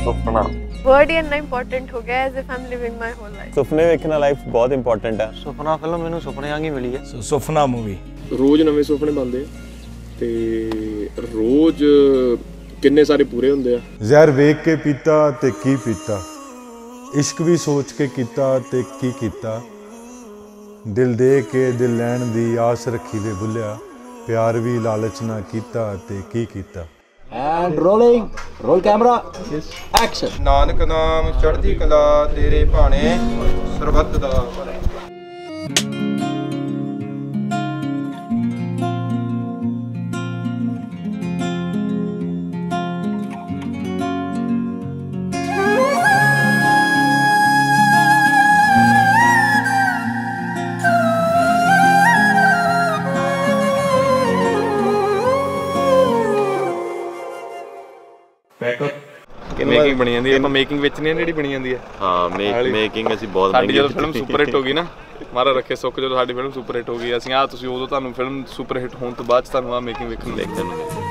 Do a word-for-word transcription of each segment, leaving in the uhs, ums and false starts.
सुपना word ही इतना important हो गया as if I am living my whole life. सुपने देखना लाइफ बहुत इंपॉर्टेंट है। सुपना फिल्म मैनू सुपने वांग ही मिली है। so, सुफना मूवी रोज नवे सुपने बनते ते रोज किन्ने सारे पूरे होंदे आ। ਜ਼ਹਿਰ ਵੇਖ ਕੇ ਪੀਤਾ ਤੇ ਕੀ ਪੀਤਾ, ਇਸ਼ਕ ਵੀ ਸੋਚ ਕੇ ਕੀਤਾ ਤੇ ਕੀ ਕੀਤਾ, ਦਿਲ ਦੇ ਕੇ ਦਿਲ ਲੈਣ ਦੀ ਆਸ ਰੱਖੀ ਵੇ ਭੁੱਲਿਆ, ਪਿਆਰ ਵੀ ਲਾਲਚ ਨਾ ਕੀਤਾ ਤੇ ਕੀ ਕੀਤਾ। And rolling, roll camera, yes. Action. Nanak नाम चढ़ती कला तेरे भाने सरबत दा भला। मेकिंग बनी जाती है, ਆਪਾਂ ਮੇਕਿੰਗ ਵੇਚਣੀ ਹੈ ਜਿਹੜੀ ਬਣੀ ਜਾਂਦੀ ਹੈ। ਹਾਂ ਮੇਕਿੰਗ ਅਸੀਂ ਬਹੁਤ ਸਾਡੀ ਜਦੋਂ ਫਿਲਮ ਸੁਪਰ ਹਿੱਟ ਹੋ ਗਈ ਨਾ, ਮਾਰਾ ਰੱਖੇ ਸੁੱਖ, ਜਦੋਂ ਸਾਡੀ ਫਿਲਮ ਸੁਪਰ ਹਿੱਟ ਹੋ ਗਈ ਅਸੀਂ ਆ ਤੁਸੀਂ ਉਦੋਂ ਤੁਹਾਨੂੰ ਫਿਲਮ ਸੁਪਰ ਹਿੱਟ ਹੋਣ ਤੋਂ ਬਾਅਦ ਤੁਹਾਨੂੰ ਆ ਮੇਕਿੰਗ ਵੇਖਣ ਨੂੰ ਦੇਖਣ ਨੂੰ ਮਿਲੀ।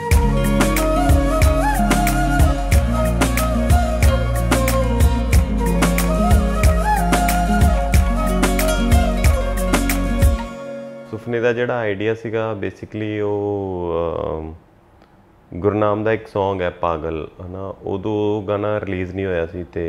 ਸੁਪਨੇ ਦਾ ਜਿਹੜਾ ਆਈਡੀਆ ਸੀਗਾ ਬੇਸਿਕਲੀ ਉਹ ਗੁਰਨਾਮ ਦਾ ਇੱਕ ਸੌਂਗ ਹੈ ਪਾਗਲ, ਹੈ ਨਾ, ਉਦੋਂ ਗਾਣਾ ਰਿਲੀਜ਼ ਨਹੀਂ ਹੋਇਆ ਸੀ ਅਤੇ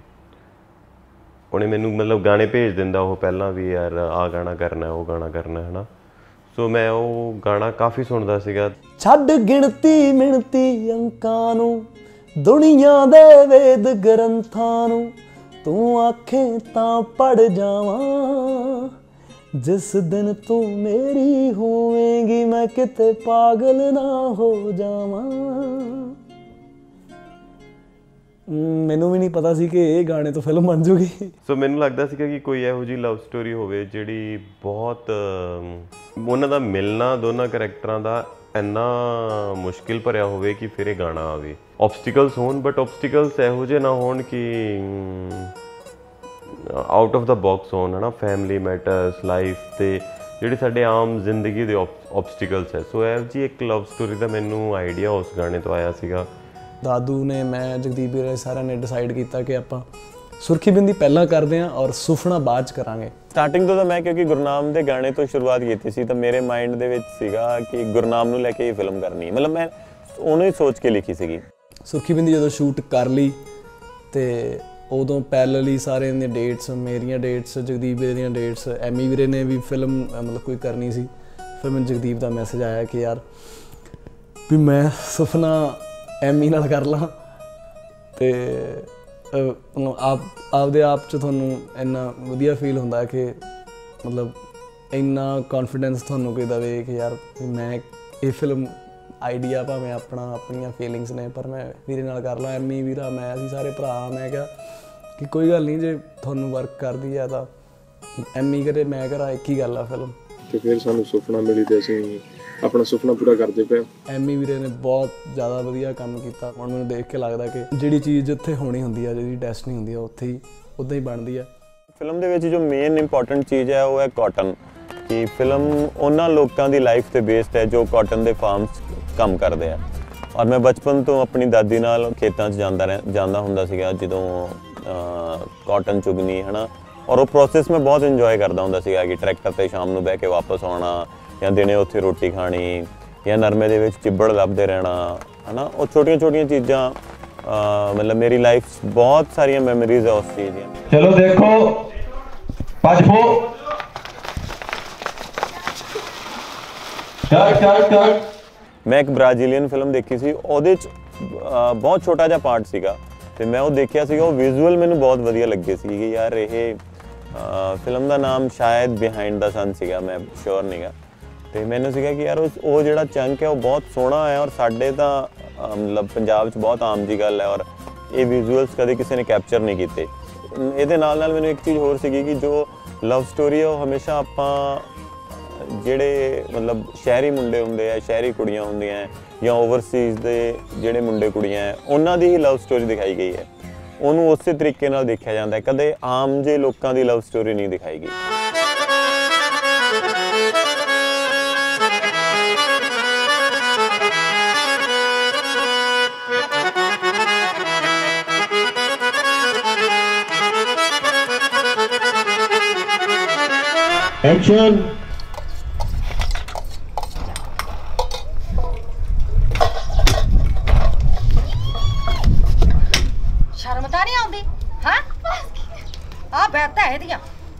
ਉਹਨੇ ਮੈਨੂੰ ਮਤਲਬ ਗਾਣੇ ਭੇਜ ਦਿੰਦਾ ਉਹ ਪਹਿਲਾਂ ਵੀ, ਯਾਰ ਆਹ ਗਾਣਾ ਕਰਨਾ ਉਹ ਗਾਣਾ ਕਰਨਾ, ਹੈ ਨਾ। ਸੋ ਮੈਂ ਉਹ ਗਾਣਾ ਕਾਫੀ ਸੁਣਦਾ ਸੀਗਾ। ਛੱਡ ਗਿਣਤੀ ਮਿਣਤੀ ਅੰਕਾਂ ਨੂੰ, ਦੁਨੀਆ ਦੇ ਵੇਦ ਗ੍ਰੰਥਾਂ ਨੂੰ, ਤੂੰ ਆਖੇ ਤਾਂ ਪੜ ਜਾਵਾਂ, जिस दिन तू मेरी होवेगी मैं किते पागल ना हो जावां। ਮੈਨੂੰ ਵੀ ਨਹੀਂ ਪਤਾ ਸੀ ਕਿ ਇਹ ਗਾਣੇ ਤੋਂ ਫਿਲਮ ਬਣ ਜੂਗੀ। ਸੋ ਮੈਨੂੰ ਲੱਗਦਾ ਸੀਗਾ ਕਿ ਕੋਈ ਇਹੋ ਜਿਹੀ ਲਵ ਸਟੋਰੀ ਹੋਵੇ ਜਿਹੜੀ ਬਹੁਤ ਉਹਨਾਂ ਦਾ ਮਿਲਣਾ ਦੋਨਾਂ ਕਰੈਕਟਰਾਂ ਦਾ ਇੰਨਾ ਮੁਸ਼ਕਿਲ ਭਰਿਆ ਹੋਵੇ ਕਿ ਫਿਰ ਇਹ ਗਾਣਾ ਆਵੇ। ਆਬਸਟੀਕਲਸ ਹੋਣ ਬਟ ਆਬਸਟੀਕਲਸ ਇਹੋ ਜਿਹੇ ਨਾ ਹੋਣ ਕਿ ਆਊਟ ਆਫ ਦਾ ਬਾਕਸ ਹੋਣ, ਹੈ ਨਾ, ਫੈਮਿਲੀ ਮੈਟਰਸ, ਲਾਈਫ ਅਤੇ ਜਿਹੜੀ ਸਾਡੇ ਆਮ ਜ਼ਿੰਦਗੀ ਦੇ ਆਬਸਟੀਕਲਸ ਹੈ। ਸੋ ਇਹੋ ਜਿਹੀ ਇੱਕ ਲਵ ਸਟੋਰੀ ਦਾ ਮੈਨੂੰ ਆਈਡੀਆ ਉਸ ਗਾਣੇ ਤੋਂ ਆਇਆ ਸੀਗਾ। ਦਾਦੂ ਨੇ, ਮੈਂ, ਜਗਦੀਪ ਵੀਰੇ ਸਾਰਿਆਂ ਨੇ ਡਿਸਾਈਡ ਕੀਤਾ ਕਿ ਆਪਾਂ ਸੁਰਖੀ ਬਿੰਦੀ ਪਹਿਲਾਂ ਕਰਦੇ ਹਾਂ ਔਰ ਸੁਫਨਾ ਬਾਅਦ 'ਚ ਕਰਾਂਗੇ। ਸਟਾਰਟਿੰਗ ਤੋਂ ਤਾਂ ਮੈਂ ਕਿਉਂਕਿ ਗੁਰਨਾਮ ਦੇ ਗਾਣੇ ਤੋਂ ਸ਼ੁਰੂਆਤ ਕੀਤੀ ਸੀ ਤਾਂ ਮੇਰੇ ਮਾਈਂਡ ਦੇ ਵਿੱਚ ਸੀਗਾ ਕਿ ਗੁਰਨਾਮ ਨੂੰ ਲੈ ਕੇ ਇਹ ਫਿਲਮ ਕਰਨੀ ਹੈ, ਮਤਲਬ ਮੈਂ ਉਹਨੂੰ ਹੀ ਸੋਚ ਕੇ ਲਿਖੀ ਸੀਗੀ। ਸੁਰਖੀ ਬਿੰਦੀ ਜਦੋਂ ਸ਼ੂਟ ਕਰ ਲਈ ਅਤੇ ਉਦੋਂ ਪੈਰਲਲੀ ਸਾਰਿਆਂ ਦੀਆਂ ਡੇਟਸ, ਮੇਰੀਆਂ ਡੇਟਸ, ਜਗਦੀਪ ਵੀਰੇ ਦੀਆਂ ਡੇਟਸ, ਐਮੀ ਵੀਰੇ ਨੇ ਵੀ ਫਿਲਮ ਮਤਲਬ ਕੋਈ ਕਰਨੀ ਸੀ। ਫਿਰ ਮੈਨੂੰ ਜਗਦੀਪ ਦਾ ਮੈਸੇਜ ਆਇਆ ਕਿ ਯਾਰ ਵੀ ਮੈਂ ਸੁਫਨਾ ਐਮੀ ਨਾਲ ਕਰ ਲਾਂ ਅਤੇ ਆਪ ਆਪਦੇ ਆਪ 'ਚ ਤੁਹਾਨੂੰ ਇੰਨਾ ਵਧੀਆ ਫੀਲ ਹੁੰਦਾ ਕਿ ਮਤਲਬ ਇੰਨਾ ਕੌਨਫੀਡੈਂਸ ਤੁਹਾਨੂੰ ਕੋਈ ਦੇਵੇ ਕਿ ਯਾਰ ਮੈਂ ਇਹ ਫਿਲਮ ਆਈਡੀਆ ਭਾਵੇਂ ਆਪਣਾ ਆਪਣੀਆਂ ਫੀਲਿੰਗਸ ਨੇ ਪਰ ਮੈਂ ਵੀਰੇ ਨਾਲ ਕਰ ਲਾਂ। ਐਮੀ ਵੀਰਾ, ਮੈਂ, ਅਸੀਂ ਸਾਰੇ ਭਰਾ। ਮੈਂ ਕਿਹਾ ਕਿ ਕੋਈ ਗੱਲ ਨਹੀਂ, ਜੇ ਤੁਹਾਨੂੰ ਵਰਕ ਕਰਦੀ ਹੈ ਤਾਂ ਐਮੀ ਕਰੇ ਮੈਂ ਕਰਾਂ, ਇੱਕ ਹੀ ਗੱਲ ਆ ਫਿਲਮ। ਅਤੇ ਫਿਰ ਸਾਨੂੰ ਸੁਪਨਾ ਮਿਲੀ ਅਤੇ ਅਸੀਂ ਆਪਣਾ ਸੁਪਨਾ ਪੂਰਾ ਕਰਦੇ ਪਏ। ਐਮੀ ਵੀਰੇ ਨੇ ਬਹੁਤ ਜ਼ਿਆਦਾ ਵਧੀਆ ਕੰਮ ਕੀਤਾ। ਹੁਣ ਮੈਨੂੰ ਦੇਖ ਕੇ ਲੱਗਦਾ ਕਿ ਜਿਹੜੀ ਚੀਜ਼ ਜਿੱਥੇ ਹੋਣੀ ਹੁੰਦੀ ਆ, ਜਿਹੜੀ ਡੈਸਟਨੀ ਹੁੰਦੀ ਆ, ਉੱਥੇ ਹੀ ਉੱਦਾਂ ਹੀ ਬਣਦੀ ਆ। ਫਿਲਮ ਦੇ ਵਿੱਚ ਜੋ ਮੇਨ ਇੰਪੋਰਟੈਂਟ ਚੀਜ਼ ਹੈ ਉਹ ਹੈ ਕਾਟਨ, ਕਿ ਫਿਲਮ ਉਹਨਾਂ ਲੋਕਾਂ ਦੀ ਲਾਈਫ 'ਤੇ ਬੇਸਡ ਹੈ ਜੋ ਕਾਟਨ ਦੇ ਫਾਰਮਸ ਕੰਮ ਕਰਦੇ ਆ। ਔਰ ਮੈਂ ਬਚਪਨ ਤੋਂ ਆਪਣੀ ਦਾਦੀ ਨਾਲ ਖੇਤਾਂ 'ਚ ਜਾਂਦਾ ਰਹਿ ਜਾਂਦਾ ਹੁੰਦਾ ਸੀਗਾ ਜਦੋਂ ਕਾਟਨ ਚੁਗਣੀ, ਹੈ ਨਾ, ਔਰ ਉਹ ਪ੍ਰੋਸੈਸ ਮੈਂ ਬਹੁਤ ਇੰਜੋਏ ਕਰਦਾ ਹੁੰਦਾ ਸੀਗਾ ਕਿ ਟਰੈਕਟਰ 'ਤੇ ਸ਼ਾਮ ਨੂੰ ਬਹਿ ਕੇ ਵਾਪਸ ਆਉਣਾ ਜਾਂ ਦਿਨੇ ਉੱਥੇ ਰੋਟੀ ਖਾਣੀ ਜਾਂ ਨਰਮੇ ਦੇ ਵਿੱਚ ਚਿੱਬੜ ਲੱਭਦੇ ਰਹਿਣਾ, ਹੈ ਨਾ। ਉਹ ਛੋਟੀਆਂ ਛੋਟੀਆਂ ਚੀਜ਼ਾਂ ਮਤਲਬ ਮੇਰੀ ਲਾਈਫ 'ਚ ਬਹੁਤ ਸਾਰੀਆਂ ਮੈਮੋਰੀਜ਼ ਆ ਉਸ ਚੀਜ਼ ਦੀਆਂ। ਚਲੋ ਦੇਖੋ ਪਜਪੋ ਕੱਟ ਕੱਟ ਕੱਟ। ਮੈਂ ਇੱਕ ਬ੍ਰਾਜ਼ੀਲੀਅਨ ਫਿਲਮ ਦੇਖੀ ਸੀ, ਉਹਦੇ 'ਚ ਬਹੁਤ ਛੋਟਾ ਜਿਹਾ ਪਾਰਟ ਸੀਗਾ ਅਤੇ ਮੈਂ ਉਹ ਦੇਖਿਆ ਸੀਗਾ। ਉਹ ਵਿਜ਼ੂਅਲ ਮੈਨੂੰ ਬਹੁਤ ਵਧੀਆ ਲੱਗੇ ਸੀ ਕਿ ਯਾਰ ਇਹ ਫਿਲਮ ਦਾ ਨਾਮ ਸ਼ਾਇਦ ਬਿਹਾਈਂਡ ਦਾ ਸਨ ਸੀਗਾ, ਮੈਂ ਸ਼ੋਰ ਨਹੀਂ ਗਾ। ਅਤੇ ਮੈਨੂੰ ਸੀਗਾ ਕਿ ਯਾਰ ਉਸ ਉਹ ਜਿਹੜਾ ਚੰਕ ਹੈ ਉਹ ਬਹੁਤ ਸੋਹਣਾ ਹੈ ਔਰ ਸਾਡੇ ਤਾਂ ਮਤਲਬ ਪੰਜਾਬ 'ਚ ਬਹੁਤ ਆਮ ਜਿਹੀ ਗੱਲ ਹੈ ਔਰ ਇਹ ਵਿਜ਼ੂਅਲਸ ਕਦੇ ਕਿਸੇ ਨੇ ਕੈਪਚਰ ਨਹੀਂ ਕੀਤੇ। ਇਹਦੇ ਨਾਲ ਨਾਲ ਮੈਨੂੰ ਇੱਕ ਚੀਜ਼ ਹੋਰ ਸੀਗੀ ਕਿ ਜੋ ਲਵ ਸਟੋਰੀ ਹੈ ਉਹ ਹਮੇਸ਼ਾ ਆਪਾਂ ਜਿਹੜੇ ਮਤਲਬ ਸ਼ਹਿਰੀ ਮੁੰਡੇ ਹੁੰਦੇ ਆ, ਸ਼ਹਿਰੀ ਕੁੜੀਆਂ ਹੁੰਦੀਆਂ ਜਾਂ ਓਵਰਸੀਜ਼ ਦੇ ਜਿਹੜੇ ਮੁੰਡੇ ਕੁੜੀਆਂ ਹੈ ਉਹਨਾਂ ਦੀ ਹੀ ਲਵ ਸਟੋਰੀ ਦਿਖਾਈ ਗਈ ਹੈ। ਉਹਨੂੰ ਉਸੇ ਤਰੀਕੇ ਨਾਲ ਦੇਖਿਆ ਜਾਂਦਾ ਹੈ, ਕਦੇ ਆਮ ਜਿਹੇ ਲੋਕਾਂ ਦੀ ਲਵ ਸਟੋਰੀ ਨਹੀਂ ਦਿਖਾਈ ਗਈ। ਐਕਸ਼ਨ। ਸ਼ਰਮ ਤਾਂ ਨਹੀਂ ਆਉਂਦੀ ਹਾਂ? ਆ ਬੈਠਾ ਹੈ ਦੀਆਂ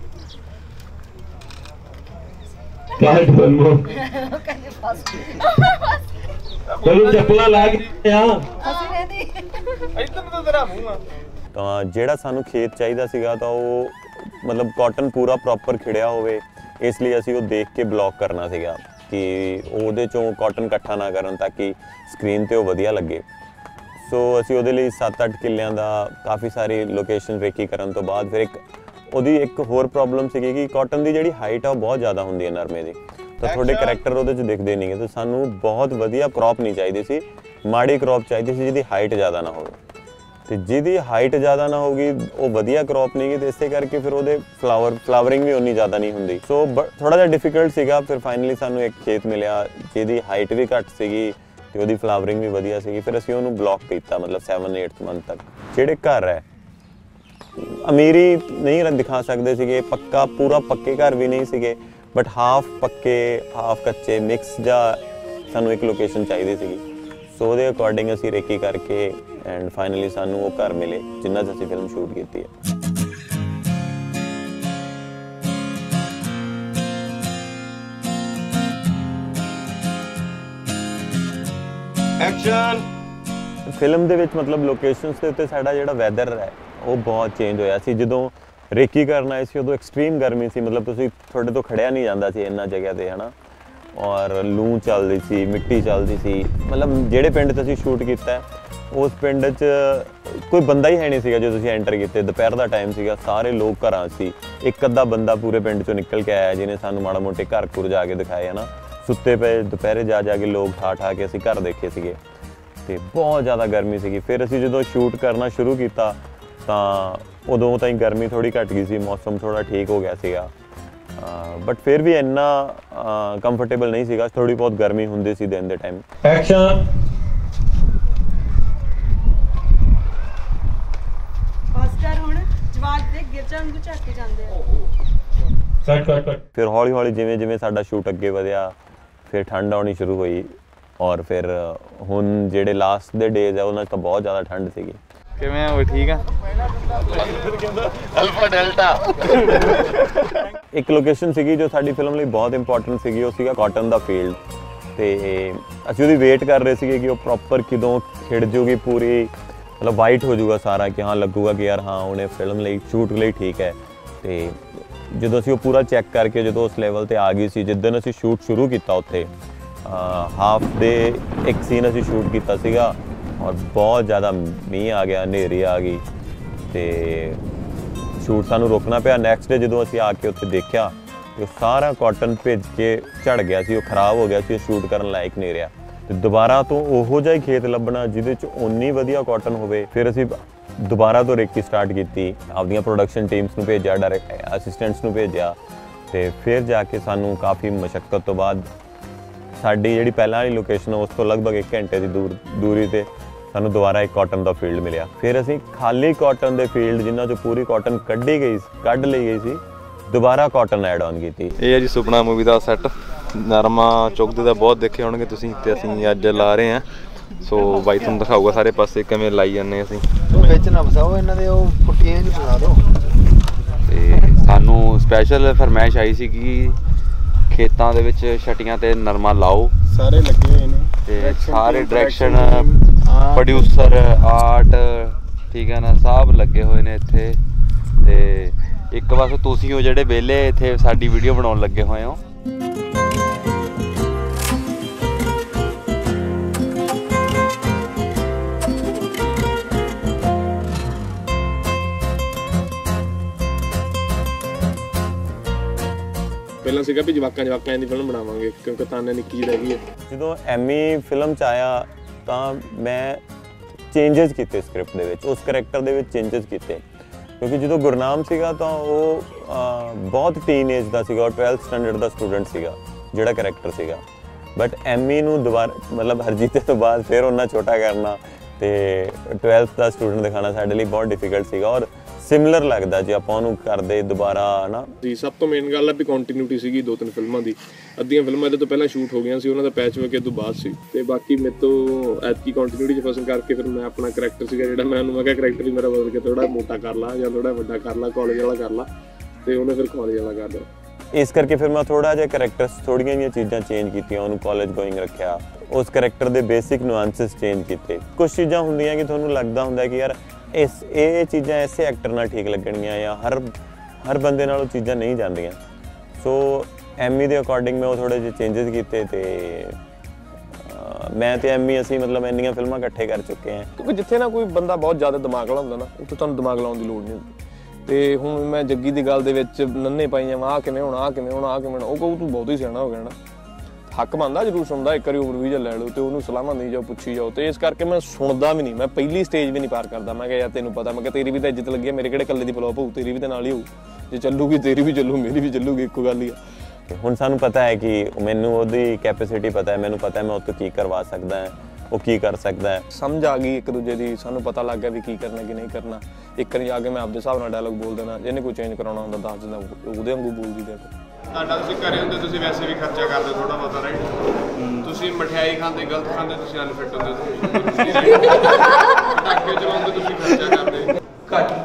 ਕਾਹ ਬੋਲੋ ਕਹਿੰਦੇ ਫਸ ਚਲੋ ਚੱਪਲਾਂ ਲਾ ਕੇ ਆ ਫਸੀ ਰਹਿੰਦੀ ਇੱਧਰ ਨੂੰ ਤਾਂ ਤੇਰਾ ਮੂੰਹ ਆ। ਤਾਂ ਜਿਹੜਾ ਸਾਨੂੰ ਖੇਤ ਚਾਹੀਦਾ ਸੀਗਾ ਤਾਂ ਉਹ ਮਤਲਬ ਕਾਟਨ ਪੂਰਾ ਪ੍ਰੋਪਰ ਖਿੜਿਆ ਹੋਵੇ, ਇਸ ਲਈ ਅਸੀਂ ਉਹ ਦੇਖ ਕੇ ਬਲੌਕ ਕਰਨਾ ਸੀਗਾ ਕਿ ਉਹਦੇ ਚੋਂ ਕਾਟਨ ਇਕੱਠਾ ਨਾ ਕਰਨ ਤਾਂ ਕਿ ਸਕਰੀਨ ਤੇ ਉਹ ਵਧੀਆ ਲੱਗੇ। ਸੋ ਅਸੀਂ ਉਹਦੇ ਲਈ ਸੱਤ ਅੱਠ ਕਿੱਲਿਆਂ ਦਾ ਕਾਫੀ ਸਾਰੀ ਲੋਕੇਸ਼ਨ ਰੇਕੀ ਕਰਨ ਤੋਂ ਬਾਅਦ ਫਿਰ ਇੱਕ ਉਹਦੀ ਇੱਕ ਹੋਰ ਪ੍ਰੋਬਲਮ ਸੀਗੀ ਕਿ ਕਾਟਨ ਦੀ ਜਿਹੜੀ ਹਾਈਟ ਆ ਉਹ ਬਹੁਤ ਜ਼ਿਆਦਾ ਹੁੰਦੀ ਹੈ ਨਰਮੇ ਦੀ, ਤਾਂ ਤੁਹਾਡੇ ਕਰੈਕਟਰ ਉਹਦੇ 'ਚ ਦਿਖਦੇ ਨਹੀਂ ਗੇ। ਤਾਂ ਸਾਨੂੰ ਬਹੁਤ ਵਧੀਆ ਕ੍ਰੌਪ ਨਹੀਂ ਚਾਹੀਦੀ ਸੀ, ਮਾੜੀ ਕ੍ਰੌਪ ਚਾਹੀਦੀ ਸੀ ਜਿਹਦੀ ਹਾਈਟ ਜ਼ਿਆਦਾ ਨਾ ਹੋਵੇ, ਤੇ ਜਿਹਦੀ ਹਾਈਟ ਜ਼ਿਆਦਾ ਨਾ ਹੋਗੀ ਉਹ ਵਧੀਆ ਕ੍ਰੌਪ ਨਹੀਂ ਗੀ, ਤੇ ਇਸੇ ਕਰਕੇ ਫਿਰ ਉਹਦੇ ਫਲਾਵਰ ਫਲਾਵਰਿੰਗ ਵੀ ਉਨੀ ਜ਼ਿਆਦਾ ਨਹੀਂ ਹੁੰਦੀ। ਸੋ ਥੋੜਾ ਜਿਹਾ ਡਿਫਿਕਲਟ ਸੀਗਾ। ਫਿਰ ਫਾਈਨਲੀ ਸਾਨੂੰ ਇੱਕ ਖੇਤ ਮਿਲਿਆ ਜਿਹਦੀ ਹਾਈਟ ਵੀ ਘੱਟ ਸੀਗੀ ਤੇ ਉਹਦੀ ਫਲਾਵਰਿੰਗ ਵੀ ਵਧੀਆ ਸੀਗੀ। ਫਿਰ ਅਸੀਂ ਉਹਨੂੰ ਬਲੌਕ ਕੀਤਾ ਮਤਲਬ ਸੈਵਨ ਏਟ ਮੰਥ ਤੱਕ। ਜਿਹੜੇ ਘਰ ਹੈ ਅਮੀਰੀ ਨਹੀਂ ਦਿਖਾ ਸਕਦੇ ਸੀਗੇ, ਪੱਕਾ ਪੂਰਾ ਪੱਕੇ ਘਰ ਵੀ ਨਹੀਂ ਸੀਗੇ, ਬਟ ਹਾਫ ਪੱਕੇ ਹਾਫ ਕੱਚੇ ਮਿਕਸ ਜਾਂ ਸਾਨੂੰ ਇੱਕ ਲੋਕੇਸ਼ਨ ਚਾਹੀਦੀ ਸੀਗੀ। ਸੋ ਉਹਦੇ ਅਕੋਰਡਿੰਗ ਅਸੀਂ ਰੇਕੀ ਕਰਕੇ ਐਂਡ ਫਾਈਨਲੀ ਸਾਨੂੰ ਉਹ ਘਰ ਮਿਲੇ ਜਿਨ੍ਹਾਂ 'ਚ ਅਸੀਂ ਫਿਲਮ ਸ਼ੂਟ ਕੀਤੀ ਹੈ। ਐਕਸ਼ਨ। ਫਿਲਮ ਦੇ ਵਿੱਚ ਮਤਲਬ ਲੋਕੇਸ਼ਨਸ ਦੇ ਉੱਤੇ ਸਾਡਾ ਜਿਹੜਾ ਵੈਦਰ ਹੈ ਉਹ ਬਹੁਤ ਚੇਂਜ ਹੋਇਆ ਸੀ। ਜਦੋਂ ਰੇਕੀ ਕਰਨ ਆਏ ਸੀ ਉਦੋਂ ਐਕਸਟ੍ਰੀਮ ਗਰਮੀ ਸੀ, ਮਤਲਬ ਤੁਸੀਂ ਤੁਹਾਡੇ ਤੋਂ ਖੜਿਆ ਨਹੀਂ ਜਾਂਦਾ ਸੀ ਇੰਨਾ ਜਗ੍ਹਾ 'ਤੇ ਹੈ ਨਾ, ਔਰ ਲੂ ਚੱਲਦੀ ਸੀ, ਮਿੱਟੀ ਚੱਲਦੀ ਸੀ। ਮਤਲਬ ਜਿਹੜੇ ਪਿੰਡ 'ਚ ਅਸੀਂ ਸ਼ੂਟ ਕੀਤਾ ਉਸ ਪਿੰਡ 'ਚ ਕੋਈ ਬੰਦਾ ਹੀ ਹੈ ਨਹੀਂ ਸੀਗਾ। ਜਦੋਂ ਅਸੀਂ ਐਂਟਰ ਕੀਤੇ ਦੁਪਹਿਰ ਦਾ ਟਾਈਮ ਸੀਗਾ, ਸਾਰੇ ਲੋਕ ਘਰਾਂ ਸੀ। ਇੱਕ ਅੱਧਾ ਬੰਦਾ ਪੂਰੇ ਪਿੰਡ 'ਚੋਂ ਨਿਕਲ ਕੇ ਆਇਆ ਜਿਹਨੇ ਸਾਨੂੰ ਮਾੜਾ ਮੋਟੇ ਘਰ ਘੁਰ ਜਾ ਕੇ ਦਿਖਾਏ ਹੈ ਨਾ। ਸੁੱਤੇ ਪਏ ਦੁਪਹਿਰੇ ਜਾ ਜਾ ਕੇ ਲੋਕ ਠਾ ਠਾ ਕੇ ਅਸੀਂ ਘਰ ਦੇਖੇ ਸੀਗੇ, ਤੇ ਬਹੁਤ ਜ਼ਿਆਦਾ ਗਰਮੀ ਸੀਗੀ। ਫਿਰ ਅਸੀਂ ਜਦੋਂ ਸ਼ੂਟ ਕਰਨਾ ਸ਼ੁਰੂ ਕੀਤਾ ਤਾਂ ਉਦੋਂ ਤਾਈਂ ਗਰਮੀ ਥੋੜ੍ਹੀ ਘੱਟ ਗਈ ਸੀ, ਮੌਸਮ ਥੋੜ੍ਹਾ ਠੀਕ ਹੋ ਗਿਆ ਸੀਗਾ, ਬਟ ਫਿਰ ਵੀ ਇੰਨਾ ਕੰਫਰਟੇਬਲ ਨਹੀਂ ਸੀਗਾ। ਥੋੜ੍ਹੀ ਬਹੁਤ ਗਰਮੀ ਹੁੰਦੀ ਸੀ ਦਿਨ ਦੇ ਟਾਈਮ। ਐਕਸ਼ਨ। ਮਾਸਟਰ ਹੁਣ ਜਵਾਕ ਦੇ ਗਿਰਜਾਂ ਨੂੰ ਝੱਕ ਕੇ ਜਾਂਦੇ ਆ। ਕੱਟ ਕੱਟ ਕੱਟ। ਫਿਰ ਹੌਲੀ ਹੌਲੀ ਜਿਵੇਂ ਜਿਵੇਂ ਸਾਡਾ ਸ਼ੂਟ ਅੱਗੇ ਵਧਿਆ ਫਿਰ ਠੰਡ ਆਉਣੀ ਸ਼ੁਰੂ ਹੋਈ, ਔਰ ਫਿਰ ਹੁਣ ਜਿਹੜੇ ਲਾਸਟ ਦੇ ਡੇਜ਼ ਆ ਉਹਨਾਂ 'ਚ ਤਾਂ ਬਹੁਤ ਜ਼ਿਆਦਾ ਠੰਡ ਸੀਗੀ। ਕਿਵੇਂ ਆ? ਠੀਕ ਆ। Alpha delta. ਇੱਕ ਲੋਕੇਸ਼ਨ ਸੀਗੀ ਜੋ ਸਾਡੀ ਫਿਲਮ ਲਈ ਬਹੁਤ ਇੰਪੋਰਟੈਂਟ ਸੀਗੀ, ਉਹ ਸੀਗਾ ਕਾਟਨ ਦਾ ਫੀਲਡ, ਤੇ ਅਸੀਂ ਉਹਦੀ ਵੇਟ ਕਰ ਰਹੇ ਸੀਗੇ ਕਿ ਉਹ ਪ੍ਰੋਪਰ ਕਦੋਂ ਖਿੜ ਜੂਗੀ, ਪੂਰੀ ਮਤਲਬ ਵਾਈਟ ਹੋ ਜਾਊਗਾ ਸਾਰਾ, ਕਿ ਹਾਂ ਲੱਗੂਗਾ ਕਿ ਯਾਰ ਹਾਂ ਉਹਨੇ ਫਿਲਮ ਲਈ ਸ਼ੂਟ ਲਈ ਠੀਕ ਹੈ। ਤੇ ਜਦੋਂ ਅਸੀਂ ਉਹ ਪੂਰਾ ਚੈੱਕ ਕਰਕੇ ਜਦੋਂ ਉਸ ਲੈਵਲ 'ਤੇ ਆ ਗਈ ਸੀ, ਜਿੱਦਣ ਅਸੀਂ ਸ਼ੂਟ ਸ਼ੁਰੂ ਕੀਤਾ ਉੱਥੇ ਹਾਫ ਦੇ ਇੱਕ ਸੀਨ ਅਸੀਂ ਸ਼ੂਟ ਕੀਤਾ ਸੀਗਾ, ਔਰ ਬਹੁਤ ਜ਼ਿਆਦਾ ਮੀਂਹ ਆ ਗਿਆ, ਹਨੇਰੀ ਆ ਗਈ, ਤੇ ਸ਼ੂਟ ਸਾਨੂੰ ਰੋਕਣਾ ਪਿਆ। ਨੈਕਸਟ ਡੇ ਜਦੋਂ ਅਸੀਂ ਆ ਕੇ ਉੱਥੇ ਦੇਖਿਆ ਤੇ ਸਾਰਾ ਕਾਟਨ ਭਿੱਜ ਕੇ ਝੜ ਗਿਆ ਸੀ, ਉਹ ਖਰਾਬ ਹੋ ਗਿਆ ਸੀ, ਉਹ ਸ਼ੂਟ ਕਰਨ ਲਾਇਕ ਨਹੀਂ ਰਿਹਾ। ਤੇ ਦੁਬਾਰਾ ਤੋਂ ਉਹੋ ਜਿਹਾ ਹੀ ਖੇਤ ਲੱਭਣਾ ਜਿਹਦੇ 'ਚ ਓਨੀ ਵਧੀਆ ਕਾਟਨ ਹੋਵੇ। ਫਿਰ ਅਸੀਂ ਦੁਬਾਰਾ ਤੋਂ ਰੇਕੀ ਸਟਾਰਟ ਕੀਤੀ, ਆਪਦੀਆਂ ਪ੍ਰੋਡਕਸ਼ਨ ਟੀਮਸ ਨੂੰ ਭੇਜਿਆ, ਡਾਇਰੈਕਟ ਅਸਿਸਟੈਂਟਸ ਨੂੰ ਭੇਜਿਆ, ਤੇ ਫਿਰ ਜਾ ਕੇ ਸਾਨੂੰ ਕਾਫੀ ਮੁਸ਼ੱਕਤ ਤੋਂ ਬਾਅਦ ਸਾਡੀ ਜਿਹੜੀ ਪਹਿਲਾਂ ਵਾਲੀ ਲੋਕੇਸ਼ਨ ਉਸ ਤੋਂ ਲਗਭਗ ਇੱਕ ਘੰਟੇ ਦੀ ਦੂਰ ਦੂਰੀ 'ਤੇ ਸਾਨੂੰ ਦੁਬਾਰਾ ਇੱਕ ਕਾਟਨ ਦਾ ਫੀਲਡ ਮਿਲਿਆ। ਫਿਰ ਅਸੀਂ ਖਾਲੀ ਕਾਟਨ ਦੇ ਫੀਲਡ ਜਿਨ੍ਹਾਂ 'ਚੋਂ ਪੂਰੀ ਕਾਟਨ ਕੱਢੀ ਗਈ ਕੱਢ ਲਈ ਗਈ ਸੀ, ਦੁਬਾਰਾ ਕਾਟਨ ਐਡ ਆਨ ਕੀਤੀ। ਇਹ ਹੈ ਜੀ ਸੁਪਨਾ ਮੂਵੀ ਦਾ ਸੈੱਟ। ਨਰਮਾ ਚੁੱਕਦੇ ਦਾ ਬਹੁਤ ਦੇਖੇ ਹੋਣਗੇ ਤੁਸੀਂ, ਤੇ ਅਸੀਂ ਅੱਜ ਲਾ ਰਹੇ ਹਾਂ। ਸੋ ਬਾਈ ਤੁਹਾਨੂੰ ਦਿਖਾਊਗਾ ਸਾਰੇ ਪਾਸੇ ਕਿਵੇਂ ਲਾਈ ਜਾਂਦੇ ਅਸੀਂ। ਵਿੱਚ ਨਾ ਫਸਾਓ ਇਹਨਾਂ ਦੇ, ਉਹ ਪੁੱਟੀਆਂ ਹੀ ਫਸਾ ਦਿਓ। ਤੇ ਸਾਨੂੰ ਸਪੈਸ਼ਲ ਫਰਮਾਇਸ਼ ਆਈ ਸੀ ਕਿ ਖੇਤਾਂ ਦੇ ਵਿੱਚ ਛਟੀਆਂ ਤੇ ਨਰਮਾ ਲਾਓ। ਸਾਰੇ ਲੱਗੇ ਹੋਏ ਨੇ ਤੇ ਸਾਰੇ ਡਾਇਰੈਕਸ਼ਨ ਪ੍ਰੋਡਿਊਸਰ ਆਰਟ ਠੀਕ ਹੈ ਨਾ, ਸਭ ਲੱਗੇ ਹੋਏ ਨੇ ਇੱਥੇ। ਤੇ ਇੱਕ ਬਸ ਤੁਸੀਂ ਹੋ ਜਿਹੜੇ ਵਿਹਲੇ ਇੱਥੇ ਸਾਡੀ ਵੀਡੀਓ ਬਣਾਉਣ ਲੱਗੇ ਹੋਏ ਹੋ। ਪਹਿਲਾਂ ਸੀਗਾ ਵੀ ਜਵਾਕਾਂ ਜਵਾਕਾਂ ਦੀ ਫਿਲਮ ਬਣਾਵਾਂਗੇ ਕਿਉਂਕਿ ਤਾਨੇ ਨਿੱਕੀ ਜਿਹੀ ਹੈਗੀ ਹੈ। ਜਦੋਂ ਐਮੀ ਫਿਲਮ 'ਚ ਆਇਆ ਤਾਂ ਮੈਂ ਚੇਂਜਸ ਕੀਤੇ ਸਕ੍ਰਿਪਟ ਦੇ ਵਿੱਚ, ਉਸ ਕਰੈਕਟਰ ਦੇ ਵਿੱਚ ਚੇਂਜਸ ਕੀਤੇ, ਕਿਉਂਕਿ ਜਦੋਂ ਗੁਰਨਾਮ ਸੀਗਾ ਤਾਂ ਉਹ ਬਹੁਤ ਟੀਨ ਏਜ ਦਾ ਸੀਗਾ, ਉਹ ਟਵੈਲਥ ਸਟੈਂਡਰਡ ਦਾ ਸਟੂਡੈਂਟ ਸੀਗਾ ਜਿਹੜਾ ਕਰੈਕਟਰ ਸੀਗਾ। ਬਟ ਐਮੀ ਨੂੰ ਦੁਬਾਰਾ ਮਤਲਬ ਹਰਜੀਤੇ ਤੋਂ ਬਾਅਦ ਫਿਰ ਉਹਨਾਂ ਛੋਟਾ ਕਰਨਾ ਤੇ ਟਵੈਲਥ ਦਾ ਸਟੂਡੈਂਟ ਦਿਖਾਉਣਾ ਸਾਡੇ ਲਈ ਬਹੁਤ ਡਿਫਿਕਲਟ ਸੀਗਾ, ਔਰ ਸਿਮਿਲਰ ਲੱਗਦਾ ਜੇ ਆਪਾਂ ਉਹਨੂੰ ਕਰਦੇ ਦੁਬਾਰਾ ਨਾ। ਜੀ ਸਭ ਤੋਂ ਮੇਨ ਗੱਲ ਆ ਵੀ ਕੰਟੀਨਿਊਟੀ ਸੀਗੀ ਦੋ ਤਿੰਨ ਫਿਲਮਾਂ ਦੀ। ਅੱਧੀਆਂ ਫਿਲਮਾਂ ਇਹਦੇ ਤੋਂ ਪਹਿਲਾਂ ਸ਼ੂਟ ਹੋ ਗਈਆਂ ਸੀ, ਉਹਨਾਂ ਦਾ ਪੈਚ ਵਰਕ ਇਹ ਤੋਂ ਬਾਅਦ ਸੀ। ਤੇ ਬਾਕੀ ਮੇਰੇ ਤੋਂ ਐਤਕੀ ਕੰਟੀਨਿਊਟੀ 'ਚ ਫਸਣ ਕਰਕੇ ਫਿਰ ਮੈਂ ਆਪਣਾ ਕਰੈਕਟਰ ਸੀਗਾ ਜਿਹੜਾ ਮੈਂ ਉਹਨੂੰ ਮੈਂ ਕਿਹਾ ਕਰੈਕਟਰ ਵੀ ਮੇਰਾ ਬਦਲ ਕੇ ਥੋੜਾ ਮੋਟਾ ਕਰ ਲਾ ਜਾਂ ਥੋੜਾ ਵੱਡਾ ਕਰ ਲਾ, ਕਾਲਜ ਵਾਲਾ ਕਰ ਲਾ, ਤੇ ਉਹਨੇ ਫਿਰ ਕਾਲਜ ਵਾਲਾ ਕਰ ਲਿਆ। ਇਸ ਕਰਕੇ ਫਿਰ ਮੈਂ ਥੋੜਾ ਜਿਹਾ ਕਰੈਕਟਰਸ ਥੋੜੀਆਂ ਜਿਹੀਆਂ ਚੀਜ਼ਾਂ ਚੇਂਜ ਕੀਤੀਆਂ, ਉਹਨੂੰ ਕਾਲਜ ਗੋਇੰਗ ਰੱਖਿਆ, ਉਸ ਕਰੈਕਟਰ ਦੇ ਬੇਸਿਕ ਨੁਆਂਸਸ ਚੇਂਜ ਕੀਤੇ। ਕੁਝ ਚੀਜ਼ਾਂ ਹੁੰਦੀਆਂ ਕਿ ਤੁਹਾਨੂੰ ਲੱਗਦਾ ਹੁੰਦਾ ਕਿ ਯਾਰ ਇਸ ਇਹ ਚੀਜ਼ਾਂ ਐਸੇ ਐਕਟਰ ਨਾਲ ਠੀਕ ਲੱਗਣਗੀਆਂ ਜਾਂ ਹਰ ਹਰ ਬੰਦੇ ਨਾਲ ਉਹ ਚੀਜ਼ਾਂ ਨਹੀਂ ਜਾਂਦੀਆਂ। ਸੋ ਐਮੀ ਦੇ ਅਕੋਰਡਿੰਗ ਮੈਂ ਉਹ ਥੋੜੇ ਜਿਹੇ ਚੇਂਜਸ ਕੀਤੇ ਤੇ ਮੈਂ ਤੇ ਐਮੀ ਅਸੀਂ ਮਤਲਬ ਇੰਨੀਆਂ ਫਿਲਮਾਂ ਇਕੱਠੇ ਕਰ ਚੁੱਕੇ ਹਾਂ। ਕਿਉਂਕਿ ਜਿੱਥੇ ਨਾ ਕੋਈ ਬੰਦਾ ਬਹੁਤ ਜ਼ਿਆਦਾ ਦਿਮਾਗ ਵਾਲਾ ਹੁੰਦਾ ਨਾ, ਉੱਥੇ ਤੁਹਾਨੂੰ ਦਿਮਾਗ ਲਾਉਣ ਦੀ ਲੋੜ ਨਹੀਂ ਹੁੰਦੀ। ਤੇ ਹੁਣ ਮੈਂ ਜੱਗੀ ਦੀ ਗੱਲ ਦੇ ਵਿੱਚ ਨੰਨੇ ਪਾਈ ਜਾਵਾਂ, ਆਹ ਕਿਵੇਂ ਹੋਣਾ, ਆਹ ਕਿਵੇਂ ਹੋਣਾ, ਆਹ ਕਿਵੇਂ ਹੋਣਾ, ਉਹ ਕਹੂ ਤੂੰ ਬਹੁਤ ਹੀ ਸਿਆਣਾ ਹੋ ਗਿਆ ਨਾ। ਹੱਕ ਬਣਦਾ ਜ਼ਰੂਰ ਸੁਣਦਾ, ਇੱਕ ਵਾਰੀ ਓਵਰ ਵੀਜ਼ਾ ਲੈ ਲਓ ਤੇ ਉਹਨੂੰ ਸਲਾਹਾਂ ਦੇਈ ਜਾਓ, ਪੁੱਛੀ ਜਾਓ। ਤੇ ਇਸ ਕਰਕੇ ਮੈਂ ਸੁਣਦਾ ਵੀ ਨਹੀਂ, ਮੈਂ ਪਹਿਲੀ ਸਟੇਜ ਵੀ ਨਹੀਂ ਪਾਰ ਕਰਦਾ। ਮੈਂ ਕਿਹਾ ਯਾਰ ਤੈਨੂੰ ਪਤਾ, ਮੈਂ ਕਿਹਾ ਤੇਰੀ ਵੀ ਤਾਂ ਇੱਜ਼ਤ ਲੱਗੀ ਹੈ, ਮੇਰੇ ਕਿਹੜੇ ਇਕੱਲੇ ਦੀ ਫਲੋਪ ਹੋਊ, ਤੇਰੀ ਵੀ ਤਾਂ ਨਾਲ ਹੀ ਹੋਊ। ਜੇ ਚੱਲੂਗੀ ਤੇਰੀ ਵੀ ਚੱਲੂ, ਮੇਰੀ ਵੀ ਚੱਲੂਗੀ, ਇੱਕੋ ਗੱਲ ਹੀ ਆ। ਹੁਣ ਸਾਨੂੰ ਪਤਾ ਹੈ ਕਿ ਮੈਨੂੰ ਉਹਦੀ ਕੈਪੈਸਿਟੀ ਪਤਾ ਹੈ, ਮੈਨੂੰ ਪਤਾ ਹੈ ਮੈਂ ਉਹ ਤੋਂ ਕੀ ਕਰਵਾ ਸਕਦਾ ਹੈ, ਉਹ ਕੀ ਕਰ ਸਕਦਾ ਹੈ। ਸਮਝ ਆ ਗਈ ਇੱਕ ਦੂਜੇ ਦੀ, ਸਾਨੂੰ ਪਤਾ ਲੱਗ ਗਿਆ ਵੀ ਕੀ ਕਰਨਾ ਕੀ ਨਹੀਂ ਕਰਨਾ। ਇੱਕ ਵਾਰੀ ਆ ਕੇ ਮੈਂ ਆਪਦੇ ਹਿਸਾਬ ਨਾਲ ਡਾਇਲੌਗ ਬੋਲ ਦੇਣਾ, ਜਿਹਨੇ ਕੋਈ ਚੇਂਜ ਕਰਾਉਣਾ ਹੁੰਦਾ ਦੱਸ ਦਿੰਦਾ, ਉਹਦੇ ਵਾਂਗੂ ਬੋਲ ਦਿੰਦਾ। ਤੁਹਾਡਾ ਤੁਸੀਂ ਘਰੇ ਹੁੰਦੇ ਤੁਸੀਂ ਵੈਸੇ ਵੀ ਖਰਚਾ ਕਰਦੇ ਥੋੜਾ ਬਹੁਤਾ, ਰਾਈਟ? ਤੁਸੀਂ ਮਠਿਆਈ ਖਾਂਦੇ ਗਲਤ ਖਾਂਦੇ, ਤੁਸੀਂ ਅਨਫਿਟ ਹੁੰਦੇ, ਪਟਾਕੇ ਚਲਾਉਂਦੇ ਤੁਸੀਂ ਖਰਚਾ ਕਰਦੇ ਘੱਟ।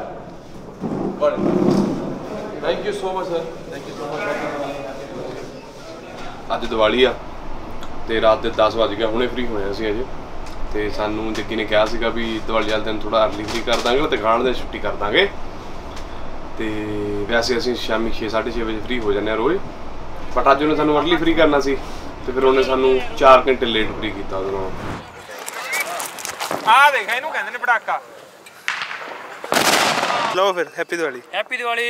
Thank you so much sir, thank you so much. ਅੱਜ ਦੀਵਾਲੀ ਆ ਤੇ ਰਾਤ ਦੇ ਦਸ ਵੱਜ ਗਿਆ, ਹੁਣੇ ਫ੍ਰੀ ਹੋਏ ਅਸੀਂ ਅਜੇ। ਤੇ ਸਾਨੂੰ ਜੱਗੀ ਨੇ ਕਿਹਾ ਸੀਗਾ ਵੀ ਦੀਵਾਲੀ ਵਾਲੇ ਦਿਨ ਥੋੜਾ ਅਰਲੀ ਫ੍ਰੀ ਕਰ ਦਾਂਗੇ, ਦੁਕਾਨ ਦੇ ਛੁੱਟੀ ਕਰ ਦਾਂਗੇ। ਤੇ ਵੈਸੇ ਅਸੀਂ ਸ਼ਾਮੀ ਛੇ ਸਾਢੇ ਛੇ ਵਜੇ ਫ੍ਰੀ ਹੋ ਜਾਂਦੇ ਹਾਂ ਰੋਜ਼, ਬਟ ਅੱਜ ਉਹਨੇ ਸਾਨੂੰ ਅਰਲੀ ਫ੍ਰੀ ਕਰਨਾ ਸੀ ਤੇ ਫਿਰ ਉਹਨੇ ਸਾਨੂੰ ਚਾਰ ਘੰਟੇ ਲੇਟ ਫ੍ਰੀ ਕੀਤਾ ਉਹਦੇ ਨਾਲ। ਆਹ ਦੇਖ ਇਹਨੂੰ ਕਹਿੰਦੇ ਨੇ ਪਟਾਕਾ। ਲਓ ਫਿਰ happy Diwali. Happy Diwali,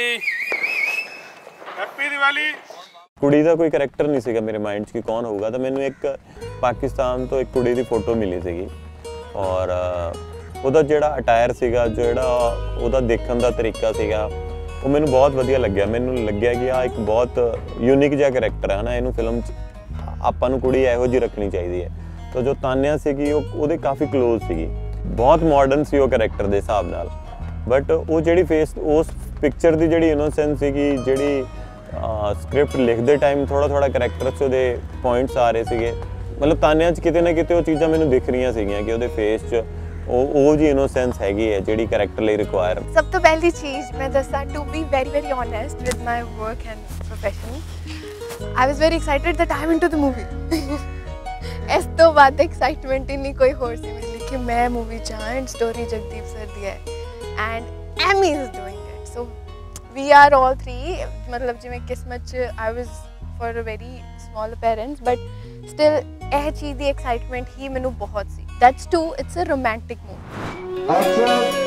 happy Diwali. ਕੁੜੀ ਦਾ ਕੋਈ ਕਰੈਕਟਰ ਨਹੀਂ ਸੀਗਾ ਮੇਰੇ ਮਾਈਂਡ 'ਚ ਕਿ ਕੌਣ ਹੋਊਗਾ, ਤਾਂ ਮੈਨੂੰ ਇੱਕ ਪਾਕਿਸਤਾਨ ਤੋਂ ਇੱਕ ਕੁੜੀ ਦੀ ਫੋਟੋ ਮਿਲੀ ਸੀਗੀ ਔਰ ਉਹਦਾ ਜਿਹੜਾ ਅਟਾਇਰ ਸੀਗਾ, ਜਿਹੜਾ ਉਹਦਾ ਦੇਖਣ ਦਾ ਤਰੀਕਾ ਸੀਗਾ, ਉਹ ਮੈਨੂੰ ਬਹੁਤ ਵਧੀਆ ਲੱਗਿਆ। ਮੈਨੂੰ ਲੱਗਿਆ ਕਿ ਆਹ ਇੱਕ ਬਹੁਤ ਯੂਨੀਕ ਜਿਹਾ ਕਰੈਕਟਰ ਹੈ ਨਾ, ਇਹਨੂੰ ਫਿਲਮ 'ਚ ਆਪਾਂ ਨੂੰ ਕੁੜੀ ਇਹੋ ਜਿਹੀ ਰੱਖਣੀ ਚਾਹੀਦੀ ਹੈ। ਤਾਂ ਜੋ ਤਾਨਿਆ ਸੀਗੀ ਉਹ ਉਹਦੇ ਕਾਫੀ ਕਲੋਜ਼ ਸੀਗੀ, ਬਹੁਤ ਮਾਡਰਨ ਸੀ ਉਹ ਕਰੈਕਟਰ ਦੇ ਹਿਸਾਬ ਨਾਲ। ਬਟ ਉਹ ਜਿਹੜੀ ਫੇਸ ਉਸ ਪਿਕਚਰ ਦੀ ਜਿਹੜੀ ਇਨੋਸੈਂਸ ਸੀਗੀ, ਜਿਹੜੀ ਸਕ੍ਰਿਪਟ ਲਿਖਦੇ ਟਾਈਮ ਥੋੜਾ ਥੋੜਾ ਕਰੈਕਟਰ 'ਚ ਉਹਦੇ ਪੁਆਇੰਟਸ ਆ ਰਹੇ ਸੀਗੇ, ਮਤਲਬ ਤਾਨਿਆ 'ਚ ਕਿਤੇ ਨਾ ਕਿਤੇ ਉਹ ਚੀਜ਼ਾਂ ਮੈਨੂੰ ਦਿਖ ਰਹੀਆਂ ਸੀਗੀਆਂ ਕਿ ਉਹਦੇ ਫੇਸ 'ਚ ਉਹ ਉਹ ਜੀ ਇਨੋਸੈਂਸ ਹੈਗੀ ਹੈ ਜਿਹੜੀ ਕਰੈਕਟਰ ਲਈ ਰਿਕੁਆਇਰ। ਸਭ ਤੋਂ ਪਹਿਲੀ ਚੀਜ਼ ਮੈਂ ਦੱਸਾਂ, to be very very honest with my work and profession, I was very excited that I'm into the movie. ਇਸ ਤੋਂ ਬਾਅਦ ਐਕਸਾਈਟਮੈਂਟ ਹੀ ਨਹੀਂ ਕੋਈ ਹੋਰ ਸੀ ਮਿਲੀ ਕਿ ਮੈਂ ਮੂਵੀ 'ਚ ਹਾਂ ਐਂਡ ਸਟੋਰੀ ਜਗਦੀਪ ਸਰ ਦੀ ਹੈ and Ammy is doing it. So we are all three, ਮਤਲਬ ਜਿਵੇਂ ਕਿਸਮਤ 'ਚ I was for a very small appearance, but still ਇਹ ਚੀਜ਼ ਦੀ ਐਕਸਾਈਟਮੈਂਟ ਹੀ ਮੈਨੂੰ ਬਹੁਤ ਸੀ। That's too, it's a romantic movie.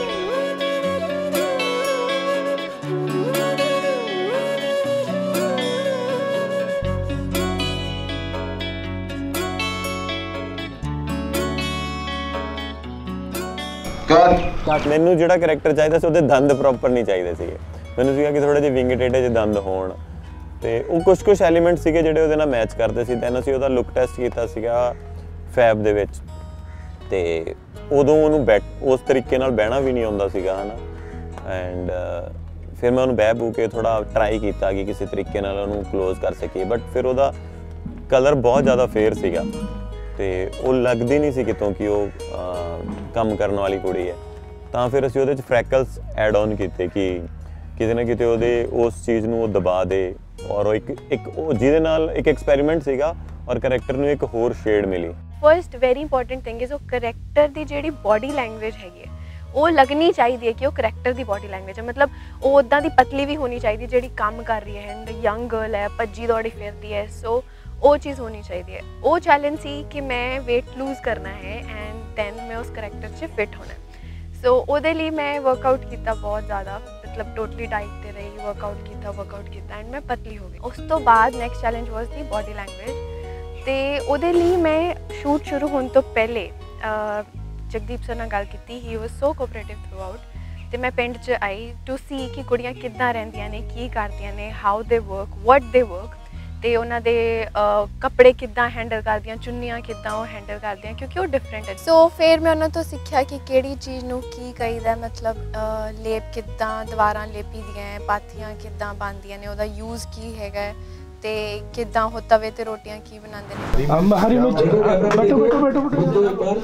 ਮੈਨੂੰ ਜਿਹੜਾ ਕਰੈਕਟਰ ਚਾਹੀਦਾ ਸੀ ਉਹਦੇ ਦੰਦ ਪ੍ਰੋਪਰ ਨਹੀਂ ਚਾਹੀਦੇ ਸੀਗੇ, ਮੈਨੂੰ ਸੀਗਾ ਕਿ ਥੋੜੇ ਜਿਹੇ ਵਿੰਗ ਟੇਢੇ ਜਿਹੇ ਦੰਦ ਹੋਣ ਤੇ ਉਹ ਕੁਝ ਕੁਝ ਐਲੀਮੈਂਟ ਸੀਗੇ ਜਿਹੜੇ ਉਹਦੇ ਨਾਲ ਮੈਚ ਕਰਦੇ ਸੀ। ਦੈਨ ਅਸੀਂ ਉਹਦਾ ਲੁੱਕ ਟੈਸਟ ਕੀਤਾ ਸੀਗਾ ਫੈਬ ਦੇ ਵਿੱਚ ਤੇ ਉਦੋਂ ਉਹਨੂੰ ਬੈਠ ਉਸ ਤਰੀਕੇ ਨਾਲ ਬਹਿਣਾ ਵੀ ਨਹੀਂ ਆਉਂਦਾ ਸੀਗਾ ਹੈ ਨਾ। ਐਂਡ ਫਿਰ ਮੈਂ ਉਹਨੂੰ ਬਹਿ ਬੂ ਕੇ ਥੋੜਾ ਟਰਾਈ ਕੀਤਾ ਕਿ ਕਿਸੇ ਤਰੀਕੇ ਨਾਲ ਉਹਨੂੰ ਕਲੋਜ਼ ਕਰ ਸਕੀਏ, ਬਟ ਫਿਰ ਉਹਦਾ ਕਲਰ ਬਹੁਤ ਜ਼ਿਆਦਾ ਫੇਅਰ ਸੀਗਾ ਤੇ ਉਹ ਲੱਗਦੀ ਨਹੀਂ ਸੀ ਕਿਤੋਂ ਕਿ ਉਹ ਕੰਮ ਕਰਨ ਵਾਲੀ ਕੁੜੀ ਹੈ। ਤਾਂ ਫਿਰ ਅਸੀਂ ਉਹਦੇ 'ਚ ਫਰੈਕਲਸ ਐਡ ਔਨ ਕੀਤੇ ਕਿ ਕਿਤੇ ਨਾ ਕਿਤੇ ਉਹਦੇ ਉਸ ਚੀਜ਼ ਨੂੰ ਉਹ ਦਬਾ ਦੇ ਔਰ ਉਹ ਇੱਕ ਇੱਕ ਉਹ ਜਿਹਦੇ ਨਾਲ ਇੱਕ ਐਕਸਪੈਰੀਮੈਂਟ ਸੀਗਾ ਔਰ ਕਰੈਕਟਰ ਨੂੰ ਇੱਕ ਹੋਰ ਸ਼ੇਡ ਮਿਲੀ। First very important thing is ਉਹ ਕਰੈਕਟਰ ਦੀ ਜਿਹੜੀ ਬੋਡੀ ਲੈਂਗੁਏਜ ਹੈਗੀ ਹੈ ਉਹ ਲੱਗਣੀ ਚਾਹੀਦੀ ਹੈ ਕਿ ਉਹ ਕਰੈਕਟਰ ਦੀ ਬੋਡੀ ਲੈਂਗੁਏਜ ਹੈ। ਮਤਲਬ ਉਹ ਉੱਦਾਂ ਦੀ ਪਤਲੀ ਵੀ ਹੋਣੀ ਚਾਹੀਦੀ ਜਿਹੜੀ ਕੰਮ ਕਰ ਰਹੀ ਹੈ ਐਂਡ ਯੰਗ ਗਰਲ ਹੈ, ਭੱਜੀ ਦੌੜੀ ਫਿਰਦੀ ਹੈ। ਸੋ ਉਹ ਚੀਜ਼ ਹੋਣੀ ਚਾਹੀਦੀ ਹੈ। ਉਹ ਚੈਲੰਜ ਸੀ ਕਿ ਮੈਂ ਵੇਟ ਲੂਜ਼ ਕਰਨਾ ਹੈ ਐਂਡ ਦੈਨ ਮੈਂ ਉਸ ਕਰੈਕਟਰ 'ਚ ਫਿਟ ਹੋਣਾ। ਸੋ ਉਹਦੇ ਲਈ ਮੈਂ ਵਰਕਆਊਟ ਕੀਤਾ ਬਹੁਤ ਜ਼ਿਆਦਾ, ਮਤਲਬ ਟੋਟਲੀ ਡਾਈਟ 'ਤੇ ਰਹੀ, ਵਰਕਆਊਟ ਕੀਤਾ ਵਰਕਆਊਟ ਕੀਤਾ ਐਂਡ ਮੈਂ ਪਤਲੀ ਹੋ ਗਈ। ਉਸ ਤੋਂ ਬਾਅਦ next challenge was the body language ਤੇ ਉਹਦੇ ਲਈ ਮੈਂ ਸ਼ੂਟ ਸ਼ੁਰੂ ਹੋਣ ਤੋਂ ਪਹਿਲੇ ਜਗਦੀਪ ਸਰ ਨਾਲ ਗੱਲ ਕੀਤੀ। He was so cooperative throughout ਤੇ ਮੈਂ ਪਿੰਡ 'ਚ ਆਈ ਟੂ ਸੀ ਕਿ ਕੁੜੀਆਂ ਕਿੱਦਾਂ ਰਹਿੰਦੀਆਂ ਨੇ, ਕੀ ਕਰਦੀਆਂ ਨੇ, ਹਾਊ ਦੇ ਵਰਕ, ਵਟ ਦੇ ਵਰਕ। ਤੇ ਉਹਨਾਂ ਦੇ ਕੱਪੜੇ ਕਿੱਦਾਂ ਹੈਂਡਲ ਕਰਦੀਆਂ, ਚੁੰਨੀਆਂ ਕਿੱਦਾਂ ਉਹ ਹੈਂਡਲ ਕਰਦੀਆਂ, ਕਿਉਂਕਿ ਉਹ ਡਿਫਰੈਂਟ ਹੈ। ਸੋ ਫਿਰ ਮੈਂ ਉਹਨਾਂ ਤੋਂ ਸਿੱਖਿਆ ਕਿ ਕਿਹੜੀ ਚੀਜ਼ ਨੂੰ ਕੀ ਕਹੀਦਾ, ਮਤਲਬ ਲੇਪ ਕਿੱਦਾਂ ਦੀਵਾਰਾਂ ਲੇਪੀ ਦੀਆਂ ਹੈ, ਪਾਥੀਆਂ ਕਿੱਦਾਂ ਬਣਦੀਆਂ ਨੇ, ਉਹਦਾ ਯੂਜ਼ ਕੀ ਹੈਗਾ ਤੇ ਕਿੱਦਾਂ ਉਹ ਤਵੇ ਤੇ ਰੋਟੀਆਂ ਕੀ ਬਣਾਉਂਦੇ ਨੇ। ਹਰੀ ਮਿਰਚ ਬੈਠੋ ਬੈਠੋ ਬੈਠੋ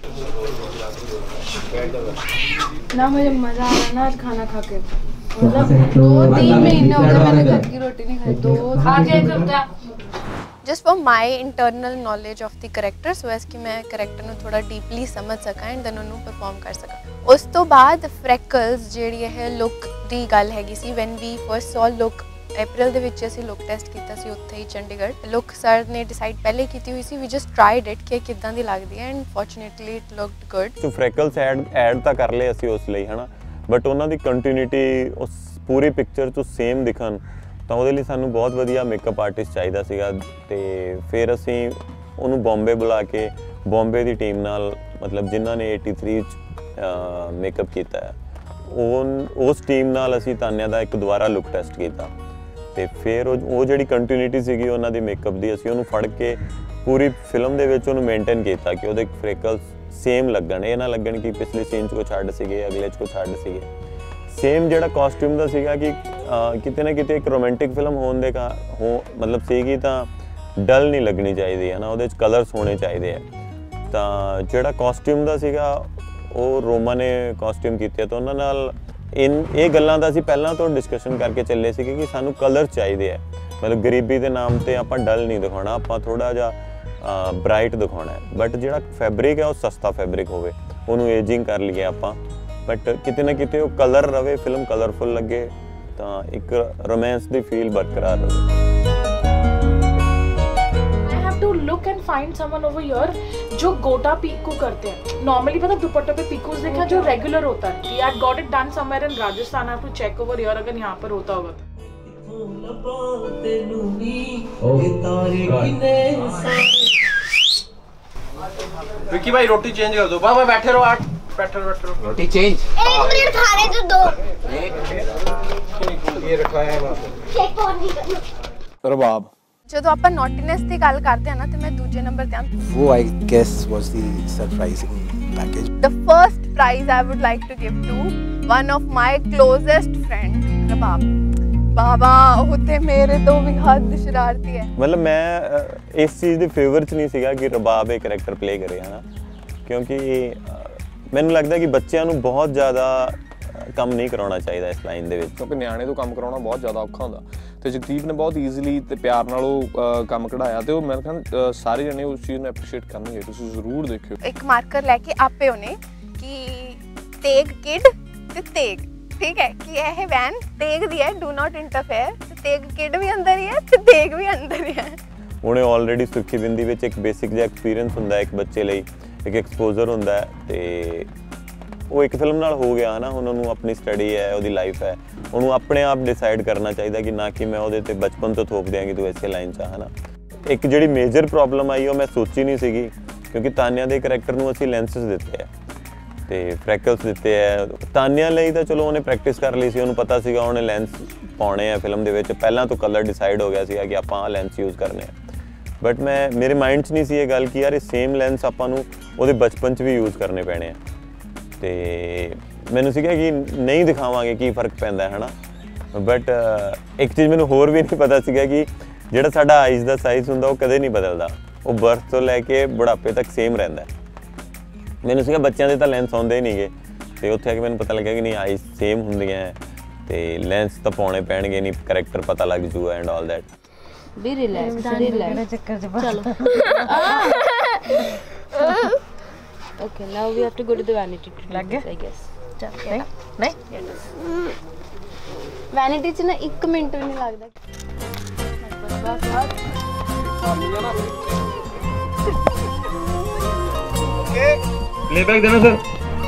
ना मुझे मजा आ रहा है ना आज खाना खा के, मतलब दो तीन महीने हो गए मैंने घर की रोटी नहीं खाई, दो खा के चलता just for my internal knowledge of the character, so as कि मैं करैक्टर ਨੂੰ ਥੋੜਾ ਡੀਪਲੀ ਸਮਝ ਸਕਾਂ ਐਂਡ ਦੈਨ ਉਹਨੂੰ ਪਰਫਾਰਮ ਕਰ ਸਕਾਂ। ਉਸ ਤੋਂ ਬਾਅਦ ਫ੍ਰੈਕਲਸ ਜਿਹੜੀ ਇਹ ਲੁੱਕ ਦੀ ਗੱਲ ਹੈਗੀ ਸੀ, when we first saw look April ਦੇ ਵਿੱਚ ਅਸੀਂ ਲੁੱਕ ਟੈਸਟ ਕੀਤਾ ਸੀ ਉੱਥੇ ਹੀ ਚੰਡੀਗੜ੍ਹ। ਲੁੱਕ ਸਰ ਨੇ ਡਿਸਾਈਡ ਪਹਿਲੇ ਕੀਤੀ ਹੋਈ ਸੀ, ਵੀ ਜਸਟ ਟਰਾਈਡ ਇਟ ਕਿ ਕਿੱਦਾਂ ਦੀ ਲੱਗਦੀ ਹੈ and fortunately it looked good. So freckles add add ਤਾਂ ਕਰ ਲਏ ਅਸੀਂ ਉਸ ਲਈ ਹਨਾ, ਬਟ ਉਹਨਾਂ ਦੀ ਕੰਟੀਨਿਊਟੀ ਉਸ ਪੂਰੀ ਪਿਕਚਰ 'ਚ ਸੇਮ ਦਿਖਣ ਤਾਂ ਉਹਦੇ ਲਈ ਸਾਨੂੰ ਬਹੁਤ ਵਧੀਆ ਮੇਕਅਪ ਆਰਟਿਸਟ ਚਾਹੀਦਾ ਸੀਗਾ। ਤੇ ਫਿਰ ਅਸੀਂ ਉਹਨੂੰ ਬੰਬੇ ਬੁਲਾ ਕੇ ਬੰਬੇ ਦੀ ਟੀਮ ਨਾਲ, ਮਤਲਬ ਜਿਨ੍ਹਾਂ ਨੇ तिरासी 'ਚ ਮੇਕਅਪ ਕੀਤਾ ਹੈ, ਉਹ ਉਸ ਟੀਮ ਨਾਲ ਅਸੀਂ ਤਾਨਿਆ ਦਾ ਇੱਕ ਦੁਬਾਰਾ ਲੁੱਕ ਟੈਸਟ ਕੀਤਾ ਤੇ ਫਿਰ ਉਹ ਉਹ ਜਿਹੜੀ ਕੰਟੀਨਿਊਟੀ ਸੀਗੀ ਉਹਨਾਂ ਦੀ ਮੇਕਅਪ ਦੀ, ਅਸੀਂ ਉਹਨੂੰ ਫੜ ਕੇ ਪੂਰੀ ਫਿਲਮ ਦੇ ਵਿੱਚ ਉਹਨੂੰ ਮੇਨਟੇਨ ਕੀਤਾ ਕਿ ਉਹਦੇ ਫ੍ਰੈਕਲਸ ਸੇਮ ਲੱਗਣ, ਇਹ ਨਾ ਲੱਗਣ ਕਿ ਪਿਛਲੇ ਸੀਨ 'ਚ ਕੁਛ ਛੱਡ ਸੀਗੇ, ਅਗਲੇ 'ਚ ਕੁਛ ਛੱਡ ਸੀਗੇ। ਸੇਮ ਜਿਹੜਾ ਕਾਸਟਿਊਮ ਦਾ ਸੀਗਾ ਕਿ ਕਿਤੇ ਨਾ ਕਿਤੇ ਇੱਕ ਰੋਮਾਂਟਿਕ ਫਿਲਮ ਹੋਣ ਦੇ ਕਾ ਹੋ ਮਤਲਬ ਸੀਗੀ ਤਾਂ ਡਲ ਨਹੀਂ ਲੱਗਣੀ ਚਾਹੀਦੀ ਹੈ ਨਾ, ਉਹਦੇ 'ਚ ਕਲਰਸ ਹੋਣੇ ਚਾਹੀਦੇ ਆ। ਤਾਂ ਜਿਹੜਾ ਕਾਸਟਿਊਮ ਦਾ ਸੀਗਾ ਉਹ ਰੋਮਾ ਨੇ ਕਾਸਟਿਊਮ ਕੀਤੇ ਤਾਂ ਉਹਨਾਂ ਨਾਲ ਇਨ ਇਹ ਗੱਲਾਂ ਦਾ ਅਸੀਂ ਪਹਿਲਾਂ ਤੋਂ ਡਿਸਕਸ਼ਨ ਕਰਕੇ ਚੱਲੇ ਸੀਗੇ ਕਿ ਸਾਨੂੰ ਕਲਰ ਚਾਹੀਦੇ ਆ, ਮਤਲਬ ਗਰੀਬੀ ਦੇ ਨਾਮ ਤੇ ਆਪਾਂ ਡਲ ਨਹੀਂ ਦਿਖਾਉਣਾ, ਆਪਾਂ ਥੋੜਾ ਜਿਹਾ ਬ੍ਰਾਈਟ ਦਿਖਾਉਣਾ ਹੈ। ਬਟ ਜਿਹੜਾ ਫੈਬਰਿਕ ਹੈ ਉਹ ਸਸਤਾ ਫੈਬਰਿਕ ਹੋਵੇ, ਉਹਨੂੰ ਏਜਿੰਗ ਕਰ ਲਈਏ ਆਪਾਂ, ਬਟ ਕਿਤੇ ਨਾ ਕਿਤੇ ਉਹ ਕਲਰ ਰਵੇ, ਫਿਲਮ ਕਲਰਫੁਲ ਲੱਗੇ ਤਾਂ ਇੱਕ ਰੋਮਾਂਸ ਦੀ ਫੀਲ ਬਰਕਰਾਰ ਰਹੇ। look and find someone over here जो गोटा पीको करते हैं। Normally पता दुपट्टे पे पीकोस देखा जो रेगुलर होता है, कि I got it done somewhere in Rajasthan, I have to check over here अगर यहाँ पर होता होगा। विक्की भाई रोटी चेंज कर दो, वहाँ मैं बैठे रहो, आठ बैठे रहो बैठे रहो। रोटी चेंज एक मिनट खा रहे तो दो ये रखा है वहाँ चेक और नहीं करना। रबाब ਜਦੋਂ ਆਪਾਂ ਨੌਟੀਨੈਸ ਦੀ ਗੱਲ ਕਰਦੇ ਆ ਨਾ ਤੇ ਮੈਂ ਦੂਜੇ ਨੰਬਰ ਤੇ ਆਂ, वो I guess was the surprising package. the first prize I would like to give to one of my closest friend Rabab. बाबा ਉਹ ਤੇ ਮੇਰੇ ਤੋਂ ਵੀ ਹੱਦ ਸ਼ਰਾਰਤੀ ਹੈ। ਮਤਲਬ ਮੈਂ ਇਸ ਚੀਜ਼ ਦੇ ਫੇਵਰ 'ਚ ਨਹੀਂ ਸੀਗਾ ਕਿ ਰਬਾਬ ਇਹ ਕਰੈਕਟਰ ਪਲੇ ਕਰੇ ਹਨਾ, ਕਿਉਂਕਿ ਮੈਨੂੰ ਲੱਗਦਾ ਕਿ ਬੱਚਿਆਂ ਨੂੰ ਬਹੁਤ ਜ਼ਿਆਦਾ ਕੰਮ ਨਹੀਂ ਕਰਾਉਣਾ ਚਾਹੀਦਾ ਇਸ ਲਾਈਨ ਦੇ ਵਿੱਚ, ਕਿਉਂਕਿ ਨਿਆਣੇ ਤੋਂ ਕੰਮ ਕਰਾਉਣਾ ਬਹੁਤ ਜ਼ਿਆਦਾ ਔਖਾ ਹੁੰਦਾ ਤੇ ਜਗਦੀਪ ਨੇ ਬਹੁਤ ਈਜ਼ੀਲੀ ਤੇ ਪਿਆਰ ਨਾਲ ਉਹ ਕੰਮ ਕਢਾਇਆ ਤੇ ਉਹ ਮੈਂ ਕਹਿੰਦਾ ਸਾਰੇ ਜਣੇ ਉਸ ਚੀਜ਼ ਨੂੰ ਐਪਰੀਸ਼ੀਏਟ ਕਰਨਗੇ, ਤੁਸੀਂ ਜ਼ਰੂਰ ਦੇਖਿਓ। ਇੱਕ ਮਾਰਕਰ ਲੈ ਕੇ ਆਪੇ ਉਹਨੇ ਕਿ ਤੇਗ ਕਿਡ ਤੇ ਤੇਗ, ਠੀਕ ਹੈ ਕਿ ਇਹ ਵੈਨ ਤੇਗ ਦੀ ਹੈ, ਡੂ ਨਾਟ ਇੰਟਰਫੇਅਰ, ਤੇ ਤੇਗ ਕਿਡ ਵੀ ਅੰਦਰ ਹੀ ਹੈ ਤੇ ਤੇਗ ਵੀ ਅੰਦਰ ਹੀ ਹੈ। ਉਹਨੇ ਆਲਰੇਡੀ ਸੁੱਖੀ ਬਿੰਦੀ ਵਿੱਚ ਇੱਕ ਬੇਸਿਕ ਜਿਹਾ ਐਕਸਪੀਰੀਅੰਸ ਹੁੰਦਾ ਇੱਕ ਬੱਚੇ ਲਈ, ਇੱਕ ਐਕਸਪੋਜ਼ਰ ਹੁੰਦਾ ਤੇ ਉਹ ਇੱਕ ਫਿਲਮ ਨਾਲ ਹੋ ਗਿਆ ਨਾ, ਹੁਣ ਉਹਨੂੰ ਆਪਣੀ ਸਟੱਡੀ ਹੈ, ਉਹਦੀ ਲਾਈਫ ਹੈ, ਉਹਨੂੰ ਆਪਣੇ ਆਪ ਡਿਸਾਈਡ ਕਰਨਾ ਚਾਹੀਦਾ ਕਿ ਨਾ ਕਿ ਮੈਂ ਉਹਦੇ ਤੇ ਬਚਪਨ ਤੋਂ ਥੋਪ ਦਿਆਂਗੀ ਤੂੰ ਇਸੇ ਲਾਈਨ 'ਚ ਹੈ ਨਾ। ਇੱਕ ਜਿਹੜੀ ਮੇਜਰ ਪ੍ਰੋਬਲਮ ਆਈ ਉਹ ਮੈਂ ਸੋਚੀ ਨਹੀਂ ਸੀਗੀ, ਕਿਉਂਕਿ ਤਾਨਿਆ ਦੇ ਕਰੈਕਟਰ ਨੂੰ ਅਸੀਂ ਲੈਂਸਸ ਦਿੱਤੇ ਆ ਤੇ ਫ੍ਰੈਕਲਸ ਦਿੱਤੇ ਆ। ਤਾਨਿਆ ਲਈ ਤਾਂ ਚਲੋ ਉਹਨੇ ਪ੍ਰੈਕਟਿਸ ਕਰ ਲਈ ਸੀ, ਉਹਨੂੰ ਪਤਾ ਸੀਗਾ ਉਹਨੇ ਲੈਂਸ ਪਾਉਣੇ ਆ ਫਿਲਮ ਦੇ ਵਿੱਚ, ਪਹਿਲਾਂ ਤੋਂ ਕਲਰ ਡਿਸਾਈਡ ਹੋ ਗਿਆ ਸੀਗਾ ਕਿ ਆਪਾਂ ਆਹ ਲੈਂਸ ਯੂਜ਼ ਕਰਨੇ ਆ। ਬਟ ਮੈਂ ਮੇਰੇ ਮਾਈਂਡ 'ਚ ਨਹੀਂ ਸੀ ਇਹ ਗੱਲ ਕਿ ਯਾਰ ਇਹ ਸੇਮ ਲੈਂਸ ਆਪਾਂ ਨੂੰ ਉਹਦੇ ਬਚਪਨ 'ਚ ਵੀ ਯੂਜ਼ ਕਰਨੇ ਪੈਣੇ ਆ, ਤੇ ਮੈਨੂੰ ਸੀਗਾ ਕਿ ਨਹੀਂ ਦਿਖਾਵਾਂਗੇ ਕੀ ਫਰਕ ਪੈਂਦਾ ਹੈ ਨਾ। ਬਟ ਇੱਕ ਚੀਜ਼ ਮੈਨੂੰ ਹੋਰ ਵੀ ਨਹੀਂ ਪਤਾ ਸੀਗਾ ਕਿ ਜਿਹੜਾ ਸਾਡਾ ਆਈਜ਼ ਦਾ ਸਾਈਜ਼ ਹੁੰਦਾ ਉਹ ਕਦੇ ਨਹੀਂ ਬਦਲਦਾ, ਉਹ ਬਰਥ ਤੋਂ ਲੈ ਕੇ ਬੁਢਾਪੇ ਤੱਕ ਸੇਮ ਰਹਿੰਦਾ। ਮੈਨੂੰ ਸੀਗਾ ਬੱਚਿਆਂ ਦੇ ਤਾਂ ਲੈਂਸ ਆਉਂਦੇ ਹੀ ਨਹੀਂਗੇ, ਤੇ ਉੱਥੇ ਆ ਕੇ ਮੈਨੂੰ ਪਤਾ ਲੱਗਿਆ ਕਿ ਨਹੀਂ ਆਈਜ਼ ਸੇਮ ਹੁੰਦੀਆਂ ਤੇ ਲੈਂਸ ਤਾਂ ਪਾਉਣੇ ਪੈਣਗੇ, ਨਹੀਂ ਕਰੈਕਟਰ ਪਤਾ ਲੱਗ ਜੂਗਾ and all that. Be relax relax ਚੱਕਰ ਚ ਚਲੋ। Okay, now we have to go to the vanity treatment, I guess. चल, नहीं, नहीं. ਵੈਨਿਟੀ 'ਚ ਨਾ ਇੱਕ ਮਿੰਟ ਵੀ ਨਹੀਂ ਲੱਗਦਾ। प्लेबैक देना सर।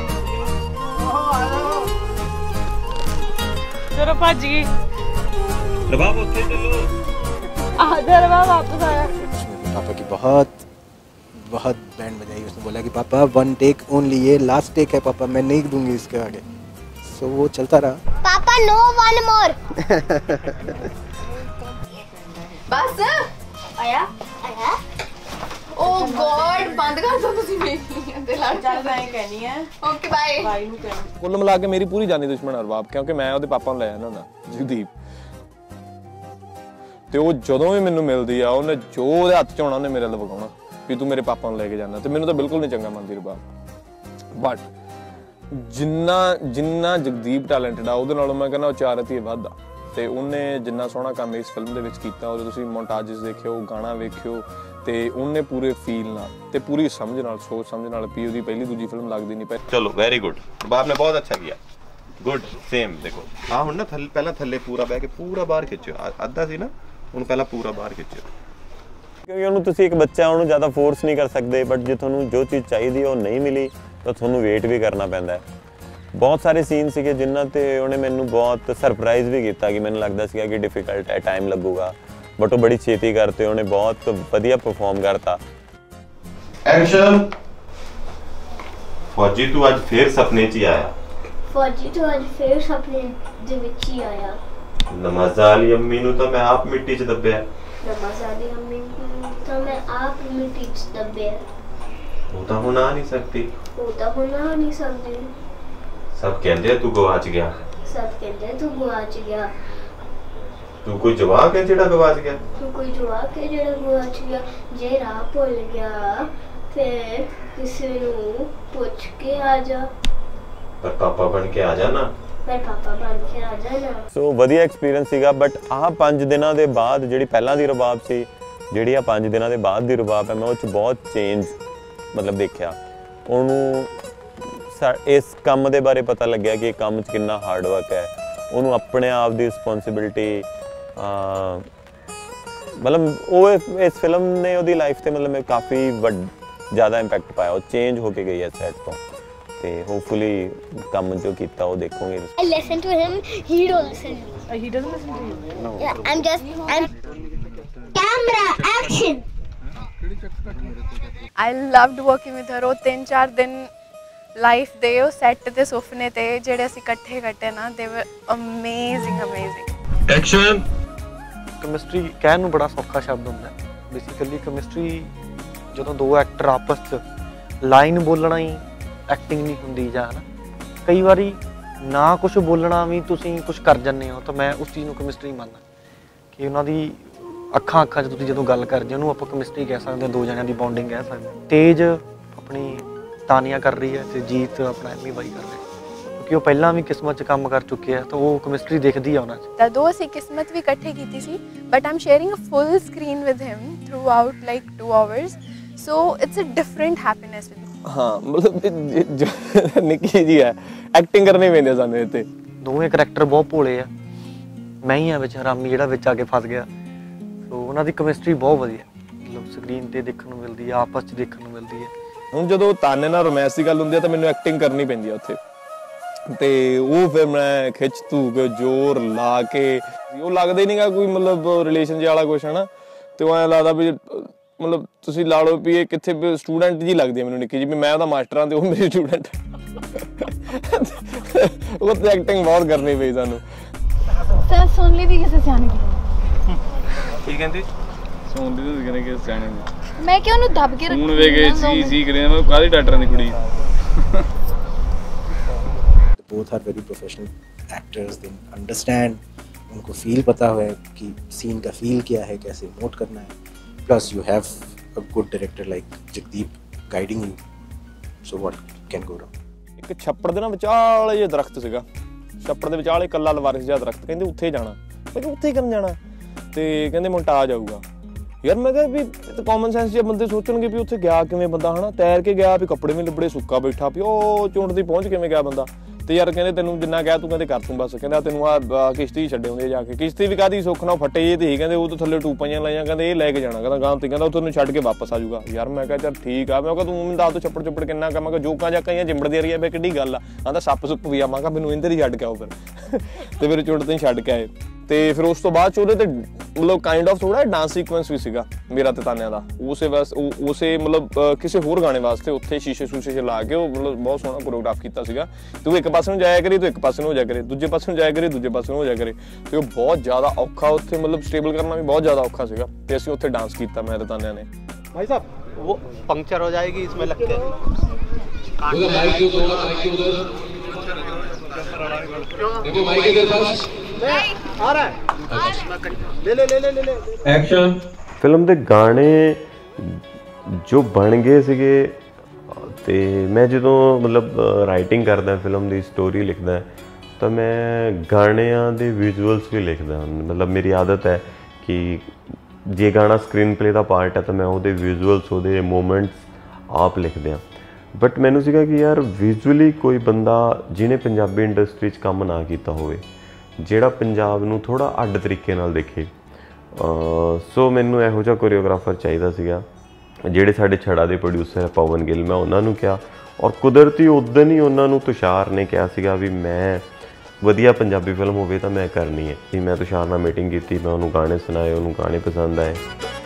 चलो भज गई। रबाब उत्थे चलो। आधा रबाब वापस आया। पापा की बहुत बहुत बैंड बजाई, उसने बोला कि पापा वन टेक ओनली, ये लास्ट टेक है पापा, मैं नहीं दूंगी इसके आगे। सो so, वो चलता रहा। पापा नो वन मोर। बस आया आया ओ गॉड बंद कर दो ਤੁਸੀਂ ਮੇਰੀ ਤੇ ਲੜ ਚੱਲ ਮੈਂ ਕਹਿਨੀ ਹੈ ਓਕੇ ਬਾਏ ਬਾਈ ਨੂੰ ਕਹਿ ਕੁੱਲ ਮਿਲਾ ਕੇ ਮੇਰੀ ਪੂਰੀ ਜਾਨੀ ਦੁਸ਼ਮਣ ਹੈ ਰਬਾਬ ਕਿਉਂਕਿ ਮੈਂ ਉਹਦੇ ਪਾਪਾ ਨੂੰ ਲੈ ਜਾਂਦਾ ਹੁੰਦਾ ਜਗਦੀਪ ਤੇ ਉਹ ਜਦੋਂ ਵੀ ਮੈਨੂੰ ਮਿਲਦੀ ਆ ਉਹਨੇ ਜੋ ਉਹਦੇ ਹੱਥ 'ਚ ਹੋਣਾ ਉਹਨੇ ਮੇਰੇ ਵੱਲ ਵਗਾਉਣਾ ਵੀ ਤੂੰ ਮੇਰੇ ਪਾਪਾ ਨੂੰ ਲੈ ਕੇ ਜਾਣਾ ਤੇ ਮੈਨੂੰ ਤਾਂ ਬਿਲਕੁਲ ਨਹੀਂ ਚੰਗਾ ਮੰਨਦੀ ਰਬਾਬ ਬਟ ਜਿੰਨਾ ਜਿੰਨਾ ਜਗਦੀਪ ਟੈਲੈਂਟਡ ਆ ਉਹਦੇ ਨਾਲੋਂ ਮੈਂ ਕਹਿੰਦਾ ਉਹ ਚਾਰ ਰਤੀ ਵੱਧ ਆ ਤੇ ਉਹਨੇ ਜਿੰਨਾ ਸੋਹਣਾ ਕੰਮ ਇਸ ਫਿਲਮ ਦੇ ਵਿੱਚ ਕੀਤਾ ਉਹਦੇ ਤੁਸੀਂ ਮੌਂਟਾਜਸ ਦੇਖਿਓ ਗਾਣਾ ਵੇਖਿਓ ਤੇ ਉਹਨੇ ਪੂਰੇ ਫੀਲ ਨਾਲ ਤੇ ਪੂਰੀ ਸਮਝ ਨਾਲ ਸੋਚ ਸਮਝ ਨਾਲ ਪੀ ਉਹਦੀ ਪਹਿਲੀ ਦੂਜੀ ਫਿਲਮ ਲੱਗਦੀ ਨਹੀਂ ਪਈ ਚਲੋ ਵੈਰੀ ਗੁੱਡ ਬਾਪ ਨੇ ਬਹੁਤ ਅੱਛਾ ਕੀਤਾ ਗੁੱਡ ਸੇਮ ਦੇਖੋ ਆ ਹੁਣ ਨਾ ਥੱਲੇ ਪਹਿਲਾਂ ਥੱਲੇ ਪੂਰਾ ਬਹਿ ਕੇ ਪੂਰਾ ਬਾਹਰ ਖਿੱਚਿਓ ਅੱਧਾ ਸੀ ਨਾ ਹੁਣ ਪਹਿਲਾਂ ਪੂਰਾ ਬਾਹਰ ਖਿੱਚਿਓ ਕਿਉਂਕਿ ਉਹਨੂੰ ਤੁਸੀਂ ਇੱਕ ਬੱਚਾ ਉਹਨੂੰ ਜ਼ਿਆਦਾ ਫੋਰਸ ਨਹੀਂ ਕਰ ਸਕਦੇ ਬਟ ਜੇ ਤੁਹਾਨੂੰ ਜੋ ਚੀਜ਼ ਚਾਹੀਦੀ ਉਹ ਨਹੀਂ ਮਿਲੀ ਤਾਂ ਤੁਹਾਨੂੰ ਵੇਟ ਵੀ ਕਰਨਾ ਪੈਂਦਾ ਹੈ ਬਹੁਤ ਸਾਰੇ ਸੀਨ ਸੀਗੇ ਜਿਨ੍ਹਾਂ ਤੇ ਉਹਨੇ ਮੈਨੂੰ ਬਹੁਤ ਸਰਪ੍ਰਾਈਜ਼ ਵੀ ਕੀਤਾ ਕਿ ਮੈਨੂੰ ਲੱਗਦਾ ਸੀਗਾ ਕਿ ਡਿਫਿਕਲਟ ਹੈ ਟਾਈਮ ਲੱਗੂਗਾ ਬਟ ਉਹ ਬੜੀ ਛੇਤੀ ਕਰਤੇ ਉਹਨੇ ਬਹੁਤ ਵਧੀਆ ਪਰਫਾਰਮ ਕਰਤਾ ਐਕਸ਼ਨ ਫੌਜੀ ਤੂੰ ਅੱਜ ਫੇਰ ਸੁਪਨੇ 'ਚ ਹੀ ਆਇਆ ਫੌਜੀ ਤੂੰ ਅੱਜ ਫੇਰ ਸੁਪਨੇ ਦੇ ਵਿੱਚ ਹੀ ਆਇਆ ਨਮਾਜ਼ਾਂ ਵਾਲੀ ਅੰਮੀ ਨੂੰ ਤਾਂ ਮੈਂ ਆਪ ਮਿੱਟੀ 'ਚ ਦੱਬਿਆ ਨਮਾਜ਼ਾਂ ਵਾਲੀ ਅੰਮੀ ਨੂੰ ਤਾਂ ਮੈਂ ਆਪ ਮਿੱਟੀ 'ਚ ਦੱਬਿਆ ਉਹ ਤਾਂ ਹੁਣ ਆ ਨਹੀਂ ਸਕਦੀ ਉਹ ਤਾਂ ਹੁਣ ਆ ਨਹੀਂ ਸਕਦੀ ਸਭ ਕਹਿੰਦੇ ਤੂੰ ਗਵਾਚ ਗਿਆ ਸਭ ਕਹਿੰਦੇ ਤੂੰ ਗਵਾਚ ਗਿਆ ਤੂੰ ਕੋਈ ਜਵਾਕ ਹੈ ਜਿਹੜਾ ਗਵਾਚ ਗਿਆ ਤੂੰ ਕੋਈ ਜਵਾਕ ਹੈ ਜਿਹੜਾ ਗਵਾਚ ਗਿਆ ਜੇ ਰਾਹ ਭੁੱਲ ਗਿਆ ਫਿਰ ਕਿਸੇ ਨੂੰ ਪੁੱਛ ਕੇ ਆ ਜਾ ਪਰ ਪਾਪਾ ਬਣ ਕੇ ਆ ਜਾ ਨਾ ਮੈਂ ਪਾਪਾ ਬਣ ਕੇ ਆ ਜਾ ਨਾ ਸੋ ਵਧੀਆ ਐਕਸਪੀਰੀਅੰਸ ਸੀਗਾ ਬਟ ਆਹ ਪੰਜ ਦਿਨਾਂ ਦੇ ਬਾਅਦ ਜਿਹੜੀ ਪਹਿਲਾਂ ਦੀ ਰਬਾਬ ਸੀ ਜਿਹੜੀ ਆ ਪੰਜ ਦਿਨਾਂ ਦੇ ਬਾਅਦ ਦੀ ਰਬਾਬ ਹੈ ਮੈਂ ਉਹ 'ਚ ਬਹੁਤ ਚੇਂਜ ਮਤਲਬ ਦੇਖਿਆ ਉਹਨੂੰ ਇਸ ਕੰਮ ਦੇ ਬਾਰੇ ਪਤਾ ਲੱਗਿਆ ਕਿ ਇਹ ਕੰਮ 'ਚ ਕਿੰਨਾ ਹਾਰਡ ਵਰਕ ਹੈ ਉਹਨੂੰ ਆਪਣੇ ਆਪ ਦੀ ਰਿਸਪੌਂਸਿਬਿਲਿਟੀ ਮਤਲਬ ਉਹ ਇਸ ਫਿਲਮ ਨੇ ਉਹਦੀ ਲਾਈਫ 'ਤੇ ਮਤਲਬ ਕਾਫੀ ਵੱਡ ਜ਼ਿਆਦਾ ਇੰਪੈਕਟ ਪਾਇਆ ਉਹ ਚੇਂਜ ਹੋ ਕੇ ਗਈ ਹੈ ਸੈਟ ਤੋਂ ਤੇ ਹੋਪਫੁਲੀ ਕੰਮ ਜੋ ਕੀਤਾ ਉਹ ਦੇਖੋਗੇ I listen to him he don't listen he doesn't listen to you no yeah, I'm just I'm camera action I loved working with her ਉਹ ਤਿੰਨ ਚਾਰ ਦਿਨ ਲਾਈਫ ਦੇ ਉਹ ਸੈੱਟ ਤੇ ਸੁਪਨੇ ਤੇ ਜਿਹੜੇ ਅਸੀਂ ਇਕੱਠੇ ਕੱਟੇ ਨਾ ਦੇ ਵਰ ਅਮੇਜ਼ਿੰਗ ਅਮੇਜ਼ਿੰਗ ਐਕਸ਼ਨ ਕੈਮਿਸਟਰੀ ਕਹਿਣ ਨੂੰ ਬੜਾ ਸੌਖਾ ਸ਼ਬਦ ਹੁੰਦਾ ਹੈ ਬੇਸਿਕਲੀ ਕੈਮਿਸਟਰੀ ਜਦੋਂ ਦੋ ਐਕਟਰ ਆਪਸ 'ਚ ਲਾਈਨ ਬੋਲਣਾ ਹੀ ਐਕਟਿੰਗ ਨਹੀਂ ਹੁੰਦੀ ਜਾਂ ਹਨਾ ਕਈ ਵਾਰੀ ਨਾ ਕੁਝ ਬੋਲਣਾ ਵੀ ਤੁਸੀਂ ਕੁਝ ਕਰ ਜਾਂਦੇ ਹੋ ਤਾਂ ਮੈਂ ਉਸ ਚੀਜ਼ ਨੂੰ ਕੈਮਿਸਟਰੀ ਮੰਨਦਾ ਕਿ ਉਹਨਾਂ ਦੀ ਅੱਖਾਂ ਅੱਖਾਂ 'ਚ ਤੁਸੀਂ ਜਦੋਂ ਗੱਲ ਕਰਦੇ ਉਹਨੂੰ ਆਪਾਂ ਕੈਮਿਸਟਰੀ ਕਹਿ ਸਕਦੇ ਹਾਂ ਦੋ ਜਣਿਆਂ ਦੀ ਬੌਂਡਿੰਗ ਕਹਿ ਸਕਦੇ ਤੇਜ ਆਪਣੀ ਤਾਨੀਆਂ ਕਰ ਰਹੀ ਹੈ ਤੇ ਜੀਤ ਆਪਣਾ ਐਮੀ ਬਾਈ ਕਰ ਰਿਹਾ ਕਿਉਂਕਿ ਉਹ ਪਹਿਲਾਂ ਵੀ ਕਿਸਮਤ 'ਚ ਕੰਮ ਕਰ ਚੁੱਕੇ ਆ ਤਾਂ ਉਹ ਕੈਮਿਸਟਰੀ ਦਿਖਦੀ ਆ ਉਹਨਾਂ 'ਚ ਤਾਂ ਦੋ ਅਸੀਂ ਕਿਸਮਤ ਵੀ ਇਕੱਠੇ ਕੀਤੀ ਸੀ but I'm sharing a full screen with him throughout like two hours so it's a different happiness with ਹਾਂ ਮਤਲਬ ਨਿੱਕੀ ਜੀ ਹੈ ਐਕਟਿੰਗ ਕਰਨੀ ਪੈਂਦੀ ਸਾਨੂੰ ਇੱਥੇ ਦੋਵੇਂ ਕਰੈਕਟਰ ਬਹੁਤ ਭੋਲੇ ਆ ਮੈਂ ਹੀ ਆ ਵਿੱਚ ਹਰਾਮੀ ਜਿਹੜਾ ਵਿੱਚ ਆ ਕੇ ਫਸ ਗਿਆ ਸੋ ਉਹਨਾਂ ਦੀ ਕੈਮਿਸਟਰੀ ਬਹੁਤ ਵਧੀਆ ਮਤਲਬ ਸਕਰੀਨ ਤੇ ਦੇਖਣ ਨੂੰ ਮਿਲਦੀ ਆ ਆਪਸ 'ਚ ਦੇਖਣ ਨੂੰ ਮਿਲਦੀ ਹੈ ਹੁਣ ਜਦੋਂ ਤਾਨੇ ਨਾਲ ਰੋਮਾਂਸ ਦੀ ਗੱਲ ਹੁੰਦੀ ਹੈ ਤਾਂ ਮੈਨੂੰ ਐਕਟਿੰਗ ਕਰਨੀ ਪੈਂਦੀ ਆ ਉੱਥੇ ਤੇ ਉਹ ਫਿਰ ਮੈਂ ਖਿੱਚ ਧੂ ਕੇ ਜ਼ੋਰ ਲਾ ਕੇ ਉਹ ਲੱਗਦਾ ਹੀ ਨਹੀਂਗਾ ਕੋਈ ਮਤਲਬ ਰਿਲੇਸ਼ਨ ਜਿਹਾ ਵਾਲਾ ਕੁਛ ਹੈ ਨਾ ਤੇ ਉਹ ਐਂ ਲੱਗਦਾ ਵੀ ਮਤਲਬ ਤੁਸੀਂ ਲਾ ਲਓ ਵੀ ਇਹ ਕਿੱਥੇ ਸਟੂਡੈਂਟ ਜੀ ਲੱਗਦੀ ਹੈ ਮੈਨੂੰ ਨਿੱਕੀ ਜੀ ਵੀ ਮੈਂ ਉਹਦਾ ਮਾਸਟਰ ਹਾਂ ਤੇ ਉਹ ਮੇਰੇ ਸਟੂਡੈਂਟ ਉਹ ਤੇ ਐਕਟਿੰਗ ਬਹੁਤ ਕਰਨੀ ਪਈ ਸਾਨੂੰ ਸਰ ਸੁਣ ਲਈ ਦੀ ਕਿਸੇ ਸਿਆਣੇ ਦੀ ਕੀ ਕਹਿੰਦੀ ਸੁਣ ਲਈ ਤੁਸੀਂ ਕਹਿੰਦੇ ਕਿਸੇ ਸਿਆਣੇ ਦੀ ਮੈਂ ਕਿ ਉਹਨੂੰ ਦੱਬ ਕੇ ਰੱਖੀ ਹੁਣ ਵੇ ਗਏ ਸੀ ਸੀ ਕਰਿਆ ਮੈਂ ਕਾਹਦੀ ਡਾਕਟਰਾਂ ਦੀ ਕੁੜੀ both are very professional actors they understand उनको feel पता है कि scene का feel क्या है कैसे note करना है plus you have a good director like Jagdeep guiding you so what can go wrong ਇੱਕ ਛੱਪੜ ਦੇ ਨਾਲ ਵਿਚਾਲੇ ਜਿਹਾ ਦਰਖਤ ਸੀਗਾ ਛੱਪੜ ਦੇ ਵਿਚਾਲੇ ਇਕੱਲਾ ਲਵਾਰਿਸ ਜਿਹਾ ਦਰਖਤ ਕਹਿੰਦੇ ਉੱਥੇ ਜਾਣਾ ਮੈਂ ਕਿਹਾ ਉੱਥੇ ਕਰਨ ਜਾਣਾ ਤੇ ਕਹਿੰਦੇ ਮੌਂਟਾਜ ਆਊਗਾ ਯਾਰ ਮੈਂ ਕਿਹਾ ਵੀ ਤੇ ਕਾਮਨ ਸੈਂਸ ਜੇ ਬੰਦੇ ਸੋਚਣਗੇ ਵੀ ਉੱਥੇ ਗਿਆ ਕਿਵੇਂ ਬੰਦਾ ਹਨਾ ਤੈਰ ਕੇ ਗਿਆ ਵੀ ਕੱਪੜੇ ਵੀ ਲਿਬੜੇ ਸੁੱਕਾ ਬੈਠਾ ਵੀ ਉਹ ਚੁੰਡ ਦੀ ਪਹੁੰਚ ਕਿਵੇਂ ਗਿਆ ਬੰਦਾ ਤੇ ਯਾਰ ਕਹਿੰਦੇ ਤੈਨੂੰ ਜਿੰਨਾ ਕਿਹਾ ਤੂੰ ਕਹਿੰਦੇ ਕਰ ਤੂੰ ਬਸ ਕਹਿੰਦਾ ਤੈਨੂੰ ਆ ਕਿਸ਼ਤੀ ਛੱਡੇ ਹੁੰਦੇ ਜਾ ਕੇ ਕਿਸ਼ਤੀ ਵੀ ਕਾਹਦੀ ਸੁੱਖ ਨਾਲ ਫੱਟੇ ਜੇ ਤੇ ਕਹਿੰਦੇ ਉਹ ਤੋਂ ਥੱਲੇ ਟੂਪਾਈਆਂ ਲਾਈਆਂ ਕਹਿੰਦੇ ਇਹ ਲੈ ਕੇ ਜਾਣਾ ਕਹਿੰਦਾ ਗਾਂ ਤੇ ਕਹਿੰਦਾ ਉੱਥੇ ਨੂੰ ਛੱਡ ਕੇ ਵਾਪਸ ਆ ਜਾਊਗਾ ਯਾਰ ਮੈਂ ਕਿਹਾ ਚੱਲ ਠੀਕ ਆ ਮੈਂ ਕਿਹਾ ਤੂੰ ਮੈਨੂੰ ਦੱਸ ਤੂੰ ਛੱਪੜ ਛੱਪੜ ਕਿੰਨਾ ਕੰਮ ਮੈਂ ਜੋਕਾਂ ਜਾਂ ਕਈਆਂ ਜਿੰਬੜਦੀਆਂ ਰਹੀਆਂ ਬਈ ਕਿੱਡੀ ਗੱਲ ਆ ਕਹਿੰਦਾ ਸੱਪ ਸੁੱਪ ਵੀ ਆ ਮੈਂ ਕਿਹਾ ਮੈਨੂੰ ਇੰਦਰ ਹੀ ਛੱਡ ਕੇ ਆਓ ਫਿਰ ਤੇ ਫਿਰ ਚੁੰਡ ਤੇ ਛੱਡ ਕੇ ਆਏ ਤੇ ਫਿਰ ਉਸ ਤੋਂ ਬਾਅਦ ਚ ਉਹਦੇ ਤੇ ਮਤਲਬ ਕਾਈਂਡ ਆਫ ਥੋੜਾ ਡਾਂਸ ਸੀਕੁਐਂਸ ਵੀ ਸੀਗਾ ਮੇਰਾ ਤੇ ਤਾਨਿਆਂ ਦਾ ਉਸੇ ਵਾਸ ਉਸੇ ਮਤਲਬ ਕਿਸੇ ਹੋਰ ਗਾਣੇ ਵਾਸਤੇ ਉੱਥੇ ਸ਼ੀਸ਼ੇ ਸ਼ੂਸ਼ੇ ਚ ਲਾ ਕੇ ਉਹ ਮਤਲਬ ਬਹੁਤ ਸੋਹਣਾ ਕੋਰੀਓਗ੍ਰਾਫ ਕੀਤਾ ਸੀਗਾ ਤੇ ਉਹ ਇੱਕ ਪਾਸੇ ਨੂੰ ਜਾਇਆ ਕਰੇ ਤੇ ਇੱਕ ਪਾਸੇ ਨੂੰ ਹੋ ਜਾਇਆ ਕਰੇ ਦੂਜੇ ਪਾਸੇ ਨੂੰ ਜਾਇਆ ਕਰੇ ਦੂਜੇ ਪਾਸੇ ਨੂੰ ਹੋ ਜਾਇਆ ਕਰੇ ਤੇ ਉਹ ਬਹੁਤ ਜ਼ਿਆਦਾ ਔਖਾ ਉੱਥੇ ਮਤਲਬ ਸਟੇਬਲ ਕਰਨਾ ਵੀ ਬਹੁਤ ਜ਼ਿਆਦਾ ਔਖਾ ਸੀਗਾ ਤੇ ਅਸੀਂ ਉੱਥੇ ਡਾਂਸ ਕੀਤਾ ਮੈਂ ਤੇ ਤਾਨਿਆਂ ਨੇ। भाई साहब वो पंक्चर हो जाएगी इसमें लग के देखो माइक इधर पास आ रहा है ले ले ले ले ले एक्शन। ਫਿਲਮ ਦੇ ਗਾਣੇ ਜੋ ਬਣ ਗਏ ਸੀਗੇ ਤੇ ਮੈਂ ਜਦੋਂ ਮਤਲਬ ਰਾਈਟਿੰਗ ਕਰਦਾ ਫਿਲਮ ਦੀ ਸਟੋਰੀ ਲਿਖਦਾ ਤਾਂ ਮੈਂ ਗਾਣਿਆਂ ਦੇ ਵਿਜ਼ੂਅਲਸ ਵੀ ਲਿਖਦਾ ਮਤਲਬ ਮੇਰੀ ਆਦਤ ਹੈ ਕਿ ਜੇ ਗਾਣਾ ਸਕਰੀਨ ਪਲੇ ਦਾ ਪਾਰਟ ਹੈ ਤਾਂ ਮੈਂ ਉਹਦੇ ਵਿਜ਼ੂਅਲਸ ਉਹਦੇ ਮੂਮੈਂਟਸ ਆਪ ਲਿਖਦੇ ਹਾਂ ਬਟ ਮੈਨੂੰ ਸੀਗਾ ਕਿ ਯਾਰ ਵਿਜ਼ੂਅਲੀ ਕੋਈ ਬੰਦਾ ਜਿਹਨੇ ਪੰਜਾਬੀ ਇੰਡਸਟਰੀ 'ਚ ਕੰਮ ਨਾ ਕੀਤਾ ਹੋਵੇ ਜਿਹੜਾ ਪੰਜਾਬ ਨੂੰ ਥੋੜ੍ਹਾ ਅੱਡ ਤਰੀਕੇ ਨਾਲ ਦੇਖੇ ਸੋ ਮੈਨੂੰ ਇਹੋ ਜਿਹਾ ਕੋਰੀਓਗ੍ਰਾਫਰ ਚਾਹੀਦਾ ਸੀਗਾ ਜਿਹੜੇ ਸਾਡੇ ਛੜਾ ਦੇ ਪ੍ਰੋਡਿਊਸਰ ਪਵਨ ਗਿੱਲ ਮੈਂ ਉਹਨਾਂ ਨੂੰ ਕਿਹਾ ਔਰ ਕੁਦਰਤੀ ਉਦੋਂ ਹੀ ਉਹਨਾਂ ਨੂੰ ਤੁਸ਼ਾਰ ਨੇ ਕਿਹਾ ਸੀਗਾ ਵੀ ਮੈਂ ਵਧੀਆ ਪੰਜਾਬੀ ਫਿਲਮ ਹੋਵੇ ਤਾਂ ਮੈਂ ਕਰਨੀ ਹੈ ਕਿ ਮੈਂ ਤੁਸ਼ਾਰ ਨਾਲ ਮੀਟਿੰਗ ਕੀਤੀ ਮੈਂ ਉਹਨੂੰ ਗਾਣੇ ਸੁਣਾਏ ਉਹਨੂੰ ਗਾਣੇ ਪਸੰਦ ਆਏ।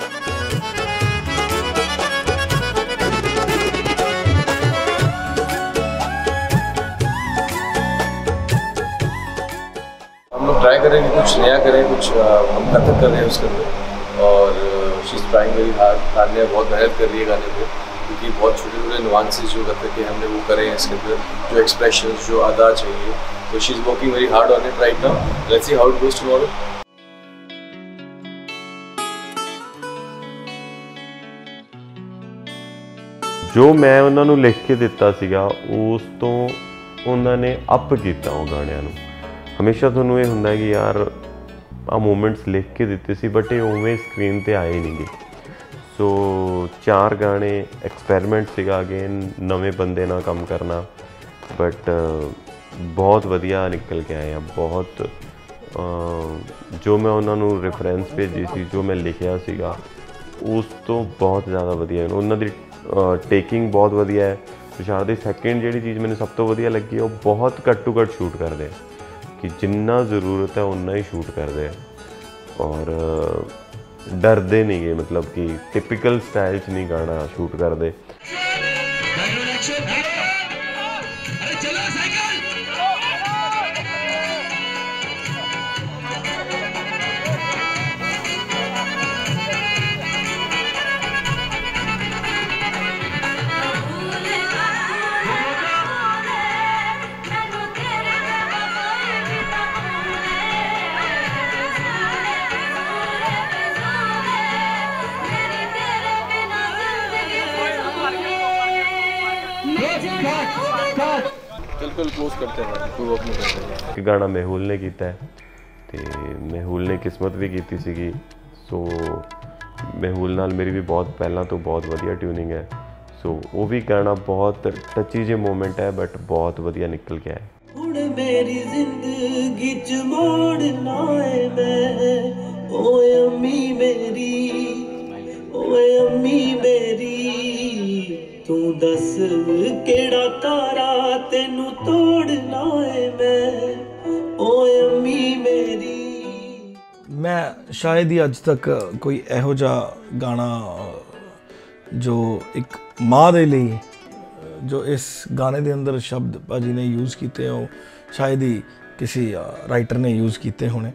हम लोग ट्राई करें कि कुछ नया करें कुछ हम कथक कर रहे हैं उसके अंदर और she is trying very hard Tanya बहुत मेहनत कर रही है गाने पे क्योंकि बहुत छोटे छोटे नुआंसेस जो कथक के हमने वो करे हैं इसके अंदर जो एक्सप्रेशंस जो अदा चाहिए तो she is working very hard on it right now let's see how it goes tomorrow. ਜੋ ਮੈਂ ਉਹਨਾਂ ਨੂੰ ਲਿਖ ਕੇ ਦਿੱਤਾ ਸੀਗਾ ਉਸ ਤੋਂ ਉਹਨਾਂ ਨੇ ਅਪ ਕੀਤਾ ਉਹ ਗਾਣਿਆਂ ਨੂੰ ਹਮੇਸ਼ਾ ਤੁਹਾਨੂੰ ਇਹ ਹੁੰਦਾ ਕਿ ਯਾਰ ਆ ਮੂਮੈਂਟਸ ਲਿਖ ਕੇ ਦਿੱਤੇ ਸੀ ਬਟ ਇਹ ਉਵੇਂ ਸਕਰੀਨ ਤੇ ਆਏ ਨਹੀਂ ਗੇ ਸੋ ਚਾਰ ਗਾਣੇ ਐਕਸਪੈਰੀਮੈਂਟ ਸੀਗਾ ਅਗੇਨ ਨਵੇਂ ਬੰਦੇ ਨਾਲ ਕੰਮ ਕਰਨਾ ਬਟ ਬਹੁਤ ਵਧੀਆ ਨਿਕਲ ਕੇ ਆਏ ਆ ਬਹੁਤ ਜੋ ਮੈਂ ਉਹਨਾਂ ਨੂੰ ਰੈਫਰੈਂਸ ਭੇਜੀ ਸੀ ਜੋ ਮੈਂ ਲਿਖਿਆ ਸੀਗਾ ਉਸ ਤੋਂ ਬਹੁਤ ਜ਼ਿਆਦਾ ਵਧੀਆ ਉਹਨਾਂ ਦੀ ਟੇਕਿੰਗ ਬਹੁਤ ਵਧੀਆ ਹੈ ਤੁਸ਼ਾਰ ਦੀ ਸੈਕਿੰਡ ਜਿਹੜੀ ਚੀਜ਼ ਮੈਨੂੰ ਸਭ ਤੋਂ ਵਧੀਆ ਲੱਗੀ ਉਹ ਬਹੁਤ ਘੱਟ ਤੋਂ ਘੱਟ ਸ਼ੂਟ ਕਰਦੇ ਕਿ ਜਿੰਨਾ ਜ਼ਰੂਰਤ ਹੈ ਉਨਾ ਹੀ ਸ਼ੂਟ ਕਰਦੇ ਆ ਔਰ ਡਰਦੇ ਨਹੀਂ ਗੇ ਮਤਲਬ ਕਿ ਟਿਪੀਕਲ ਸਟਾਈਲ 'ਚ ਨਹੀਂ ਗਾਣਾ ਸ਼ੂਟ ਕਰਦੇ। ਬਿਲਕੁਲ ਕਲੋਜ਼ ਕਰਤੇ ਹਾਂ ਕੋਈ ਵਰਕ ਨਹੀਂ ਕਰਦੇ। ਇੱਕ ਗਾਣਾ ਮਹਿੂਲ ਨੇ ਕੀਤਾ ਹੈ ਤੇ ਮਹਿੂਲ ਨੇ ਕਿਸਮਤ ਵੀ ਕੀਤੀ ਸੀਗੀ ਸੋ ਮਹਿੂਲ ਨਾਲ ਮੇਰੀ ਵੀ ਬਹੁਤ ਪਹਿਲਾਂ ਤੋਂ ਬਹੁਤ ਵਧੀਆ ਟਿਊਨਿੰਗ ਹੈ ਸੋ ਉਹ ਵੀ ਗਾਣਾ ਬਹੁਤ ਟੱਚੀ ਜਿਹੇ ਮੂਮੈਂਟ ਹੈ ਬਟ ਬਹੁਤ ਵਧੀਆ ਨਿਕਲ ਕੇ ਆਇਆ। ਹੁਣ ਮੇਰੀ ਜ਼ਿੰਦਗੀ 'ਚ ਮੋੜ ਲਾਏ ਮੈਂ ਓਏ ਅੰਮੀ ਮੇਰੀ ਓਏ ਅੰਮੀ ਮੇਰੀ ਤੂੰ ਦੱਸ ਕਿਹੜਾ ਤਾਰਾ ਤੈਨੂੰ ਤੋੜਨਾ ਏ ਮੈਂ ਓਏ ਅੰਮੀ ਮੇਰੀ। ਮੈਂ ਸ਼ਾਇਦ ਹੀ ਅੱਜ ਤੱਕ ਕੋਈ ਇਹੋ ਜਿਹਾ ਗਾਣਾ ਜੋ ਇੱਕ ਮਾਂ ਦੇ ਲਈ ਜੋ ਇਸ ਗਾਣੇ ਦੇ ਅੰਦਰ ਸ਼ਬਦ ਭਾਜੀ ਨੇ ਯੂਜ਼ ਕੀਤੇ ਉਹ ਸ਼ਾਇਦ ਹੀ ਕਿਸੇ ਰਾਈਟਰ ਨੇ ਯੂਜ਼ ਕੀਤੇ ਹੋਣੇ।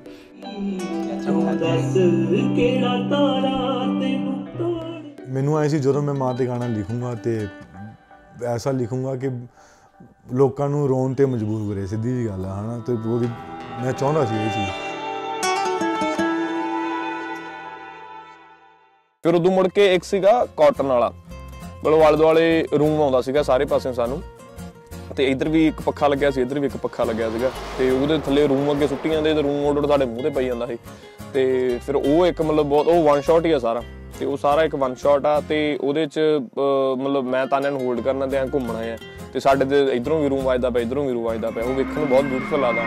ਮੈਨੂੰ ਐਂ ਸੀ ਜਦੋਂ ਮੈਂ ਮਾਂ 'ਤੇ ਗਾਣਾ ਲਿਖੂੰਗਾ ਤੇ ਐਸਾ ਲਿਖੂੰਗਾ ਕਿ ਲੋਕਾਂ ਨੂੰ ਰੋਣ 'ਤੇ ਮਜਬੂਰ ਕਰੇ ਸਿੱਧੀ ਜਿਹੀ ਗੱਲ ਆ ਹੈ ਨਾ ਤੇ ਉਹਦੀ ਮੈਂ ਚਾਹੁੰਦਾ ਸੀ ਇਹ ਚੀਜ਼। ਫਿਰ ਉਦੋਂ ਮੁੜ ਕੇ ਇੱਕ ਸੀਗਾ ਕਾਟਨ ਵਾਲਾ ਮਤਲਬ ਆਲੇ ਦੁਆਲੇ ਰੂਮ ਆਉਂਦਾ ਸੀਗਾ ਸਾਰੇ ਪਾਸੇ ਸਾਨੂੰ ਤੇ ਇੱਧਰ ਵੀ ਇੱਕ ਪੱਖਾ ਲੱਗਿਆ ਸੀ ਇੱਧਰ ਵੀ ਇੱਕ ਪੱਖਾ ਲੱਗਿਆ ਸੀਗਾ ਤੇ ਉਹਦੇ ਥੱਲੇ ਰੂਮ ਅੱਗੇ ਸੁੱਟੀਆਂ ਦੇ ਤੇ ਰੂਮ ਆਰਡਰ ਸਾਡੇ ਮੂੰਹ ਤੇ ਪਈ ਜਾਂਦਾ ਸੀ ਤੇ ਫਿਰ ਉਹ ਇੱਕ ਮਤਲਬ ਬਹੁਤ ਉਹ ਵਨ ਸ਼ਾਟ ਹੀ ਆ ਸਾਰਾ ਤੇ ਉਹ ਸਾਰਾ ਇੱਕ ਵਨ ਸ਼ਾਟ ਆ ਤੇ ਉਹਦੇ 'ਚ ਮਤਲਬ ਮੈਂ ਤਾਨਿਆਂ ਨੂੰ ਹੋਲਡ ਕਰਨਾ ਤੇ ਐਂ ਘੁੰਮਣਾ ਆ ਤੇ ਸਾਡੇ ਤੇ ਇੱਧਰੋਂ ਵੀ ਰੂਮ ਵੱਜਦਾ ਪਿਆ ਇੱਧਰੋਂ ਵੀ ਰੂਮ ਵੱਜਦਾ ਪਿਆ ਉਹ ਵੇਖਣ ਨੂੰ ਬਹੁਤ ਬਿਊਟੀਫੁਲ ਲੱਗਦਾ।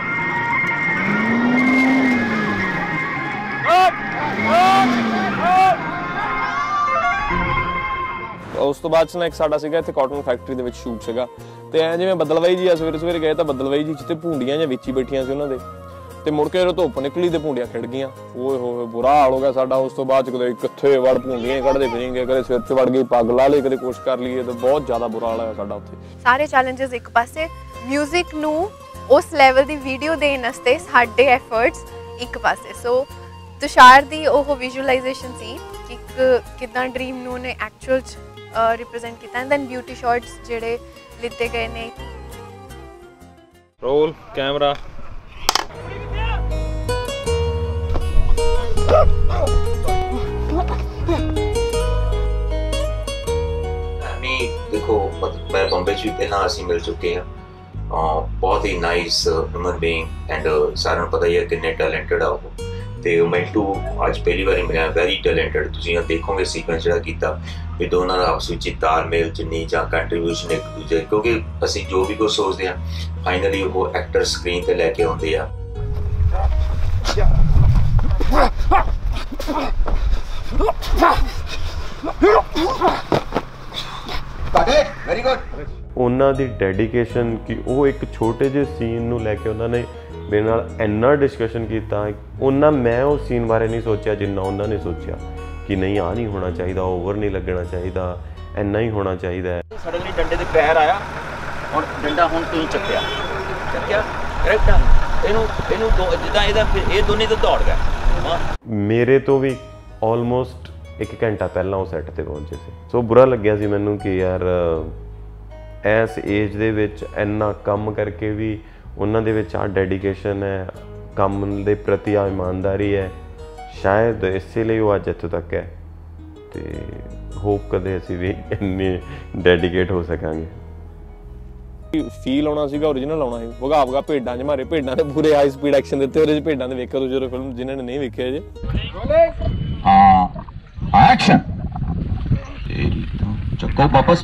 ਉਸ ਤੋਂ ਬਾਅਦ ਨਾ ਇੱਕ ਸਾਡਾ ਸੀਗਾ ਇੱਥੇ ਕਾਟਨ ਫੈਕਟਰੀ ਦੇ ਵਿੱਚ ਸ਼ੂਟ ਸੀਗਾ ਤੇ ਐਂ ਜਿਵੇਂ ਬੱਦਲਵਾਈ ਜੀ ਆ ਸਵੇਰੇ ਸਵੇਰੇ ਗਏ ਤਾਂ ਬੱਦਲਵਾਈ ਜੀ ਜਿੱਥੇ ਭੂੰਡੀਆਂ ਜਾਂ ਵਿੱਚ ਹੀ ਬੈਠੀਆਂ ਸੀ ਉਹਨਾਂ ਦੇ ਤੇ ਮੁੜ ਕੇ ਜਦੋਂ ਧੁੱਪ ਨਿਕਲੀ ਤੇ ਭੂੰਡੀਆਂ ਖਿੜ ਗਈਆਂ। ਓਏ ਹੋਏ ਬੁਰਾ ਹਾਲ ਹੋ ਗਿਆ ਸਾਡਾ। ਉਸ ਤੋਂ ਬਾਅਦ ਕਦੇ ਕਿੱਥੇ ਵੜ ਭੂੰਡੀਆਂ ਕੱਢਦੇ ਫਿਰੇਂਗੇ, ਕਦੇ ਸਿਰ 'ਚ ਵੜ ਗਈ ਪੱਗ ਲਾ ਲਈ, ਕਦੇ ਕੁਛ ਕਰ ਲਈਏ, ਤੇ ਬਹੁਤ ਜ਼ਿਆਦਾ ਬੁਰਾ ਹਾਲ ਹੋਇਆ ਸਾਡਾ ਉੱਥੇ। ਸਾਰੇ ਚੈਲੰਜਸ ਇੱਕ ਪਾਸੇ, ਮਿਊਜ਼ਿਕ ਨੂੰ ਉਸ ਲੈਵਲ ਦੀ ਵੀਡੀਓ ਦੇਣ ਵਾਸਤੇ ਸਾਡੇ ਐਫਰਟਸ ਇੱਕ ਪਾਸੇ। ਸੋ ਤੁਸ਼ਾਰ ਦੀ ਉਹ ਵਿਜ਼ੂਅਲਾਈਜੇਸ਼ਨ ਸੀ ਕਿ ਕਿੱਦਾਂ ਡ੍ਰੀਮ ਨੂੰ ਉਹਨੇ ਐਕਚੁਅਲ 'ਚ ਰਿਪਰੈਜ਼ੈਂਟ ਕੀਤਾ, ਐਂਡ ਦੈਨ ਬਿਊਟੀ ਸ਼ਾਟਸ ਜਿਹੜੇ ਲਿੱਤੇ ਗਏ ਨੇ। Roll camera. ਐਮੀ देखो मैं बॉम्बे च भी पहला असीं मिल चुके हैं, बहुत ही नाइस ह्यूमन बीइंग एंड सारिਆਂ ਨੂੰ ਪਤਾ ਹੀ ਹੈ ਕਿੰਨੇ ਟੈਲੈਂਟਡ ਆ ਉਹ। ਤੇ ਮਿੰਟੂ ਅੱਜ ਪਹਿਲੀ ਵਾਰੀ ਮਿਲਿਆ, ਵੈਰੀ ਟੈਲੈਂਟਡ। ਤੁਸੀਂ ਦੇਖੋਗੇ ਸੀਕੁਐਂਸ ਜਿਹੜਾ ਕੀਤਾ ਵੀ ਦੋਨਾਂ ਦਾ ਆਪਸ ਵਿੱਚ ਤਾਲਮੇਲ ਜਿੰਨੀ ਜਾਂ ਕੰਟਰੀਬਿਊਸ਼ਨ ਇੱਕ ਦੂਜੇ, ਕਿਉਂਕਿ ਅਸੀਂ ਜੋ ਵੀ ਕੁਝ ਸੋਚਦੇ ਹਾਂ ਫਾਈਨਲੀ ਉਹ ਐਕਟਰ ਸਕਰੀਨ ਤੇ ਲੈ ਕੇ ਆਉਂਦੇ ਆ। Very good. ਉਹਨਾਂ ਦੀ ਡੈਡੀਕੇਸ਼ਨ ਕਿ ਉਹ ਇੱਕ ਛੋਟੇ ਜਿਹੇ ਸੀਨ ਨੂੰ ਲੈ ਕੇ ਉਹਨਾਂ ਨੇ ਮੇਰੇ ਨਾਲ ਇੰਨਾ ਡਿਸਕਸ਼ਨ ਕੀਤਾ। ਉਹਨਾਂ ਮੈਂ ਉਹ ਸੀਨ ਬਾਰੇ ਨਹੀਂ ਸੋਚਿਆ ਜਿੰਨਾ ਉਹਨਾਂ ਨੇ ਸੋਚਿਆ ਕਿ ਨਹੀਂ ਆਹ ਨਹੀਂ ਹੋਣਾ ਚਾਹੀਦਾ, ਓਵਰ ਨਹੀਂ ਲੱਗਣਾ ਚਾਹੀਦਾ, ਇੰਨਾ ਹੀ ਹੋਣਾ ਚਾਹੀਦਾ ਹੈ। ਸਡਨਲੀ ਡੰਡੇ ਦੇ ਪੈਰ ਆਇਆ, ਹੁਣ ਡੰਡਾ ਹੁਣ ਤੁਸੀਂ ਚੱਕਿਆ ਚੱਕਿਆ ਕਰੈਕਟ ਆ ਇਹਨੂੰ ਇਹਨੂੰ ਜਿੱਦਾਂ ਇਹਦਾ ਇਹ ਦੋਨੇ ਤਾਂ ਦੌੜ ਗਏ। ਮੇਰੇ ਤੋਂ ਵੀ ਆਲਮੋਸਟ ਇੱਕ ਘੰਟਾ ਪਹਿਲਾਂ ਉਹ ਸੈੱਟ ਤੇ ਪਹੁੰਚੇ ਸੀ। ਸੋ ਬੁਰਾ ਲੱਗਿਆ ਸੀ ਮੈਨੂੰ ਕਿ ਯਾਰ ਇਸ ਏਜ ਦੇ ਵਿੱਚ ਇੰਨਾ ਕੰਮ ਕਰਕੇ ਵੀ ਉਹਨਾਂ ਦੇ ਵਿੱਚ ਆ ਡੈਡੀਕੇਸ਼ਨ ਹੈ, ਕੰਮ ਦੇ ਪ੍ਰਤੀ ਆ ਇਮਾਨਦਾਰੀ ਹੈ, ਸ਼ਾਇਦ ਇਸੇ ਲਈ ਉਹ ਅੱਜ ਇੱਥੋਂ ਤੱਕ ਹੈ। ਤੇ ਹੋਪ ਕਦੇ ਅਸੀਂ ਵੀ ਇੰਨੇ ਡੈਡੀਕੇਟ ਹੋ ਸਕਾਂਗੇ। ਫੀਲ ਆਉਣਾ ਸੀਗਾ, ਓਰੀਜਨਲ ਆਉਣਾ ਸੀ। ਵਗਾ ਵਗਾ ਭੇਡਾਂ 'ਚ ਮਾਰੇ, ਭੇਡਾਂ ਦੇ ਪੂਰੇ ਹਾਈ ਸਪੀਡ ਐਕਸ਼ਨ ਦਿੱਤੇ ਉਹਦੇ 'ਚ। ਭੇਡਾਂ ਦੇ ਵੇਖਿਆ ਤੁਸੀਂ ਫਿਲਮ ਜਿਨ੍ਹਾਂ ਨੇ ਨਹੀਂ ਵੇਖਿਆ ਜੇ। ਹਾਂ ਐਕਸ਼ਨ ਤੇਰੀ ਤਾਂ ਚੱਕੋ ਵਾਪਸ।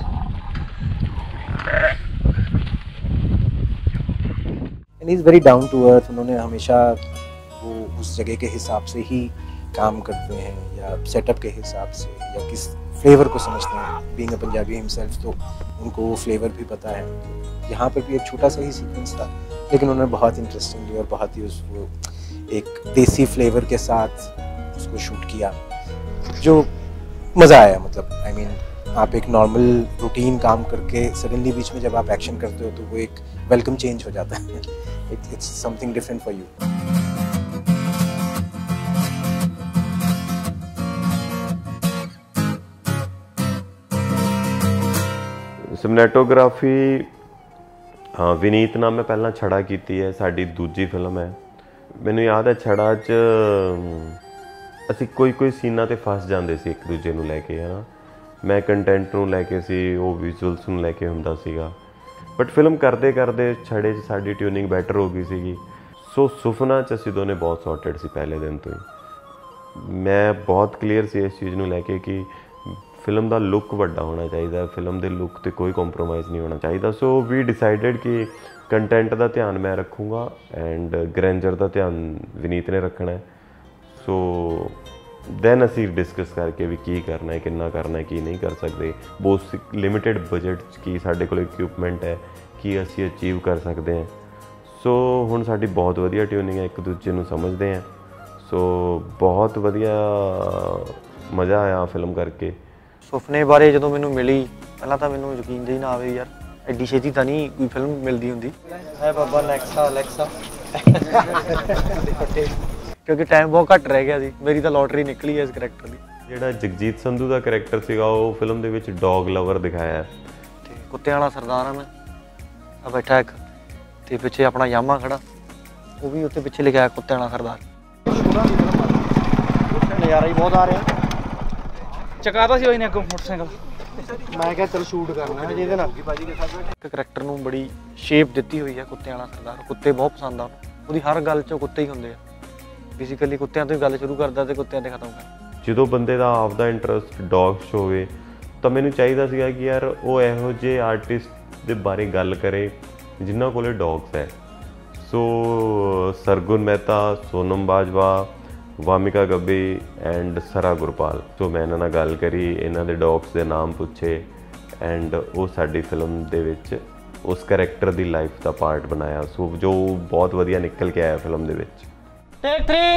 And is very down to earth. उन्होंने हमेशा वो उस जगह के हिसाब से ही काम करते हैं या सेटअप के हिसाब से या किस फ्लेवर को समझते हैं। बीइंग अ पंजाबी हिमसेल्फ तो उनको वो फ्लेवर भी पता है। यहाँ पर भी एक छोटा सा ही सीक्वेंस था लेकिन उन्होंने बहुत इंटरेस्टिंगली और बहुत ही उस वो एक देसी फ्लेवर के साथ उसको शूट किया जो मज़ा आया। मतलब आई मीन आप एक नॉर्मल रूटीन काम करके सडनली बीच में जब आप एक्शन करते हो तो वो एक वेलकम चेंज हो जाता है। It's something different for you. Cinematography Vineet ਨਾਲ ਮੈਂ ਪਹਿਲਾਂ ਛੜਾ ਕੀਤੀ ਹੈ, ਸਾਡੀ ਦੂਜੀ ਫਿਲਮ ਹੈ। ਮੈਨੂੰ ਯਾਦ ਹੈ ਛੜਾ 'ਚ ਅਸੀਂ ਕੋਈ ਕੋਈ ਸੀਨਾਂ 'ਤੇ ਫਸ ਜਾਂਦੇ ਸੀ ਇੱਕ ਦੂਜੇ ਨੂੰ ਲੈ ਕੇ, ਹੈ ਨਾ। ਮੈਂ ਕੰਟੈਂਟ ਨੂੰ ਲੈ ਕੇ ਸੀ, ਉਹ ਵਿਜ਼ੂਅਲਸ ਨੂੰ ਲੈ ਕੇ ਹੁੰਦਾ ਸੀਗਾ। ਬਟ ਫਿਲਮ ਕਰਦੇ ਕਰਦੇ ਛੜੇ 'ਚ ਸਾਡੀ ਟਿਊਨਿੰਗ ਬੈਟਰ ਹੋ ਗਈ ਸੀਗੀ। ਸੋ ਸੁਫਨਾ 'ਚ ਅਸੀਂ ਦੋਨੇ ਬਹੁਤ ਸੌਰਟਡ ਸੀ ਪਹਿਲੇ ਦਿਨ ਤੋਂ ਹੀ। ਮੈਂ ਬਹੁਤ ਕਲੀਅਰ ਸੀ ਇਸ ਚੀਜ਼ ਨੂੰ ਲੈ ਕੇ ਕਿ ਫਿਲਮ ਦਾ ਲੁੱਕ ਵੱਡਾ ਹੋਣਾ ਚਾਹੀਦਾ, ਫਿਲਮ ਦੇ ਲੁੱਕ 'ਤੇ ਕੋਈ ਕੰਪਰੋਮਾਈਜ਼ ਨਹੀਂ ਹੋਣਾ ਚਾਹੀਦਾ। ਸੋ ਵੀ ਡਿਸਾਈਡਡ ਕਿ ਕੰਟੈਂਟ ਦਾ ਧਿਆਨ ਮੈਂ ਰੱਖੂੰਗਾ ਐਂਡ ਗ੍ਰੈਂਜਰ ਦਾ ਧਿਆਨ ਵਿਨੀਤ ਨੇ ਰੱਖਣਾ ਹੈ। ਸੋ ਦੈਨ ਅਸੀਂ ਡਿਸਕਸ ਕਰਕੇ ਵੀ ਕੀ ਕਰਨਾ ਹੈ, ਕਿੰਨਾ ਕਰਨਾ ਹੈ, ਕੀ ਨਹੀਂ ਕਰ ਸਕਦੇ, ਬਹੁਤ ਲਿਮਿਟਡ ਬਜਟ 'ਚ ਕੀ ਸਾਡੇ ਕੋਲ ਇਕਵਿਪਮੈਂਟ ਹੈ, ਕੀ ਅਸੀਂ ਅਚੀਵ ਕਰ ਸਕਦੇ ਹਾਂ। ਸੋ ਹੁਣ ਸਾਡੀ ਬਹੁਤ ਵਧੀਆ ਟਿਊਨਿੰਗ ਹੈ, ਇੱਕ ਦੂਜੇ ਨੂੰ ਸਮਝਦੇ ਹਾਂ। ਸੋ ਬਹੁਤ ਵਧੀਆ ਮਜ਼ਾ ਆਇਆ ਫਿਲਮ ਕਰਕੇ। ਸੁਪਨੇ ਬਾਰੇ ਜਦੋਂ ਮੈਨੂੰ ਮਿਲੀ ਪਹਿਲਾਂ ਤਾਂ ਮੈਨੂੰ ਯਕੀਨ ਜਿਹਾ ਨਾ ਆਵੇ ਯਾਰ ਐਡੀ ਛੇਤੀ ਤਾਂ ਨਹੀਂ ਕੋਈ ਫਿਲਮ ਮਿਲਦੀ ਹੁੰਦੀ ਹੈ। ਬਾਬਾ ਲੈਕਸਾ ਲੈਕਸਾ ਕਿਉਂਕਿ ਟਾਈਮ ਬਹੁਤ ਘੱਟ ਰਹਿ ਗਿਆ ਸੀ। ਮੇਰੀ ਤਾਂ ਲੋਟਰੀ ਨਿਕਲੀ ਹੈ ਇਸ ਕਰੈਕਟਰ ਦੀ। ਜਿਹੜਾ ਜਗਜੀਤ ਸੰਧੂ ਦਾ ਕਰੈਕਟਰ ਸੀਗਾ ਉਹ ਫਿਲਮ ਦੇ ਵਿੱਚ ਡੌਗ ਲਵਰ ਦਿਖਾਇਆ ਤੇ ਕੁੱਤਿਆਂ ਵਾਲਾ ਸਰਦਾਰ ਆ ਮੈਂ ਆ ਬੈਠਾ ਇੱਕ ਤੇ ਪਿੱਛੇ ਆਪਣਾ ਯਾਮਾ ਖੜਾ, ਉਹ ਵੀ ਉੱਤੇ ਪਿੱਛੇ ਲਿਖਿਆ ਕੁੱਤਿਆਂ ਵਾਲਾ ਸਰਦਾਰ। ਨਜ਼ਾਰਾ ਹੀ ਬਹੁਤ ਆ ਰਿਹਾ। ਚਕਾਤਾ ਸੀ ਉਹਨੇ ਅੱਗੋਂ ਮੋਟਰਸਾਈਕਲ। ਮੈਂ ਕਿਹਾ ਚਲ ਸ਼ੂਟ ਕਰਨਾ ਹੈ ਜਿਹਦੇ ਨਾਲ ਇੱਕ ਕਰੈਕਟਰ ਨੂੰ ਬੜੀ ਸ਼ੇਪ ਦਿੱਤੀ ਹੋਈ ਹੈ ਕੁੱਤਿਆਂ ਵਾਲਾ ਸਰਦਾਰ। ਕੁੱਤੇ ਬਹੁਤ ਪਸੰਦ ਆ ਉਹਦੀ, ਹਰ ਗੱਲ 'ਚ ਕੁੱਤੇ ਹੀ ਹੁੰਦੇ ਆ। ਬੇਸਿਕਲੀ ਕੁੱਤਿਆਂ ਤੋਂ ਹੀ ਗੱਲ ਸ਼ੁਰੂ ਕਰਦਾ ਤੇ ਕੁੱਤਿਆਂ 'ਤੇ ਖਤਮ ਕਰਦਾ। ਜਦੋਂ ਬੰਦੇ ਦਾ ਆਪਦਾ ਇੰਟਰਸਟ ਡੌਗਸ 'ਚ ਹੋਵੇ ਤਾਂ ਮੈਨੂੰ ਚਾਹੀਦਾ ਸੀਗਾ ਕਿ ਯਾਰ ਉਹ ਇਹੋ ਜਿਹੇ ਆਰਟਿਸਟ ਦੇ ਬਾਰੇ ਗੱਲ ਕਰੇ ਜਿਨ੍ਹਾਂ ਕੋਲੇ ਡੌਗਸ ਹੈ। So Sargun Mehta, Sonam Bajwa, Wamiqa Gabbi and Sara Gurpal. So ਮੈਂ ਇਹਨਾਂ ਨਾਲ ਗੱਲ ਕਰੀ, ਇਹਨਾਂ ਦੇ ਡੌਗਸ ਦੇ ਨਾਮ ਪੁੱਛੇ ਐਂਡ ਉਹ ਸਾਡੀ ਫਿਲਮ ਦੇ ਵਿੱਚ उस करैक्टर की लाइफ का पार्ट बनाया। सो जो बहुत वधिया निकल के आया फिल्म दे विच। Take three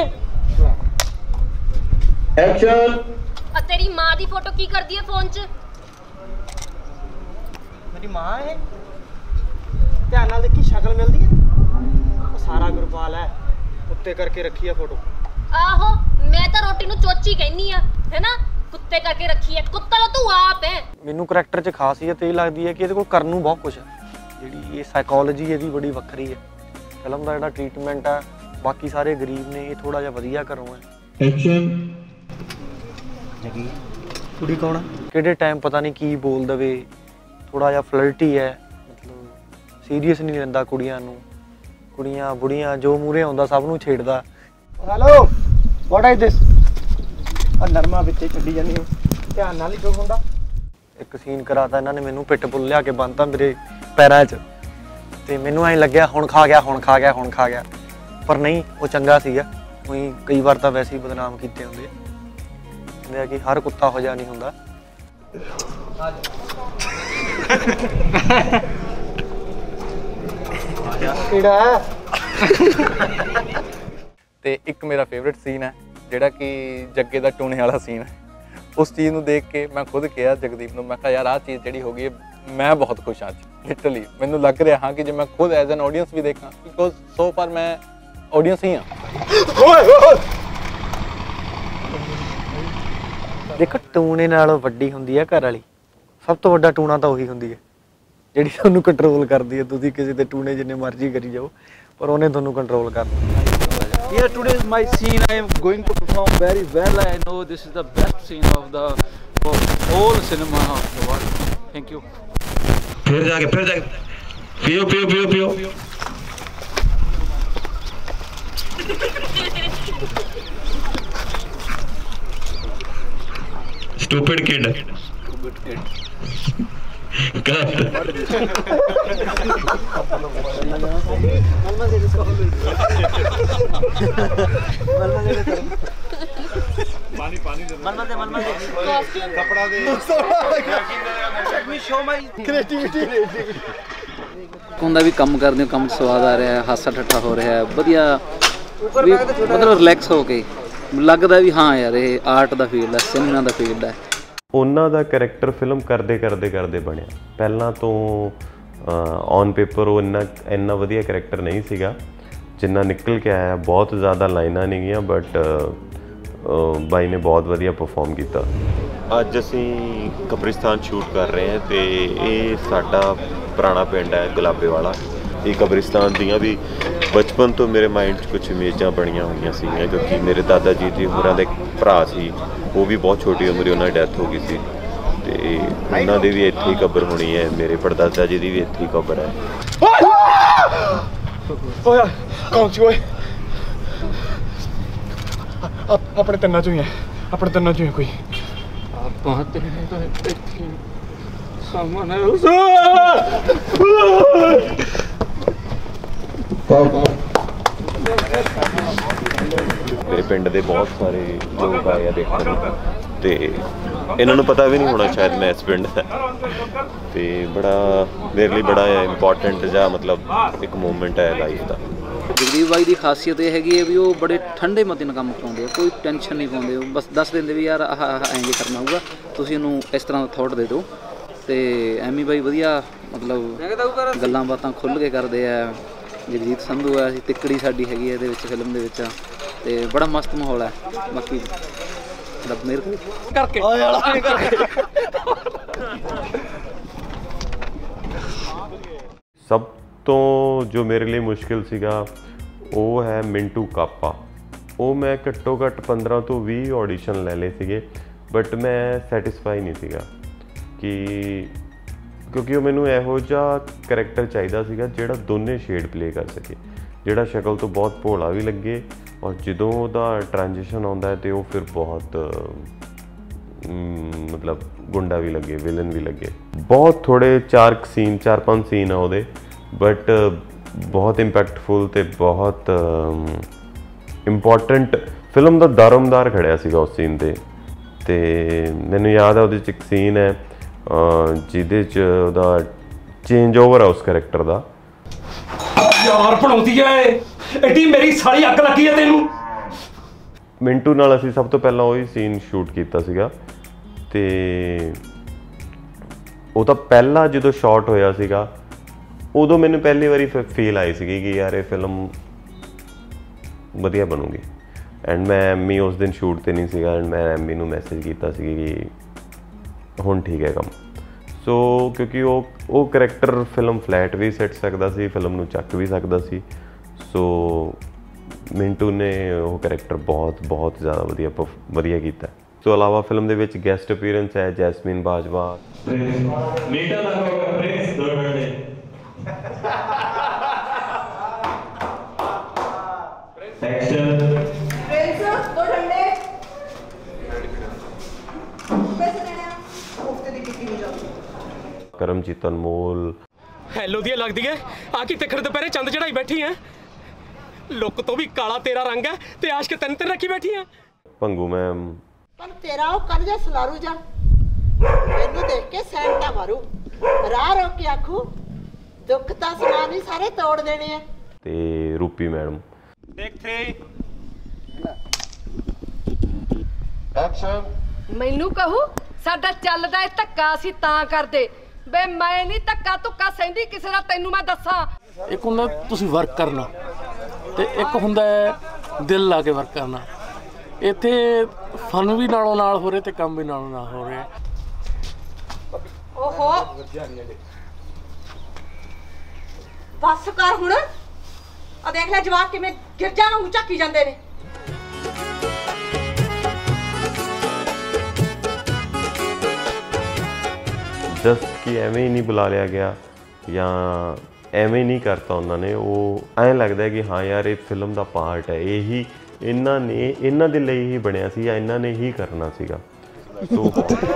action. आ तेरी मां दी फोटो की कर दी है फोन च? मेरी मां है, ध्यान नाल देखी शक्ल मिलदी है, सारा गुरपाल है, कुत्ते करके रखी है फोटो। आहो मैं तो रोटी नु चोची कहनी आ, है ना, कुत्ते करके रखी है, कुत्ता तो तू आप है। ਮੈਨੂੰ ਕਰੈਕਟਰ 'ਚ ਖਾਸੀਅਤ ਇਹ ਲੱਗਦੀ ਹੈ ਕਿ ਇਹਦੇ ਕੋਲ ਕਰਨ ਨੂੰ ਬਹੁਤ ਕੁਝ ਹੈ। ਜਿਹੜੀ ਇਹ ਸਾਈਕੋਲੋਜੀ ਇਹਦੀ ਬੜੀ ਵੱਖਰੀ ਹੈ। ਫਿਲਮ ਦਾ ਜਿਹੜਾ ਟ੍ਰੀਟਮੈਂਟ ਹੈ, ਬਾਕੀ ਸਾਰੇ ਗਰੀਬ ਨੇ, ਇਹ ਥੋੜਾ ਜਿਹਾ ਵਧੀਆ ਘਰੋਂ ਹੈ। एक्शन। ਜਗੀ ਕੁੜੀ ਕੌਣ ਹੈ? ਕਿਹੜੇ ਟਾਈਮ ਪਤਾ ਨਹੀਂ ਕੀ ਬੋਲ ਦਵੇ, ਥੋੜਾ ਜਿਹਾ ਫਲਰਟੀ ਹੈ, ਮਤਲਬ ਸੀਰੀਅਸ ਨਹੀਂ ਲੈਂਦਾ ਕੁੜੀਆਂ ਨੂੰ, ਕੁੜੀਆਂ ਬੁੜੀਆਂ ਜੋ ਮੂਹਰੇ ਆਉਂਦਾ ਸਭ ਨੂੰ ਛੇੜਦਾ। Hello what is this? ਆ ਨਰਮਾ ਵਿੱਚੇ ਛੱਡੀ ਜਾਂਦੀ ਹੋ, ਧਿਆਨ ਨਾਲ ਹੀ ਕਿਉਂ ਹੁੰਦਾ? ਇੱਕ ਸੀਨ ਕਰਾਤਾ ਇਹਨਾਂ ਨੇ ਮੈਨੂੰ, ਪਿੱਟ ਪੁੱਲ ਲਿਆ ਕੇ ਬੰਨਤਾ ਮੇਰੇ ਪੈਰਾਂ 'ਚ, ਤੇ ਮੈਨੂੰ ਐਂ ਲੱਗਿਆ ਹੁਣ ਖਾ ਗਿਆ ਹੁਣ ਖਾ ਗਿਆ ਹੁਣ ਖਾ ਗਿਆ, ਪਰ ਨਹੀਂ, ਉਹ ਚੰਗਾ ਸੀਗਾ। ਉਹੀ ਕਈ ਵਾਰ ਤਾਂ ਵੈਸੇ ਹੀ ਬਦਨਾਮ ਕੀਤੇ ਹੁੰਦੇ ਆ, ਕਹਿੰਦੇ ਆ ਕਿ ਹਰ ਕੁੱਤਾ ਹੋ ਜਾ ਨਹੀਂ ਹੁੰਦਾ। ਕਿਹੜਾ ਤੇ ਇੱਕ ਮੇਰਾ ਫੇਵਰਿਟ ਸੀਨ ਹੈ ਜਿਹੜਾ ਕਿ ਜੱਗੇ ਦਾ ਟੂਣੇ ਵਾਲਾ ਸੀਨ ਹੈ। ਉਸ ਚੀਜ਼ ਨੂੰ ਦੇਖ ਕੇ ਮੈਂ ਖੁਦ ਕਿਹਾ ਜਗਦੀਪ ਨੂੰ, ਮੈਂ ਕਿਹਾ ਯਾਰ ਆਹ ਚੀਜ਼ ਜਿਹੜੀ ਹੋ ਗਈ ਹੈ, ਮੈਂ ਬਹੁਤ ਖੁਸ਼ ਹਾਂ ਲਿਟਰਲੀ। ਮੈਨੂੰ ਲੱਗ ਰਿਹਾ ਹਾਂ ਕਿ ਜੇ ਮੈਂ ਖੁਦ ਐਜ਼ ਐਨ ਆਡੀਅנס ਵੀ ਦੇਖਾਂ, ਬਿਕੋਜ਼ ਸੋ ਫਾਰ ਮੈਂ ਆਡੀਅנס ਹੀ ਹਾਂ। ਦੇਖੋ ਟੂਣੇ ਨਾਲ ਵੱਡੀ ਹੁੰਦੀ ਹੈ ਘਰ ਵਾਲੀ, ਸਭ ਤੋਂ ਵੱਡਾ ਟੂਣਾ ਤਾਂ ਉਹੀ ਹੁੰਦੀ ਹੈ ਜਿਹੜੀ ਤੁਹਾਨੂੰ ਕੰਟਰੋਲ ਕਰਦੀ ਹੈ। ਤੁਸੀਂ ਕਿਸੇ ਦੇ ਟੂਣੇ ਜਿੰਨੇ ਮਰਜ਼ੀ ਕਰੀ ਜਾਓ, ਪਰ ਉਹਨੇ ਤੁਹਾਨੂੰ ਕੰਟਰੋਲ ਕਰਨਾ। Here today is my scene. I am going to perform very well. I know this is the best scene of the of whole cinema of the world. Thank you. फिर जाके फिर जाके पियो पियो पियो पियो। Stupid kid. Stupid kid. ਹੁੰਦਾ ਵੀ ਕੰਮ ਕਰਦੇ ਹੋ, ਕੰਮ 'ਚ ਸਵਾਦ ਆ ਰਿਹਾ ਹੈ, ਹਾਸਾ ਠੱਠਾ ਹੋ ਰਿਹਾ ਹੈ, ਵਧੀਆ ਵੀ ਮਤਲਬ ਰਿਲੈਕਸ ਹੋ ਕੇ ਲੱਗਦਾ ਵੀ ਹਾਂ ਯਾਰ ਇਹ ਆਰਟ ਦਾ ਫੀਲਡ ਹੈ, ਸਿਨੇਮਾ ਦਾ ਫੀਲਡ ਹੈ। ਉਹਨਾਂ ਦਾ ਕਰੈਕਟਰ ਫਿਲਮ ਕਰਦੇ ਕਰਦੇ ਕਰਦੇ ਬਣਿਆ। ਪਹਿਲਾਂ ਤੋਂ ਔਨ ਪੇਪਰ ਉਹ ਇੰਨਾ ਇੰਨਾ ਵਧੀਆ ਕਰੈਕਟਰ ਨਹੀਂ ਸੀਗਾ ਜਿੰਨਾ ਨਿਕਲ ਕੇ ਆਇਆ। ਬਹੁਤ ਜ਼ਿਆਦਾ ਲਾਈਨਾਂ ਨਹੀਂ ਗਈਆਂ, ਬਟ ਬਾਈ ਨੇ ਬਹੁਤ ਵਧੀਆ ਪਰਫਾਰਮ ਕੀਤਾ। ਅੱਜ ਅਸੀਂ ਕਬਰਿਸਤਾਨ ਸ਼ੂਟ ਕਰ ਰਹੇ ਹਾਂ ਅਤੇ ਇਹ ਸਾਡਾ ਪੁਰਾਣਾ ਪਿੰਡ ਹੈ ਗੁਲਾਬੇ ਵਾਲਾ। ਇਹ ਕਬਰਿਸਤਾਨ ਦੀਆਂ ਵੀ ਬਚਪਨ ਤੋਂ ਮੇਰੇ ਮਾਈਂਡ 'ਚ ਕੁਛ ਇਮੇਜਾਂ ਬਣੀਆਂ ਹੋਈਆਂ ਸੀਗੀਆਂ, ਕਿਉਂਕਿ ਮੇਰੇ ਦਾਦਾ ਜੀ ਜੀ ਹੋਰਾਂ ਦਾ ਇੱਕ ਭਰਾ ਸੀ, ਉਹ ਵੀ ਬਹੁਤ ਛੋਟੀ ਉਮਰ ਉਹਨਾਂ ਦੀ ਡੈਥ ਹੋ ਗਈ ਸੀ, ਅਤੇ ਉਹਨਾਂ ਦੀ ਵੀ ਇੱਥੇ ਹੀ ਕਬਰ ਹੋਣੀ ਹੈ। ਮੇਰੇ ਪੜਦਾਦਾ ਜੀ ਦੀ ਵੀ ਇੱਥੇ ਹੀ ਕਬਰ ਹੈ। ਓਏ ਕੌਣ ਸੀ ਓਏ? ਆਪਣੇ ਤਿੰਨਾਂ ਚੋਂ ਹੀ ਹੈ, ਆਪਣੇ ਤਿੰਨਾਂ ਚੋਂ ਹੀ ਕੋਈ। ਆਪਾਂ ਤੇਰੇ ਤਾਂ ਇੱਥੇ ਸਾਹਮਣੇ ਮੇਰੇ ਪਿੰਡ ਦੇ ਬਹੁਤ ਸਾਰੇ ਲੋਕ ਆਏ ਆ ਦੇਖਣ ਨੂੰ, ਅਤੇ ਇਹਨਾਂ ਨੂੰ ਪਤਾ ਵੀ ਨਹੀਂ ਹੋਣਾ ਸ਼ਾਇਦ ਮੈਂ ਇਸ ਪਿੰਡ ਦਾ, ਅਤੇ ਬੜਾ ਮੇਰੇ ਲਈ ਬੜਾ ਇੰਪੋਰਟੈਂਟ ਜਿਹਾ ਮਤਲਬ ਇੱਕ ਮੂਮੈਂਟ ਹੈ ਲਾਈਫ ਦਾ। ਜਗਦੀਪ ਬਾਈ ਦੀ ਖਾਸੀਅਤ ਇਹ ਹੈਗੀ ਹੈ ਵੀ ਉਹ ਬੜੇ ਠੰਡੇ ਮਤੇ ਨਾਲ ਕੰਮ ਕਰਾਉਂਦੇ ਆ, ਕੋਈ ਟੈਨਸ਼ਨ ਨਹੀਂ ਪਾਉਂਦੇ। ਉਹ ਬਸ ਦੱਸ ਦਿੰਦੇ ਵੀ ਯਾਰ ਆਹ ਆਹ ਐਂ ਜੇ ਕਰਨਾ ਹੋਊਗਾ, ਤੁਸੀਂ ਉਹਨੂੰ ਇਸ ਤਰ੍ਹਾਂ ਦਾ ਥੋਟ ਦੇ ਦਿਓ। ਅਤੇ ਐਮੀ ਬਾਈ ਵਧੀਆ ਮਤਲਬ ਗੱਲਾਂ ਬਾਤਾਂ ਖੁੱਲ੍ਹ ਕੇ ਕਰਦੇ ਆ। ਜਗਜੀਤ ਸੰਧੂ ਆ, ਅਸੀਂ ਤਿੱਕੜੀ ਸਾਡੀ ਹੈਗੀ ਹੈ ਇਹਦੇ ਵਿੱਚ ਫਿਲਮ ਦੇ ਵਿੱਚ, ਅਤੇ ਬੜਾ ਮਸਤ ਮਾਹੌਲ ਹੈ। ਬਾਕੀ ਰੱਬ ਮਿਹਰ ਕਰਕੇ ਸਭ ਤੋਂ ਜੋ ਮੇਰੇ ਲਈ ਮੁਸ਼ਕਿਲ ਸੀਗਾ ਉਹ ਹੈ ਮਿੰਟੂ ਕਾਪਾ। ਉਹ ਮੈਂ ਘੱਟੋ ਘੱਟ ਪੰਦਰਾਂ ਤੋਂ ਵੀਹ ਆਡੀਸ਼ਨ ਲੈ ਲਏ ਸੀਗੇ, ਬਟ ਮੈਂ ਸੈਟਿਸਫਾਈ ਨਹੀਂ ਸੀਗਾ ਕਿ ਕਿਉਂਕਿ ਉਹ ਮੈਨੂੰ ਇਹੋ ਜਿਹਾ ਕਰੈਕਟਰ ਚਾਹੀਦਾ ਸੀਗਾ ਜਿਹੜਾ ਦੋਨੇ ਸ਼ੇਡ ਪਲੇ ਕਰ ਸਕੇ, ਜਿਹੜਾ ਸ਼ਕਲ ਤੋਂ ਬਹੁਤ ਭੋਲਾ ਵੀ ਲੱਗੇ ਔਰ ਜਦੋਂ ਉਹਦਾ ਟ੍ਰਾਂਜੀਸ਼ਨ ਆਉਂਦਾ ਹੈ ਤਾਂ ਉਹ ਫਿਰ ਬਹੁਤ ਮਤਲਬ ਗੁੰਡਾ ਵੀ ਲੱਗੇ, ਵਿਲਨ ਵੀ ਲੱਗੇ। ਬਹੁਤ ਥੋੜ੍ਹੇ ਚਾਰ ਸੀਨ ਚਾਰ ਪੰਜ ਸੀਨ ਆ ਉਹਦੇ, ਬਟ ਬਹੁਤ ਇੰਪੈਕਟਫੁਲ ਅਤੇ ਬਹੁਤ ਇੰਪੋਰਟੈਂਟ ਫਿਲਮ ਦਾ ਦਾਰੋਮਦਾਰ ਖੜਿਆ ਸੀਗਾ ਉਸ ਸੀਨ 'ਤੇ। ਅਤੇ ਮੈਨੂੰ ਯਾਦ ਹੈ ਉਹਦੇ 'ਚ ਇੱਕ ਸੀਨ ਹੈ ਜਿਹਦੇ 'ਚ ਉਹਦਾ ਚੇਂਜ ਓਵਰ ਆ ਉਸ ਕਰੈਕਟਰ ਦਾ। ਯਾਰ ਬਣਾਉਂਦੀ ਐ ਐਡੀ ਮੇਰੀ ਸਾਲੀ ਅੱਗ ਲੱਗੀ ਐ ਤੈਨੂੰ। ਮਿੰਟੂ ਨਾਲ ਅਸੀਂ ਸਭ ਤੋਂ ਪਹਿਲਾਂ ਉਹੀ ਸੀਨ ਸ਼ੂਟ ਕੀਤਾ ਸੀਗਾ ਤੇ ਉਹ ਤਾਂ ਪਹਿਲਾ ਜਦੋਂ ਸ਼ਾਟ ਹੋਇਆ ਸੀਗਾ ਉਦੋਂ ਮੈਨੂੰ ਪਹਿਲੀ ਵਾਰੀ ਫੀਲ ਆਈ ਸੀਗੀ ਕਿ ਯਾਰ ਇਹ ਫਿਲਮ ਵਧੀਆ ਬਣੂਗੀ। ਐਂਡ ਮੈਂ ਐਮੀ ਉਸ ਦਿਨ ਸ਼ੂਟ ਤੇ ਨਹੀਂ ਸੀਗਾ ਐਂਡ ਮੈਂ ਐਮੀ ਨੂੰ ਮੈਸੇਜ ਕੀਤਾ ਸੀ ਕਿ ਹੁਣ ਠੀਕ ਹੈ ਕੰਮ। ਸੋ ਕਿਉਂਕਿ ਉਹ ਉਹ ਕਰੈਕਟਰ ਫਿਲਮ ਫਲੈਟ ਵੀ ਸਿੱਟ ਸਕਦਾ ਸੀ, ਫਿਲਮ ਨੂੰ ਚੱਕ ਵੀ ਸਕਦਾ ਸੀ। ਸੋ ਮਿੰਟੂ ਨੇ ਉਹ ਕਰੈਕਟਰ ਬਹੁਤ ਬਹੁਤ ਜ਼ਿਆਦਾ ਵਧੀਆ ਵਧੀਆ ਕੀਤਾ। ਇਸ ਤੋਂ ਇਲਾਵਾ ਫਿਲਮ ਦੇ ਵਿੱਚ ਗੈਸਟ ਅਪੀਅਰੈਂਸ ਹੈ ਜੈਸਮੀਨ ਬਾਜਵਾ। ਕਰਮਜੀਤ ਅਨਮੋਲ ਹੈਲੋ ਦੀ ਲੱਗਦੀ ਹੈ ਆ ਕੀ ਤਿੱਖੜ ਦੁਪਹਿਰੇ ਚੰਦ ਚੜਾਈ ਬੈਠੀ ਹੈ। ਲੁੱਕ ਤੋਂ ਵੀ ਕਾਲਾ ਤੇਰਾ ਰੰਗ ਹੈ ਤੇ ਆਸ਼ਕ ਤਿੰਨ ਤਿੰਨ ਰੱਖੀ ਬੈਠੀ ਹੈ। ਭੰਗੂ ਮੈਮ ਪਰ ਤੇਰਾ ਉਹ ਕਰ ਜਾ ਸਲਾਰੂ ਜਾ ਮੈਨੂੰ ਦੇਖ ਕੇ ਸੈਂਟਾ ਮਾਰੂ ਰਾਹ ਰੋਕ ਕੇ ਆਖੂ ਦੁੱਖ ਤਾਂ ਸੁਣਾ ਨਹੀਂ ਸਾਰੇ ਤੋੜ ਦੇਣੇ ਆ। ਤੇ ਰੂਪੀ ਮੈਡਮ ਦੇਖ ਥ੍ਰੀ ਐਕਸ਼ਨ। ਮੈਨੂੰ ਕਹੂ ਸਾਡਾ ਚੱਲਦਾ ਇਹ ਧੱਕਾ ਅਸੀਂ ਤਾਂ ਕਰਦੇ ਬੇ ਮੈਂ ਨਹੀਂ ਧੱਕਾ ਧੁੱਕਾ ਸਹਿੰਦੀ ਕਿਸੇ ਦਾ ਤੈਨੂੰ ਮੈਂ ਦੱਸਾਂ। ਇੱਕ ਹੁੰਦਾ ਤੁਸੀਂ ਵਰਕ ਕਰਨਾ ਤੇ ਇੱਕ ਹੁੰਦਾ ਦਿਲ ਲਾ ਕੇ ਵਰਕ ਕਰਨਾ। ਇੱਥੇ ਫਨ ਵੀ ਨਾਲੋਂ ਨਾਲ ਹੋ ਰਿਹਾ ਤੇ ਕੰਮ ਵੀ ਨਾਲੋਂ ਨਾਲ ਹੋ ਰਿਹਾ। ਓਹੋ ਬਸ ਕਰ ਹੁਣ ਆ ਦੇਖ ਲੈ ਜਵਾਕ ਕਿਵੇਂ ਗਿਰਜਾ ਨੂੰ ਝਾਕੀ ਜਾਂਦੇ ਨੇ। ਜਸਟ ਕਿ ਐਵੇਂ ਹੀ ਨਹੀਂ ਬੁਲਾ ਲਿਆ ਗਿਆ ਜਾਂ ਐਵੇਂ ਨਹੀਂ ਕਰਤਾ ਉਹਨਾਂ ਨੇ। ਉਹ ਐਂ ਲੱਗਦਾ ਕਿ ਹਾਂ ਯਾਰ ਇਹ ਫਿਲਮ ਦਾ ਪਾਰਟ ਹੈ, ਇਹੀ ਇਹਨਾਂ ਨੇ ਇਹਨਾਂ ਦੇ ਲਈ ਹੀ ਬਣਿਆ ਸੀ ਜਾਂ ਇਹਨਾਂ ਨੇ ਹੀ ਕਰਨਾ ਸੀਗਾ। ਸੋ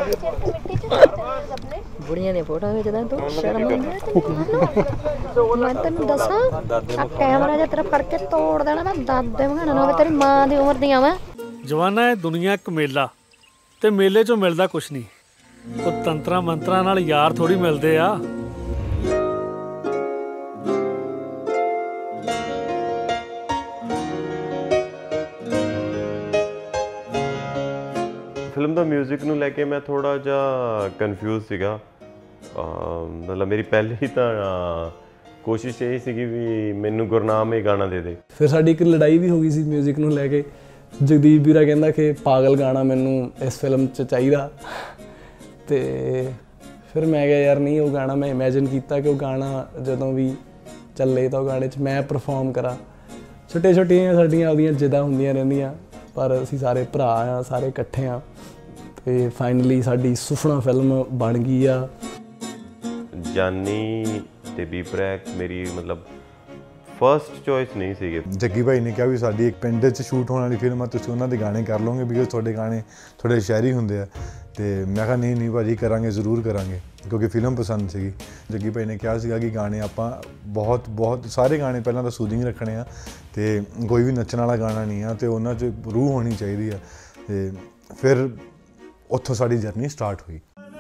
ਬੁੜੀਆਂ ਦੀਆਂ ਫੋਟੋਆਂ ਖਿੱਚਦਾ ਤੂੰ ਸ਼ਰਮ ਆਉਂਦੀ। ਮੈਂ ਤੈਨੂੰ ਦੱਸਾਂ ਆ ਕੈਮਰਾ ਜਿਹਾ ਤੇਰਾ ਫੜ ਕੇ ਤੋੜ ਦੇਣਾ ਮੈਂ ਦਾਦੇ ਵਹਾਣਾ ਨਾ ਹੋਵੇ ਤੇਰੀ ਮਾਂ ਦੀ ਉਮਰ ਦੀਆਂ ਵਾ। ਜਵਾਨਾ ਇਹ ਦੁਨੀਆ ਇੱਕ ਮੇਲਾ ਤੇ ਮੇਲੇ 'ਚੋਂ ਮਿਲਦਾ ਕੁਛ ਨਹੀਂ। ਉਹ ਤੰਤਰਾਂ ਮੰਤਰਾਂ ਨਾਲ ਯਾਰ ਥੋੜੀ ਮਿਲਦੇ ਆ। ਫਿਲਮ ਦਾ ਮਿਊਜ਼ਿਕ ਨੂੰ ਲੈ ਕੇ ਮੈਂ ਥੋੜਾ ਜਿਹਾ ਕਨਫਿਊਜ਼ ਸੀਗਾ। ਮਤਲਬ ਮੇਰੀ ਪਹਿਲੀ ਹੀ ਤਾਂ ਕੋਸ਼ਿਸ਼ ਇਹ ਸੀਗੀ ਵੀ ਮੈਨੂੰ ਗੁਰਨਾਮ ਇਹ ਗਾਣਾ ਦੇ ਦੇ। ਫਿਰ ਸਾਡੀ ਇੱਕ ਲੜਾਈ ਵੀ ਹੋ ਗਈ ਸੀ ਮਿਊਜ਼ਿਕ ਨੂੰ ਲੈ ਕੇ। ਜਗਦੀਪ ਵੀਰਾ ਕਹਿੰਦਾ ਕਿ ਪਾਗਲ ਗਾਣਾ ਮੈਨੂੰ ਇਸ ਫਿਲਮ 'ਚ ਚਾਹੀਦਾ ਤੇ ਫਿਰ ਮੈਂ ਕਿਹਾ ਯਾਰ ਨਹੀਂ ਉਹ ਗਾਣਾ ਮੈਂ ਇਮੈਜਿਨ ਕੀਤਾ ਕਿ ਉਹ ਗਾਣਾ ਜਦੋਂ ਵੀ ਚੱਲੇ ਤਾਂ ਉਹ ਗਾਣੇ 'ਚ ਮੈਂ ਪਰਫਾਰਮ ਕਰਾਂ। ਛੋਟੀਆਂ ਛੋਟੀਆਂ ਸਾਡੀਆਂ ਉਹਦੀਆਂ ਜਿੱਦਾਂ ਹੁੰਦੀਆਂ ਰਹਿੰਦੀਆਂ ਪਰ ਅਸੀਂ ਸਾਰੇ ਭਰਾ ਆ, ਸਾਰੇ ਇਕੱਠੇ ਆ ਤੇ ਫਾਈਨਲੀ ਸਾਡੀ ਸੁਫਨਾ ਫਿਲਮ ਬਣ ਗਈ ਆ। ਜਾਨੀ ਤੇ ਬੀਪਰੈਕ ਮੇਰੀ ਮਤਲਬ ਫਰਸਟ ਚੋਇਸ ਨਹੀਂ ਸੀਗੇ। ਜੱਗੀ ਭਾਈ ਨੇ ਕਿਹਾ ਵੀ ਸਾਡੀ ਇੱਕ ਪਿੰਡ 'ਚ ਸ਼ੂਟ ਹੋਣ ਵਾਲੀ ਫਿਲਮ ਆ, ਤੁਸੀਂ ਉਹਨਾਂ ਦੇ ਗਾਣੇ ਕਰ ਲਓਗੇ ਬਿਕੋਜ਼ ਤੁਹਾਡੇ ਗਾਣੇ ਥੋੜ੍ਹੇ ਸ਼ਾਇਰੀ ਹੁੰਦੇ ਆ। ਤੇ ਮੈਂ ਕਿਹਾ ਨਹੀਂ ਨਹੀਂ ਭਾਜੀ ਕਰਾਂਗੇ, ਜ਼ਰੂਰ ਕਰਾਂਗੇ ਕਿਉਂਕਿ ਫਿਲਮ ਪਸੰਦ ਸੀਗੀ। ਜੱਗੀ ਭਾਈ ਨੇ ਕਿਹਾ ਸੀਗਾ ਕਿ ਗਾਣੇ ਆਪਾਂ ਬਹੁਤ ਬਹੁਤ ਸਾਰੇ ਗਾਣੇ ਪਹਿਲਾਂ ਤਾਂ ਸੂਦਿੰਗ ਰੱਖਣੇ ਆ ਤੇ ਕੋਈ ਵੀ ਨੱਚਣ ਵਾਲਾ ਗਾਣਾ ਨਹੀਂ ਆ ਤੇ ਉਹਨਾਂ 'ਚ ਰੂਹ ਹੋਣੀ ਚਾਹੀਦੀ ਆ। ਤੇ ਫਿਰ ਉੱਥੋਂ ਸਾਡੀ ਜਰਨੀ ਸਟਾਰਟ ਹੋਈ।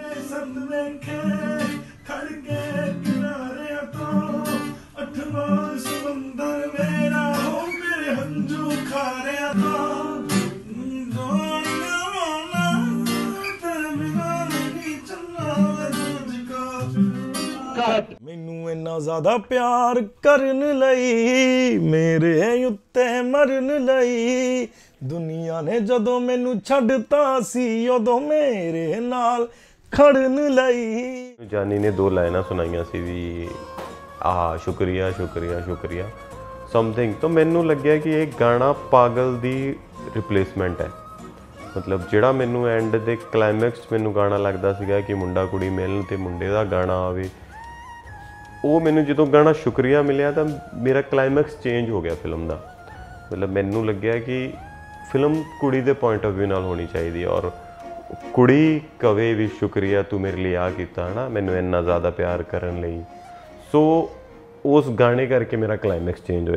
ਮੈਨੂੰ ਇੰਨਾ ਜ਼ਿਆਦਾ ਪਿਆਰ ਕਰਨ ਲਈ ਮੇਰੇ ਉੱਤੇ ਮਰਨ ਲਈ ਦੁਨੀਆ ਨੇ ਜਦੋਂ ਮੈਨੂੰ ਛੱਡਤਾ ਸੀ ਉਦੋਂ ਮੇਰੇ ਨਾਲ ਖੜਨ ਲਈ। ਜਾਨੀ ਨੇ ਦੋ ਲਾਈਨਾਂ ਸੁਣਾਈਆਂ ਸੀ ਵੀ ਆਹ ਸ਼ੁਕਰੀਆ ਸ਼ੁਕਰੀਆ ਸ਼ੁਕਰੀਆ ਸਮਥਿੰਗ। ਤਾਂ ਮੈਨੂੰ ਲੱਗਿਆ ਕਿ ਇਹ ਗਾਣਾ ਪਾਗਲ ਦੀ ਰਿਪਲੇਸਮੈਂਟ ਹੈ। ਮਤਲਬ ਜਿਹੜਾ ਮੈਨੂੰ ਐਂਡ ਦੇ ਕਲਾਈਮੈਕਸ ਮੈਨੂੰ ਗਾਣਾ ਲੱਗਦਾ ਸੀਗਾ ਕਿ ਮੁੰਡਾ ਕੁੜੀ ਮਿਲਣ ਤੇ ਮੁੰਡੇ ਦਾ ਗਾਣਾ ਆਵੇ, ਉਹ ਮੈਨੂੰ ਜਦੋਂ ਗਾਣਾ ਸ਼ੁਕਰੀਆ ਮਿਲਿਆ ਤਾਂ ਮੇਰਾ ਕਲਾਈਮੈਕਸ ਚੇਂਜ ਹੋ ਗਿਆ ਫਿਲਮ ਦਾ। ਮਤਲਬ ਮੈਨੂੰ ਲੱਗਿਆ ਕਿ ਫਿਲਮ ਕੁੜੀ ਦੇ ਪੁਆਇੰਟ ਆਫ ਵਿਊ ਨਾਲ ਹੋਣੀ ਚਾਹੀਦੀ ਹੈ ਔਰ ਕੁੜੀ ਕਵੇ ਵੀ ਸ਼ੁਕਰੀਆ ਤੂੰ ਮੇਰੇ ਲਈ ਆ ਕੀਤਾ ਹੈ ਨਾ, ਮੈਨੂੰ ਇੰਨਾ ਜ਼ਿਆਦਾ ਪਿਆਰ ਕਰਨ ਲਈ। ਸੋ ਉਸ ਗਾਣੇ ਕਰਕੇ ਮੇਰਾ ਕਲਾਈਮੈਕਸ ਚੇਂਜ ਹੋਇਆ।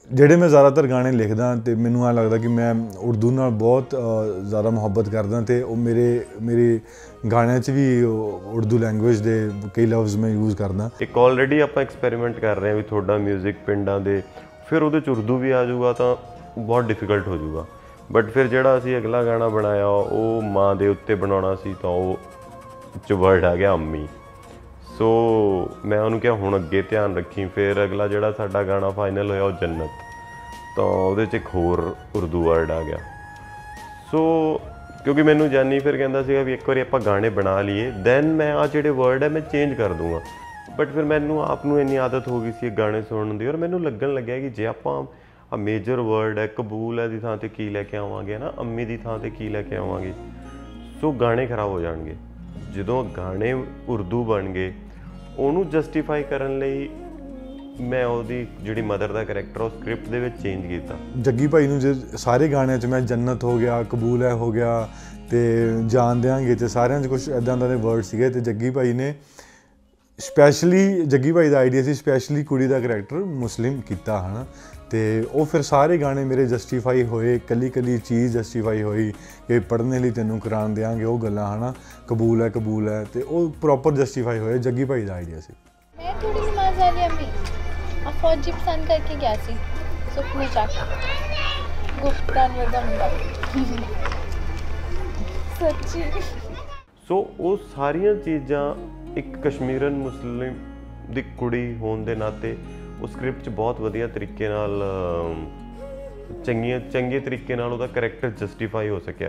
ਜਿਹੜੇ ਮੈਂ ਜ਼ਿਆਦਾਤਰ ਗਾਣੇ ਲਿਖਦਾ ਤੇ ਮੈਨੂੰ ਐਂ ਲੱਗਦਾ ਕਿ ਮੈਂ ਉਰਦੂ ਨਾਲ ਬਹੁਤ ਜ਼ਿਆਦਾ ਮੁਹੱਬਤ ਕਰਦਾ ਤੇ ਉਹ ਮੇਰੇ ਮੇਰੇ ਗਾਣਿਆਂ 'ਚ ਵੀ ਉਰਦੂ ਲੈਂਗੁਏਜ ਦੇ ਕਈ ਲਫ਼ਜ਼ ਮੈਂ ਯੂਜ਼ ਕਰਦਾ। ਇੱਕ ਆਲਰੇਡੀ ਆਪਾਂ ਐਕਸਪੈਰੀਮੈਂਟ ਕਰ ਰਹੇ ਹਾਂ ਵੀ ਤੁਹਾਡਾ ਮਿਊਜ਼ਿਕ ਪਿੰਡਾਂ ਦੇ, ਫਿਰ ਉਹਦੇ 'ਚ ਉਰਦੂ ਵੀ ਆ ਜਾਊਗਾ ਤਾਂ ਬਹੁਤ ਡਿਫਿਕਲਟ ਹੋ ਜਾਊਗਾ। ਬਟ ਫਿਰ ਜਿਹੜਾ ਅਸੀਂ ਅਗਲਾ ਗਾਣਾ ਬਣਾਇਆ ਉਹ ਮਾਂ ਦੇ ਉੱਤੇ ਬਣਾਉਣਾ ਸੀ ਤਾਂ ਉਹ 'ਚ ਵਰਡ ਆ ਗਿਆ ਅੰਮੀ। ਸੋ ਮੈਂ ਉਹਨੂੰ ਕਿਹਾ ਹੁਣ ਅੱਗੇ ਧਿਆਨ ਰੱਖੀ। ਫਿਰ ਅਗਲਾ ਜਿਹੜਾ ਸਾਡਾ ਗਾਣਾ ਫਾਈਨਲ ਹੋਇਆ ਉਹ ਜੰਨਤ, ਤਾਂ ਉਹਦੇ 'ਚ ਇੱਕ ਹੋਰ ਉਰਦੂ ਵਰਡ ਆ ਗਿਆ। ਸੋ ਕਿਉਂਕਿ ਮੈਨੂੰ ਜਾਨੀ ਫਿਰ ਕਹਿੰਦਾ ਸੀਗਾ ਵੀ ਇੱਕ ਵਾਰੀ ਆਪਾਂ ਗਾਣੇ ਬਣਾ ਲਈਏ ਦੈਨ ਮੈਂ ਆ ਜਿਹੜੇ ਵਰਡ ਹੈ ਮੈਂ ਚੇਂਜ ਕਰ ਦੂੰਗਾ। ਬਟ ਫਿਰ ਮੈਨੂੰ ਆਪ ਨੂੰ ਇੰਨੀ ਆਦਤ ਹੋ ਗਈ ਸੀ ਗਾਣੇ ਸੁਣਨ ਦੀ, ਔਰ ਮੈਨੂੰ ਲੱਗਣ ਲੱਗਿਆ ਕਿ ਜੇ ਆਪਾਂ ਆ ਮੇਜਰ ਵਰਡ ਹੈ ਕਬੂਲ ਹੈ ਦੀ ਥਾਂ 'ਤੇ ਕੀ ਲੈ ਕੇ ਆਵਾਂਗੇ ਨਾ, ਅੰਮੀ ਦੀ ਥਾਂ 'ਤੇ ਕੀ ਲੈ ਕੇ ਆਵਾਂਗੇ, ਸੋ ਗਾਣੇ ਖਰਾਬ ਹੋ ਜਾਣਗੇ। ਜਦੋਂ ਗਾਣੇ ਉਰਦੂ ਬਣ ਗਏ ਉਹਨੂੰ ਜਸਟੀਫਾਈ ਕਰਨ ਲਈ ਮੈਂ ਉਹਦੀ ਜਿਹੜੀ ਮਦਰ ਦਾ ਕਰੈਕਟਰ ਉਹ ਸਕ੍ਰਿਪਟ ਦੇ ਵਿੱਚ ਚੇਂਜ ਕੀਤਾ। ਜੱਗੀ ਭਾਈ ਨੂੰ ਜੇ ਸਾਰੇ ਗਾਣਿਆਂ 'ਚ ਮੈਂ ਜੰਨਤ ਹੋ ਗਿਆ, ਕਬੂਲ ਹੈ ਹੋ ਗਿਆ ਤੇ ਜਾਣ ਦਿਆਂਗੇ ਤੇ ਸਾਰਿਆਂ 'ਚ ਕੁਛ ਇੱਦਾਂ ਦਾ ਦੇ ਵਰਡ ਸੀਗੇ ਤੇ ਜੱਗੀ ਭਾਈ ਨੇ ਸਪੈਸ਼ਲੀ ਜੱਗੀ ਭਾਈ ਦਾ ਆਈਡੀਆ ਸੀ ਸਪੈਸ਼ਲੀ ਕੁੜੀ ਦਾ ਕਰੈਕਟਰ ਮੁਸਲਿਮ ਕੀਤਾ ਹੈ ਨਾ, ਤੇ ਉਹ ਫਿਰ ਸਾਰੇ ਗਾਣੇ ਮੇਰੇ ਜਸਟੀਫਾਈ ਹੋਏ, ਕੱਲੀ ਕੱਲੀ ਚੀਜ਼ ਜਸਟੀਫਾਈ ਹੋਈ ਕਿ ਪੜ੍ਹਨੇ ਲਈ ਤੈਨੂੰ ਕੁਰਾਨ ਦਿਆਂਗੇ ਉਹ ਗੱਲਾਂ ਹੈ ਨਾ, ਕਬੂਲ ਹੈ ਕਬੂਲ ਹੈ, ਤੇ ਉਹ ਪ੍ਰੋਪਰ ਜਸਟੀਫਾਈ ਹੋਏ। ਜੱਗੀ ਭਾਈ ਦਾ ਆਈਡੀਆ ਸੀ। मैं थोड़ी नमाज वाली अम्मी आ फौजी पसंद करके गया सी सुखने चक गुफ्तान वर्गा मुंडा सच्ची। ਸੋ ਉਹ ਸਾਰੀਆਂ ਚੀਜ਼ਾਂ ਇੱਕ ਕਸ਼ਮੀਰਨ ਮੁਸਲਿਮ ਦੀ ਕੁੜੀ ਹੋਣ ਦੇ ਨਾਤੇ ਉਹ ਸਕ੍ਰਿਪਟ 'ਚ ਬਹੁਤ ਵਧੀਆ ਤਰੀਕੇ ਨਾਲ ਚੰਗੀਆਂ ਚੰਗੇ ਤਰੀਕੇ ਨਾਲ ਉਹਦਾ ਕਰੈਕਟਰ ਜਸਟੀਫਾਈ ਹੋ ਸਕਿਆ।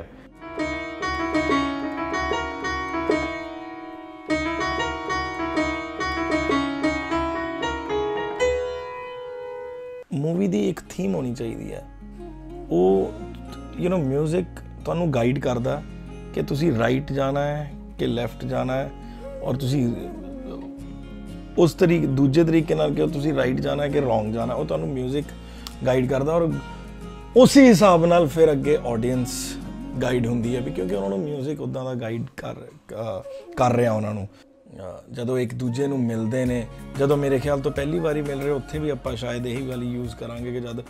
मूवी दी एक थीम होनी चाहिए है, वो यू नो म्यूजिक तुहानू गाइड करदा कि तुसी राइट जाना है कि लैफ्ट जाना है, और तुसी उस तरीके दूजे तरीके नाल कि तुसी राइट जाना है कि रॉन्ग जाना है, वो तुहानू म्यूजिक गाइड करदा और उसी हिसाब नाल फिर अगे ऑडियंस गाइड हुंदी है भी, क्योंकि उन्होंने म्यूजिक उदां दा गाइड कर कर रहा उन्होंने ਜਦੋਂ ਇੱਕ ਦੂਜੇ ਨੂੰ ਮਿਲਦੇ ਨੇ। ਜਦੋਂ ਮੇਰੇ ਖਿਆਲ ਤੋਂ ਪਹਿਲੀ ਵਾਰੀ ਮਿਲ ਰਹੇ ਉੱਥੇ ਵੀ ਆਪਾਂ ਸ਼ਾਇਦ ਇਹੀ ਗੱਲ ਯੂਜ਼ ਕਰਾਂਗੇ ਕਿ ਜਦ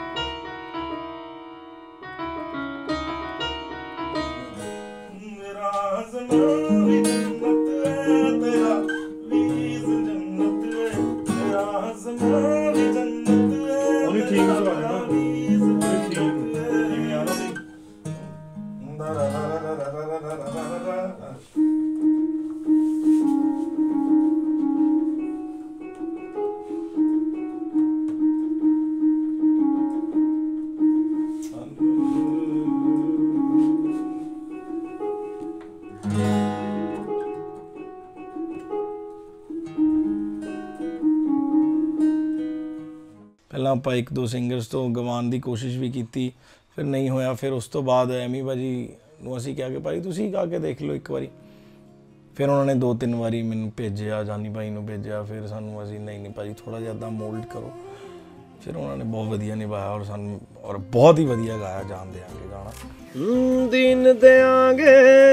ਪਹਿਲਾਂ ਆਪਾਂ ਇੱਕ ਦੋ ਸਿੰਗਰਸ ਤੋਂ ਗਵਾਉਣ ਦੀ ਕੋਸ਼ਿਸ਼ ਵੀ ਕੀਤੀ, ਫਿਰ ਨਹੀਂ ਹੋਇਆ। ਫਿਰ ਉਸ ਤੋਂ ਬਾਅਦ ਐਮੀ ਭਾਜੀ ਨੂੰ ਅਸੀਂ ਕਿਹਾ ਕਿ ਭਾਈ ਤੁਸੀਂ ਗਾ ਕੇ ਦੇਖ ਲਓ ਇੱਕ ਵਾਰੀ। ਫਿਰ ਉਹਨਾਂ ਨੇ ਦੋ ਤਿੰਨ ਵਾਰੀ ਮੈਨੂੰ ਭੇਜਿਆ, ਜਾਨੀ ਭਾਈ ਨੂੰ ਭੇਜਿਆ, ਫਿਰ ਸਾਨੂੰ ਅਸੀਂ ਨਹੀਂ ਨਹੀਂ ਭਾਜੀ ਥੋੜ੍ਹਾ ਜਿਹਾ ਇੱਦਾਂ ਮੋਲਡ ਕਰੋ। ਫਿਰ ਉਹਨਾਂ ਨੇ ਬਹੁਤ ਵਧੀਆ ਨਿਭਾਇਆ ਔਰ ਸਾਨੂੰ ਔਰ ਬਹੁਤ ਹੀ ਵਧੀਆ ਗਾਇਆ ਜਾਨ ਦਿਆਂਗੇ ਗਾਣਾ। ਦੀਨ ਦਿਆਂਗੇ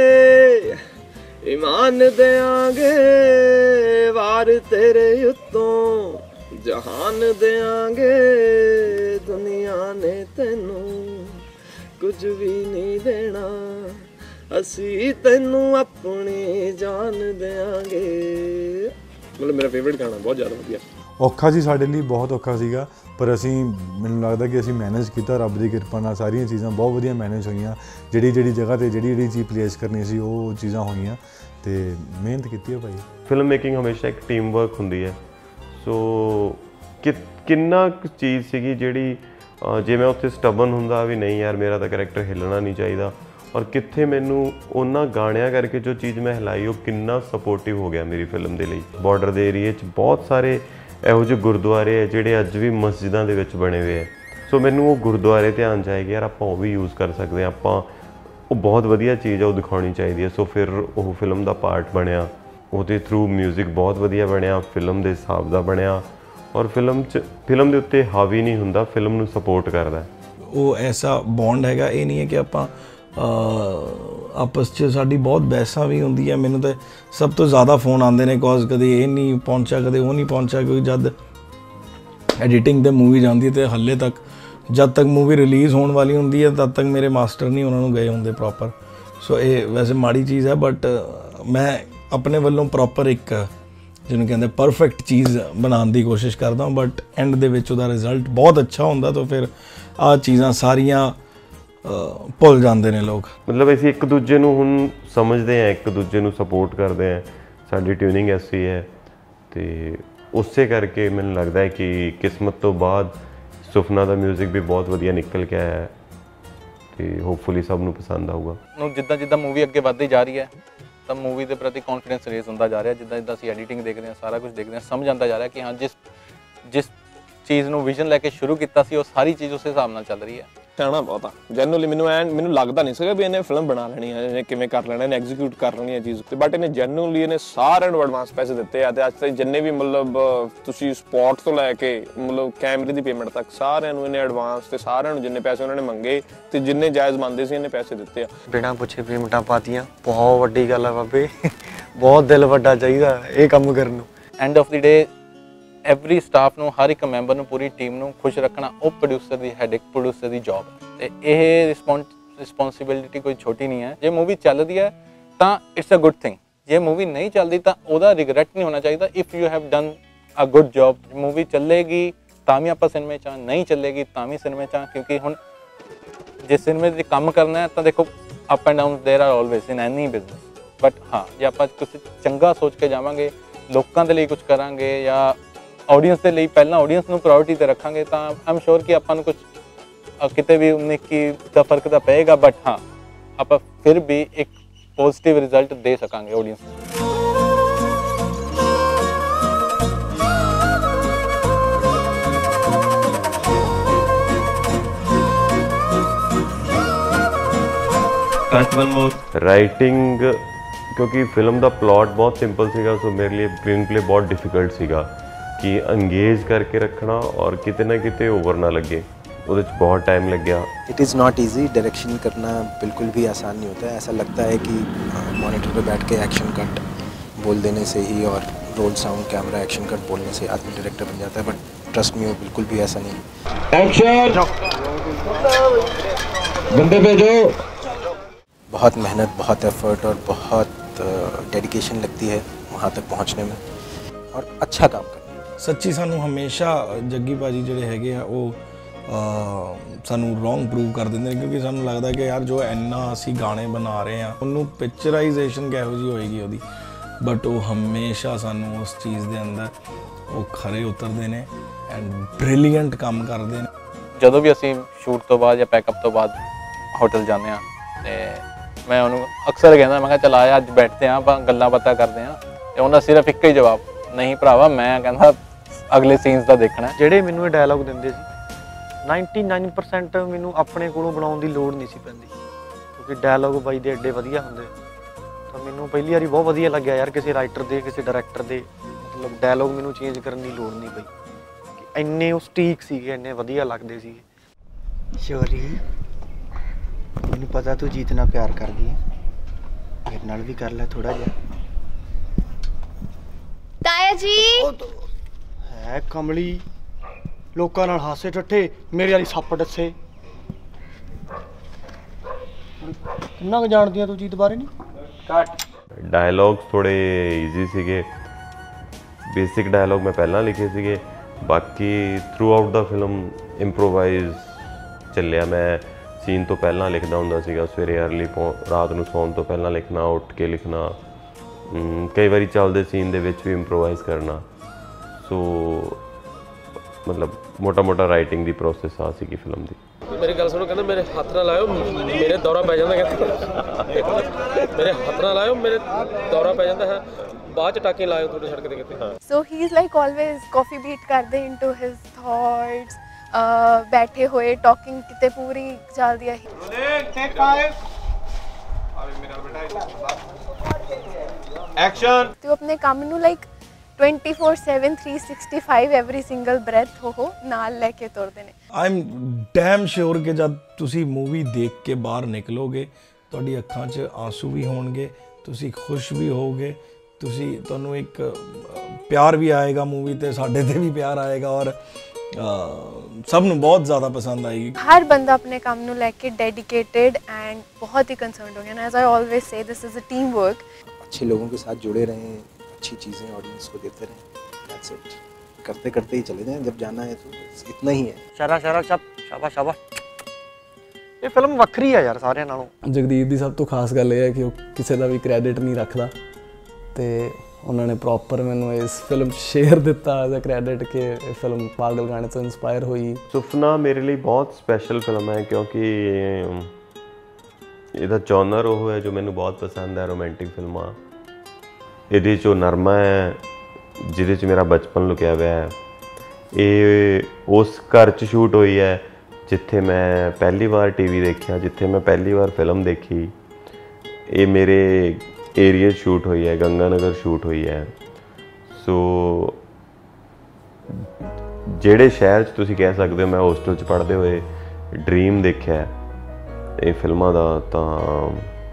ਈਮਾਨ ਦਿਆਂਗੇ ਵਾਰ ਤੇਰੇ ਉੱਤੋਂ ਜਹਾਨ ਦਿਆਂਗੇ, ਦੁਨੀਆ ਨੇ ਤੈਨੂੰ ਕੁਝ ਵੀ ਨਹੀਂ ਦੇਣਾ, ਅਸੀਂ ਤੈਨੂੰ ਆਪਣੀ ਜਾਨ ਦਿਆਂਗੇ। ਮਤਲਬ ਮੇਰਾ ਫੇਵਰਿਟ ਗਾਣਾ, ਬਹੁਤ ਜ਼ਿਆਦਾ ਵਧੀਆ। ਔਖਾ ਸੀ ਸਾਡੇ ਲਈ, ਬਹੁਤ ਔਖਾ ਸੀਗਾ, ਪਰ ਅਸੀਂ ਮੈਨੂੰ ਲੱਗਦਾ ਕਿ ਅਸੀਂ ਮੈਨੇਜ ਕੀਤਾ ਰੱਬ ਦੀ ਕਿਰਪਾ ਨਾਲ। ਸਾਰੀਆਂ ਚੀਜ਼ਾਂ ਬਹੁਤ ਵਧੀਆ ਮੈਨੇਜ ਹੋਈਆਂ, ਜਿਹੜੀ ਜਿਹੜੀ ਜਗ੍ਹਾ 'ਤੇ ਜਿਹੜੀ ਜਿਹੜੀ ਚੀਜ਼ ਪਲੇਸ ਕਰਨੀ ਸੀ ਉਹ ਚੀਜ਼ਾਂ ਹੋਈਆਂ ਤੇ ਮਿਹਨਤ ਕੀਤੀ ਹੈ ਭਾਈ। ਫਿਲਮ ਮੇਕਿੰਗ ਹਮੇਸ਼ਾ ਇੱਕ ਟੀਮ ਵਰਕ ਹੁੰਦੀ ਹੈ। ਸੋ ਕਿ ਕਿੰਨਾ ਕੁ ਚੀਜ਼ ਸੀਗੀ ਜਿਹੜੀ ਜੇ ਮੈਂ ਉੱਥੇ ਸਟਬਨ ਹੁੰਦਾ ਵੀ ਨਹੀਂ ਯਾਰ ਮੇਰਾ ਤਾਂ ਕਰੈਕਟਰ ਹਿੱਲਣਾ ਨਹੀਂ ਚਾਹੀਦਾ, ਔਰ ਕਿੱਥੇ ਮੈਨੂੰ ਉਹਨਾਂ ਗਾਣਿਆਂ ਕਰਕੇ ਜੋ ਚੀਜ਼ ਮੈਂ ਹਿਲਾਈ ਉਹ ਕਿੰਨਾ ਸਪੋਰਟਿਵ ਹੋ ਗਿਆ ਮੇਰੀ ਫਿਲਮ ਦੇ ਲਈ। ਬਾਰਡਰ ਦੇ ਏਰੀਏ 'ਚ ਬਹੁਤ ਸਾਰੇ ਇਹੋ ਜਿਹੇ ਗੁਰਦੁਆਰੇ ਹੈ ਜਿਹੜੇ ਅੱਜ ਵੀ ਮਸਜਿਦਾਂ ਦੇ ਵਿੱਚ ਬਣੇ ਹੋਏ ਹੈ। ਸੋ ਮੈਨੂੰ ਉਹ ਗੁਰਦੁਆਰੇ ਧਿਆਨ 'ਚ ਆਏ ਕਿ ਯਾਰ ਆਪਾਂ ਉਹ ਵੀ ਯੂਜ਼ ਕਰ ਸਕਦੇ ਹਾਂ, ਆਪਾਂ ਉਹ ਬਹੁਤ ਵਧੀਆ ਚੀਜ਼ ਆ ਉਹ ਦਿਖਾਉਣੀ ਚਾਹੀਦੀ ਹੈ। ਸੋ ਫਿਰ ਉਹ ਫਿਲਮ ਦਾ ਪਾਰਟ ਬਣਿਆ, ਉਹਦੇ ਥਰੂ ਮਿਊਜ਼ਿਕ ਬਹੁਤ ਵਧੀਆ ਬਣਿਆ, ਫਿਲਮ ਦੇ ਹਿਸਾਬ ਦਾ ਬਣਿਆ, ਔਰ ਫਿਲਮ 'ਚ ਫਿਲਮ ਦੇ ਉੱਤੇ ਹਾਵੀ ਨਹੀਂ ਹੁੰਦਾ, ਫਿਲਮ ਨੂੰ ਸਪੋਰਟ ਕਰਦਾ। ਉਹ ਐਸਾ ਬੌਂਡ ਹੈਗਾ, ਇਹ ਨਹੀਂ ਹੈ ਕਿ ਆਪਾਂ ਆਪਸ 'ਚ ਸਾਡੀ ਬਹੁਤ ਬਹਿਸਾਂ ਵੀ ਹੁੰਦੀ ਹੈ। ਮੈਨੂੰ ਤਾਂ ਸਭ ਤੋਂ ਜ਼ਿਆਦਾ ਫੋਨ ਆਉਂਦੇ ਨੇ ਕੋਜ਼ ਕਦੇ ਇਹ ਨਹੀਂ ਪਹੁੰਚਿਆ ਕਦੇ ਉਹ ਨਹੀਂ ਪਹੁੰਚਿਆ, ਕਿਉਂਕਿ ਜਦ एडिटिंग ते मूवी जाती है तो हले तक जब तक मूवी रिलीज़ होने वाली होंदी है तब तक मेरे मास्टर नहीं उन्होंने गए होंगे प्रॉपर। सो ये वैसे माड़ी चीज़ है बट मैं अपने वालों प्रॉपर एक जिन्होंने कहते परफेक्ट चीज़ बनाने की कोशिश करता हूँ बट एंड दे विच उहदा रिजल्ट बहुत अच्छा होंदा तो फिर आ चीज़ां सारियां भुल जाते हैं लोग। मतलब ਅਸੀਂ ਇੱਕ ਦੂਜੇ ਨੂੰ ਹੁਣ ਸਮਝਦੇ ਹਾਂ, ਇੱਕ ਦੂਜੇ ਨੂੰ ਸਪੋਰਟ ਕਰਦੇ ਹਾਂ, ਸਾਡੀ ਟਿਊਨਿੰਗ ਐਸੀ ਹੈ ਤੇ ਉਸੇ ਕਰਕੇ ਮੈਨੂੰ ਲੱਗਦਾ ਹੈ ਕਿ ਕਿਸਮਤ ਤੋਂ ਬਾਅਦ ਸੁਫਨਾ ਦਾ ਮਿਊਜ਼ਿਕ ਵੀ ਬਹੁਤ ਵਧੀਆ ਨਿਕਲ ਕੇ ਆਇਆ ਹੈ ਤੇ ਹੋਪਫੁਲੀ ਸਭ ਨੂੰ ਪਸੰਦ ਆਊਗਾ। ਨੂੰ ਜਿੱਦਾਂ ਜਿੱਦਾਂ ਮੂਵੀ ਅੱਗੇ ਵੱਧਦੀ ਜਾ ਰਹੀ ਹੈ ਤਾਂ ਮੂਵੀ ਦੇ ਪ੍ਰਤੀ ਕੌਨਫੀਡੈਂਸ ਰੇਜ਼ ਹੁੰਦਾ ਜਾ ਰਿਹਾ, ਜਿੱਦਾਂ ਜਿੱਦਾਂ ਅਸੀਂ ਐਡੀਟਿੰਗ ਦੇਖਦੇ ਹਾਂ ਸਾਰਾ ਕੁਝ ਦੇਖਦੇ ਹਾਂ ਸਮਝ ਆਉਂਦਾ ਜਾ ਰਿਹਾ ਕਿ ਹਾਂ ਜਿਸ ਜਿਸ ਚੀਜ਼ ਨੂੰ ਵਿਜ਼ਨ ਲੈ ਕੇ ਸ਼ੁਰੂ ਕੀਤਾ ਸੀ ਉਹ ਸਾਰੀ ਚੀਜ਼ ਉਸ ਹਿਸਾਬ ਨਾਲ ਚੱਲ ਰਹੀ ਹੈ। ਸਿਆਣਾ ਬਹੁਤ ਆ ਜੈਨੂਅਲੀ ਮੈਨੂੰ ਐ ਮੈਨੂੰ ਲੱਗਦਾ ਨਹੀਂ ਸੀਗਾ ਵੀ ਇਹਨੇ ਫਿਲਮ ਬਣਾ ਲੈਣੀ ਹੈ, ਇਹਨੇ ਕਿਵੇਂ ਕਰ ਲੈਣਾ, ਇਹਨੇ ਐਗਜ਼ੀਕਿਊਟ ਕਰ ਲੈਣੀ ਹੈ ਚੀਜ਼ ਉੱਤੇ ਬਟ ਇਹਨੇ ਜੈਨੂਅਲੀ ਇਹਨੇ ਸਾਰਿਆਂ ਨੂੰ ਐਡਵਾਂਸ ਪੈਸੇ ਦਿੱਤੇ ਆ ਤੇ ਅੱਜ ਤੱਕ ਜਿੰਨੇ ਵੀ ਮਤਲਬ ਤੁਸੀਂ ਸਪੌਟ ਤੋਂ ਲੈ ਕੇ ਮਤਲਬ ਕੈਮਰੇ ਦੀ ਪੇਮੈਂਟ ਤੱਕ ਸਾਰਿਆਂ ਨੂੰ ਇਹਨੇ ਐਡਵਾਂਸ ਤੇ ਸਾਰਿਆਂ ਨੂੰ ਜਿੰਨੇ ਪੈਸੇ ਉਹਨਾਂ ਨੇ ਮੰਗੇ ਤੇ ਜਿੰਨੇ ਜਾਇਜ਼ ਮੰਨਦੇ ਸੀ ਇਹਨੇ ਪੈਸੇ ਦਿੱਤੇ ਆ। ਬਿਨਾਂ ਪੁੱਛੇ ਪੇਮੈਂਟਾਂ ਪਾਤੀਆਂ ਬਹੁਤ ਵੱਡੀ ਗੱਲ ਆ ਬਾਬੇ ਬਹੁਤ ਦਿਲ ਵੱਡਾ ਚਾਹੀਦਾ ਇਹ ਕੰਮ ਕਰਨ ਨੂੰ। End of the day every staff ਨੂੰ ਹਰ ਇੱਕ ਮੈਂਬਰ ਨੂੰ ਪੂਰੀ ਟੀਮ ਨੂੰ ਖੁਸ਼ ਰੱਖਣਾ ਉਹ ਪ੍ਰੋਡਿਊਸਰ ਦੀ ਹੈਡੇਕ ਪ੍ਰੋਡਿਊਸਰ ਦੀ ਜੌਬ ਹੈ ਤੇ ਇਹ ਰਿਸਪੌਂਸ ਰਿਸਪੌਂਸਿਬਿਲਿਟੀ ਕੋਈ ਛੋਟੀ ਨਹੀਂ ਹੈ। ਜੇ ਮੂਵੀ ਚੱਲਦੀ ਹੈ ਤਾਂ ਇਟਸ ਅ ਗੁੱਡ ਥਿੰਗ, ਜੇ ਮੂਵੀ ਨਹੀਂ ਚੱਲਦੀ ਤਾਂ ਉਹਦਾ ਰਿਗਰੈਟ ਨਹੀਂ ਹੋਣਾ ਚਾਹੀਦਾ। If you have done a good job movie ਚੱਲੇਗੀ ਤਾਂ ਵੀ ਆਪਾਂ ਸਿਨੇਮੇ 'ਚ ਨਹੀਂ ਚੱਲੇਗੀ ਤਾਂ ਵੀ ਸਿਨੇਮੇ 'ਚ ਕਿਉਂਕਿ ਹੁਣ ਜੇ ਸਿਨੇਮੇ 'ਚ ਕੰਮ ਕਰਨਾ ਹੈ ਤਾਂ ਦੇਖੋ up and down there are always in any business but ਹਾਂ ਜੇ ਆਪਾਂ ਕੁਛ ਚੰਗਾ ਸੋਚ ਕੇ ਜਾਵਾਂਗੇ ਲੋਕਾਂ ਦੇ ਲਈ ਕੁਝ ਕਰਾਂਗੇ ਜਾਂ ਆਡੀਅנס ਦੇ ਲਈ ਪਹਿਲਾਂ ਆਡੀਅנס ਨੂੰ ਪ੍ਰਾਇੋਰਟੀ ਤੇ ਰੱਖਾਂਗੇ ਤਾਂ ਆਮ ਸ਼ੋਰ ਕਿ ਆਪਾਂ ਨੂੰ ਕੁਝ ਕਿਤੇ ਵੀ ਉਨੀ ਕੀ ਦਾ ਫਰਕ ਤਾਂ ਪਏਗਾ ਬਟ ਹਾਂ ਆਪਾਂ ਫਿਰ ਵੀ ਇੱਕ ਪੋਜ਼ਿਟਿਵ ਰਿਜ਼ਲਟ ਦੇ ਸਕਾਂਗੇ ਆਡੀਅנס ਨੂੰ। ਰਾਈਟਿੰਗ ਕਿਉਂਕਿ ਫਿਲਮ ਦਾ ਪਲਾਟ ਬਹੁਤ ਸਿੰਪਲ ਸੀਗਾ ਸੋ ਮੇਰੇ ਲਈ ਸਕਰੀਨ ਪਲੇ ਬਹੁਤ ਡਿਫਿਕਲਟ ਸੀਗਾ ਕਿ ਅੰਗੇਜ करके रखना और कितने ना कितने ओवर ना लगे वो बहुत टाइम लग गया। It is not easy, direction करना बिल्कुल भी आसान नहीं होता है। ऐसा लगता है कि मॉनिटर पे बैठ के एक्शन कट बोल देने से ही और roll sound camera action cut बोलने से आदमी डायरेक्टर बन जाता है बट ट्रस्ट मी वो बिल्कुल भी ऐसा नहीं। एक्शन बंदे पे जो बहुत मेहनत बहुत एफर्ट और बहुत डेडिकेशन लगती है वहाँ तक पहुँचने में और अच्छा काम करना। सच्ची सानू हमेशा जग्गी भाजी जिहड़े हैगे आ वो सानू रॉन्ग प्रूव कर देंगे क्योंकि सानू लगता है कि यार जो इन्ना असी गाने बना रहे हैं उन्होंने पिक्चराइजेशन किहो जी होएगी उहदी बट वो हमेशा सानू उस चीज़ के अंदर वो खरे उतरते हैं एंड ब्रिलियंट काम करते हैं। ਜਦੋਂ ਵੀ ਅਸੀਂ ਸ਼ੂਟ ਤੋਂ ਬਾਅਦ ਜਾਂ ਪੈਕਅਪ ਤੋਂ ਬਾਅਦ ਹੋਟਲ ਜਾਂਦੇ ਹਾਂ ਤੇ ਮੈਂ ਉਹਨੂੰ ਅਕਸਰ ਕਹਿੰਦਾ ਮੈਂ ਕਿਹਾ ਚਲ ਆਇਆ ਅੱਜ ਬੈਠਦੇ ਹਾਂ ਆਪਾਂ ਗੱਲਾਂ ਬਾਤਾਂ ਕਰਦੇ ਹਾਂ ਤੇ ਉਹਨਾਂ ਸਿਰਫ ਇੱਕ ਹੀ ਜਵਾਬ ਨਹੀਂ ਭਰਾਵਾ ਮੈਂ ਕਹਿੰਦਾ ਅਗਲੇ ਸੀਨਸ ਦਾ ਦੇਖਣਾ। ਜਿਹੜੇ ਮੈਨੂੰ ਇਹ ਡਾਇਲੌਗ ਦਿੰਦੇ ਸੀ ਨਿन्यानवे परसेंट ਮੈਨੂੰ ਆਪਣੇ ਕੋਲੋਂ ਬਣਾਉਣ ਦੀ ਲੋੜ ਨਹੀਂ ਸੀ ਪੈਂਦੀ ਕਿਉਂਕਿ ਡਾਇਲੌਗ ਬਾਈ ਦੇ ਐਡੇ ਵਧੀਆ ਹੁੰਦੇ ਤਾਂ ਮੈਨੂੰ ਪਹਿਲੀ ਵਾਰੀ ਬਹੁਤ ਵਧੀਆ ਲੱਗਿਆ ਯਾਰ ਕਿਸੇ ਰਾਈਟਰ ਦੇ ਕਿਸੇ ਡਾਇਰੈਕਟਰ ਦੇ ਮਤਲਬ ਡਾਇਲੌਗ ਮੈਨੂੰ ਚੇਂਜ ਕਰਨ ਦੀ ਲੋੜ ਨਹੀਂ ਪਈ ਇੰਨੇ ਉਹ ਸਟੀਕ ਸੀਗੇ ਇੰਨੇ ਵਧੀਆ ਲੱਗਦੇ ਸੀਗੇ। ਸ਼ੋਰੀ ਮੈਨੂੰ ਪਤਾ ਤੂੰ ਜੀਤ ਨਾਲ ਪਿਆਰ ਕਰਦੀ ਹੈ ਮੇਰੇ ਨਾਲ ਵੀ ਕਰ ਲੈ ਥੋੜਾ ਜਿਹਾ। ਤਾਇਆ ਜੀ ਹੈ ਕਮਲੀ ਲੋਕਾਂ ਨਾਲ ਹਾਸੇ ਠੱਠੇ ਮੇਰੇ ਵਾਲੀ ਸੱਪ ਡੱਸੇ ਕਿੰਨਾ ਕੁ ਜਾਣਦੀ ਆ ਤੂੰ ਜੀਤ ਬਾਰੇ ਨਹੀਂ ਕੱਟ ਡਾਇਲੌਗਸ ਥੋੜੇ ਈਜ਼ੀ ਸੀਗੇ ਬੇਸਿਕ ਡਾਇਲੌਗ ਮੈਂ ਪਹਿਲਾਂ ਲਿਖੇ ਸੀਗੇ ਬਾਕੀ ਥਰੂ ਆਊਟ ਦਾ ਫਿਲਮ ਇੰਪਰੋਵਾਈਜ਼ ਚੱਲਿਆ। ਮੈਂ ਸੀਨ ਤੋਂ ਪਹਿਲਾਂ ਲਿਖਦਾ ਹੁੰਦਾ ਸੀਗਾ ਸਵੇਰੇ ਅਰਲੀ ਰਾਤ ਨੂੰ ਸੌਣ ਤੋਂ ਪਹਿਲਾਂ ਲਿਖਣਾ ਉੱਠ ਕੇ ਲਿਖਣਾ ਕਈ ਵਾਰੀ ਚੱਲਦੇ ਸੀਨ ਦੇ ਵਿੱਚ ਵੀ ਇੰਪਰੋਵਾਈਜ਼ ਕਰਨਾ ਸੋ ਮਤਲਬ ਮੋਟਾ ਮੋਟਾ ਰਾਈਟਿੰਗ ਦੀ ਪ੍ਰੋਸੈਸ ਆ ਸੀਗੀ ਫਿਲਮ ਦੀ। ਮੇਰੀ ਗੱਲ ਸੁਣੋ ਕਹਿੰਦਾ ਮੇਰੇ ਹੱਥ ਨਾਲ ਲਾਇਓ ਮੇਰੇ ਦੌਰਾ ਪੈ ਜਾਂਦਾ ਕਹਿੰਦਾ ਮੇਰੇ ਹੱਥ ਨਾਲ ਲਾਇਓ ਮੇਰੇ ਦੌਰਾ ਪੈ ਜਾਂਦਾ ਹੈ ਬਾਅਦ ਚ ਟਾਕੇ ਲਾਇਓ ਤੁਹਾਡੇ ਸੜਕ ਤੇ ਕਿਤੇ। So he is like always ਕਾਫੀ ਬੀਟ ਕਰਦੇ ਇਨਟੂ ਹਿਸ ਥਾਟਸ ਬੈਠੇ ਹੋਏ ਟਾਕਿੰਗ ਕਿਤੇ ਪੂਰੀ ਚੱਲਦੀ ਹੈ। ਟੇਕ ਫਾਈਵ ਐਕਸ਼ਨ ਤੂੰ ਆਪਣੇ ਕੰਮ ਨੂੰ like twenty-four seven three sixty-five every single breath ਹੋ ਨਾਲ ਲੈ ਕੇ ਤੁਰਦੇ ਨੇ। ਆਈ ਐਮ ਡੈਮ ਸ਼ੋਰ ਕਿ ਜਦ ਤੁਸੀਂ ਮੂਵੀ ਦੇਖ ਕੇ ਬਾਹਰ ਨਿਕਲੋਗੇ ਤੁਹਾਡੀ ਅੱਖਾਂ 'ਚ ਆਂਸੂ ਵੀ ਹੋਣਗੇ ਤੁਸੀਂ ਖੁਸ਼ ਵੀ ਹੋਵੋਗੇ ਤੁਸੀਂ ਤੁਹਾਨੂੰ ਇੱਕ ਪਿਆਰ ਵੀ ਆਏਗਾ ਮੂਵੀ ਤੇ ਸਾਡੇ ਤੇ ਵੀ ਪਿਆਰ ਆਏਗਾ ਔਰ ਸਭ ਨੂੰ ਬਹੁਤ ਜ਼ਿਆਦਾ ਪਸੰਦ ਆਏਗੀ। ਹਰ ਬੰਦਾ ਆਪਣੇ ਕੰਮ ਨੂੰ ਲੈ ਕੇ ਡੈਡੀकेटेड एंड बहुत ही कंसर्न्ड हो गया। As I always say this is a team work. अच्छे लोगों के साथ जुड़े रहें, अच्छी चीज़ें ऑडियंस को देते रहें, दैट्स इट। करते करते ही चले जाएं, जब जाना है तो इतना ही है। शारा शारा शाबाश शाबाश। ਇਹ ਫਿਲਮ ਵੱਖਰੀ ਆ ਯਾਰ ਸਾਰਿਆਂ ਨਾਲੋਂ। ਜਗਦੀਪ ਦੀ ਸਭ ਤੋਂ ਖਾਸ ਗੱਲ ਇਹ ਹੈ ਕਿ ਉਹ ਕਿਸੇ ਦਾ ਵੀ ਕ੍ਰੈਡਿਟ ਨਹੀਂ ਰੱਖਦਾ ਤੇ ਉਹਨਾਂ ਨੇ ਪ੍ਰੋਪਰ ਮੈਨੂੰ ਇਸ ਫਿਲਮ 'ਚ ਸ਼ੇਅਰ ਦਿੱਤਾ ਐਜ਼ ਅ ਕ੍ਰੈਡਿਟ ਕਿ ਇਹ ਫਿਲਮ ਪਾਗਲ ਗਾਣੇ ਤੋਂ ਇੰਸਪਾਇਰ ਹੋਈ। ਸੁਫਨਾ ਮੇਰੇ ਲਈ ਬਹੁਤ ਸਪੈਸ਼ਲ ਫਿਲਮ ਹੈ ਕਿਉਂਕਿ ਇਹਦਾ ਜੌਨਰ ਉਹ ਹੈ ਜੋ ਮੈਨੂੰ ਬਹੁਤ ਪਸੰਦ ਹੈ, ਰੋਮਾਂਟਿਕ ਫਿਲਮਾਂ। ਇਹਦੇ 'ਚੋਂ ਨਰਮਾ ਹੈ ਜਿਹਦੇ 'ਚ ਮੇਰਾ ਬਚਪਨ ਲੁਕਿਆ ਹੋਇਆ ਹੈ। ਇਹ ਉਸ ਘਰ 'ਚ ਸ਼ੂਟ ਹੋਈ ਹੈ ਜਿੱਥੇ ਮੈਂ ਪਹਿਲੀ ਵਾਰ ਟੀਵੀ ਦੇਖਿਆ, ਜਿੱਥੇ ਮੈਂ ਪਹਿਲੀ ਵਾਰ ਫਿਲਮ ਦੇਖੀ। ਇਹ ਮੇਰੇ ਏਰੀਆ ਸ਼ੂਟ ਹੋਈ ਹੈ, ਗੰਗਾਨਗਰ ਸ਼ੂਟ ਹੋਈ ਹੈ। ਸੋ ਜਿਹੜੇ ਸ਼ਹਿਰ 'ਚ ਤੁਸੀਂ ਕਹਿ ਸਕਦੇ ਹੋ ਮੈਂ ਹੋਸਟਲ 'ਚ ਪੜ੍ਹਦੇ ਹੋਏ ਡ੍ਰੀਮ ਦੇਖਿਆ ਇਹ ਫਿਲਮਾਂ ਦਾ, ਤਾਂ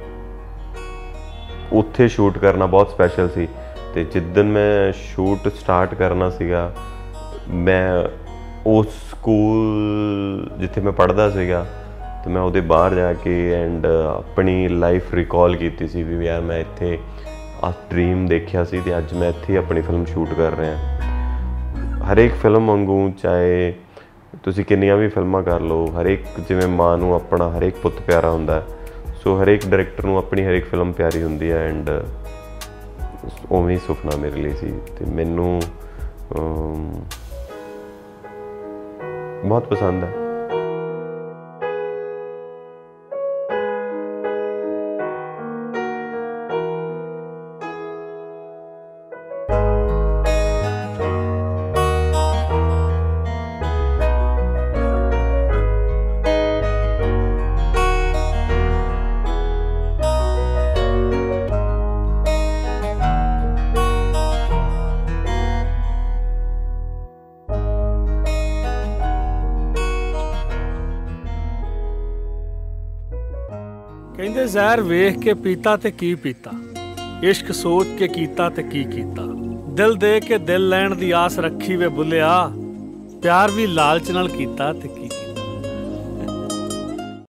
ਉੱਥੇ ਸ਼ੂਟ ਕਰਨਾ ਬਹੁਤ ਸਪੈਸ਼ਲ ਸੀ। ਅਤੇ ਜਿੱਦਣ ਮੈਂ ਸ਼ੂਟ ਸਟਾਰਟ ਕਰਨਾ ਸੀਗਾ, ਮੈਂ ਉਸ ਸਕੂਲ ਜਿੱਥੇ ਮੈਂ ਪੜ੍ਹਦਾ ਸੀਗਾ ਅਤੇ ਮੈਂ ਉਹਦੇ ਬਾਹਰ ਜਾ ਕੇ ਐਂਡ ਆਪਣੀ ਲਾਈਫ ਰਿਕੋਲ ਕੀਤੀ ਸੀ ਵੀ ਯਾਰ ਮੈਂ ਇੱਥੇ ਆ ਡ੍ਰੀਮ ਦੇਖਿਆ ਸੀ ਅਤੇ ਅੱਜ ਮੈਂ ਇੱਥੇ ਆਪਣੀ ਫਿਲਮ ਸ਼ੂਟ ਕਰ ਰਿਹਾ। ਹਰੇਕ ਫਿਲਮ ਵਾਂਗੂ ਚਾਹੇ ਤੁਸੀਂ ਕਿੰਨੀਆਂ ਵੀ ਫਿਲਮਾਂ ਕਰ ਲਓ, ਹਰੇਕ ਜਿਵੇਂ ਮਾਂ ਨੂੰ ਆਪਣਾ ਹਰੇਕ ਪੁੱਤ ਪਿਆਰਾ ਹੁੰਦਾ, ਸੋ ਹਰੇਕ ਡਾਇਰੈਕਟਰ ਨੂੰ ਆਪਣੀ ਹਰੇਕ ਫਿਲਮ ਪਿਆਰੀ ਹੁੰਦੀ ਹੈ। ਐਂਡ ਉਵੇਂ ਹੀ ਸੁਪਨਾ ਮੇਰੇ ਲਈ ਸੀ ਅਤੇ ਮੈਨੂੰ ਬਹੁਤ ਪਸੰਦ ਹੈ। ਕਹਿੰਦੇ ਜ਼ਹਿਰ ਵੇਖ ਕੇ ਪੀਤਾ ਤੇ ਕੀ ਪੀਤਾ, ਇਸ਼ਕ ਸੋਚ ਕੇ ਕੀਤਾ ਤੇ ਕੀ ਕੀਤਾ, ਦਿਲ ਦੇ ਕੇ ਦਿਲ ਲੈਣ ਦੀ ਆਸ ਰੱਖੀ ਵੇ ਬੁੱਲਿਆ, ਪਿਆਰ ਵੀ ਲਾਲਚ ਨਾਲ ਕੀਤਾ ਤੇ ਕੀ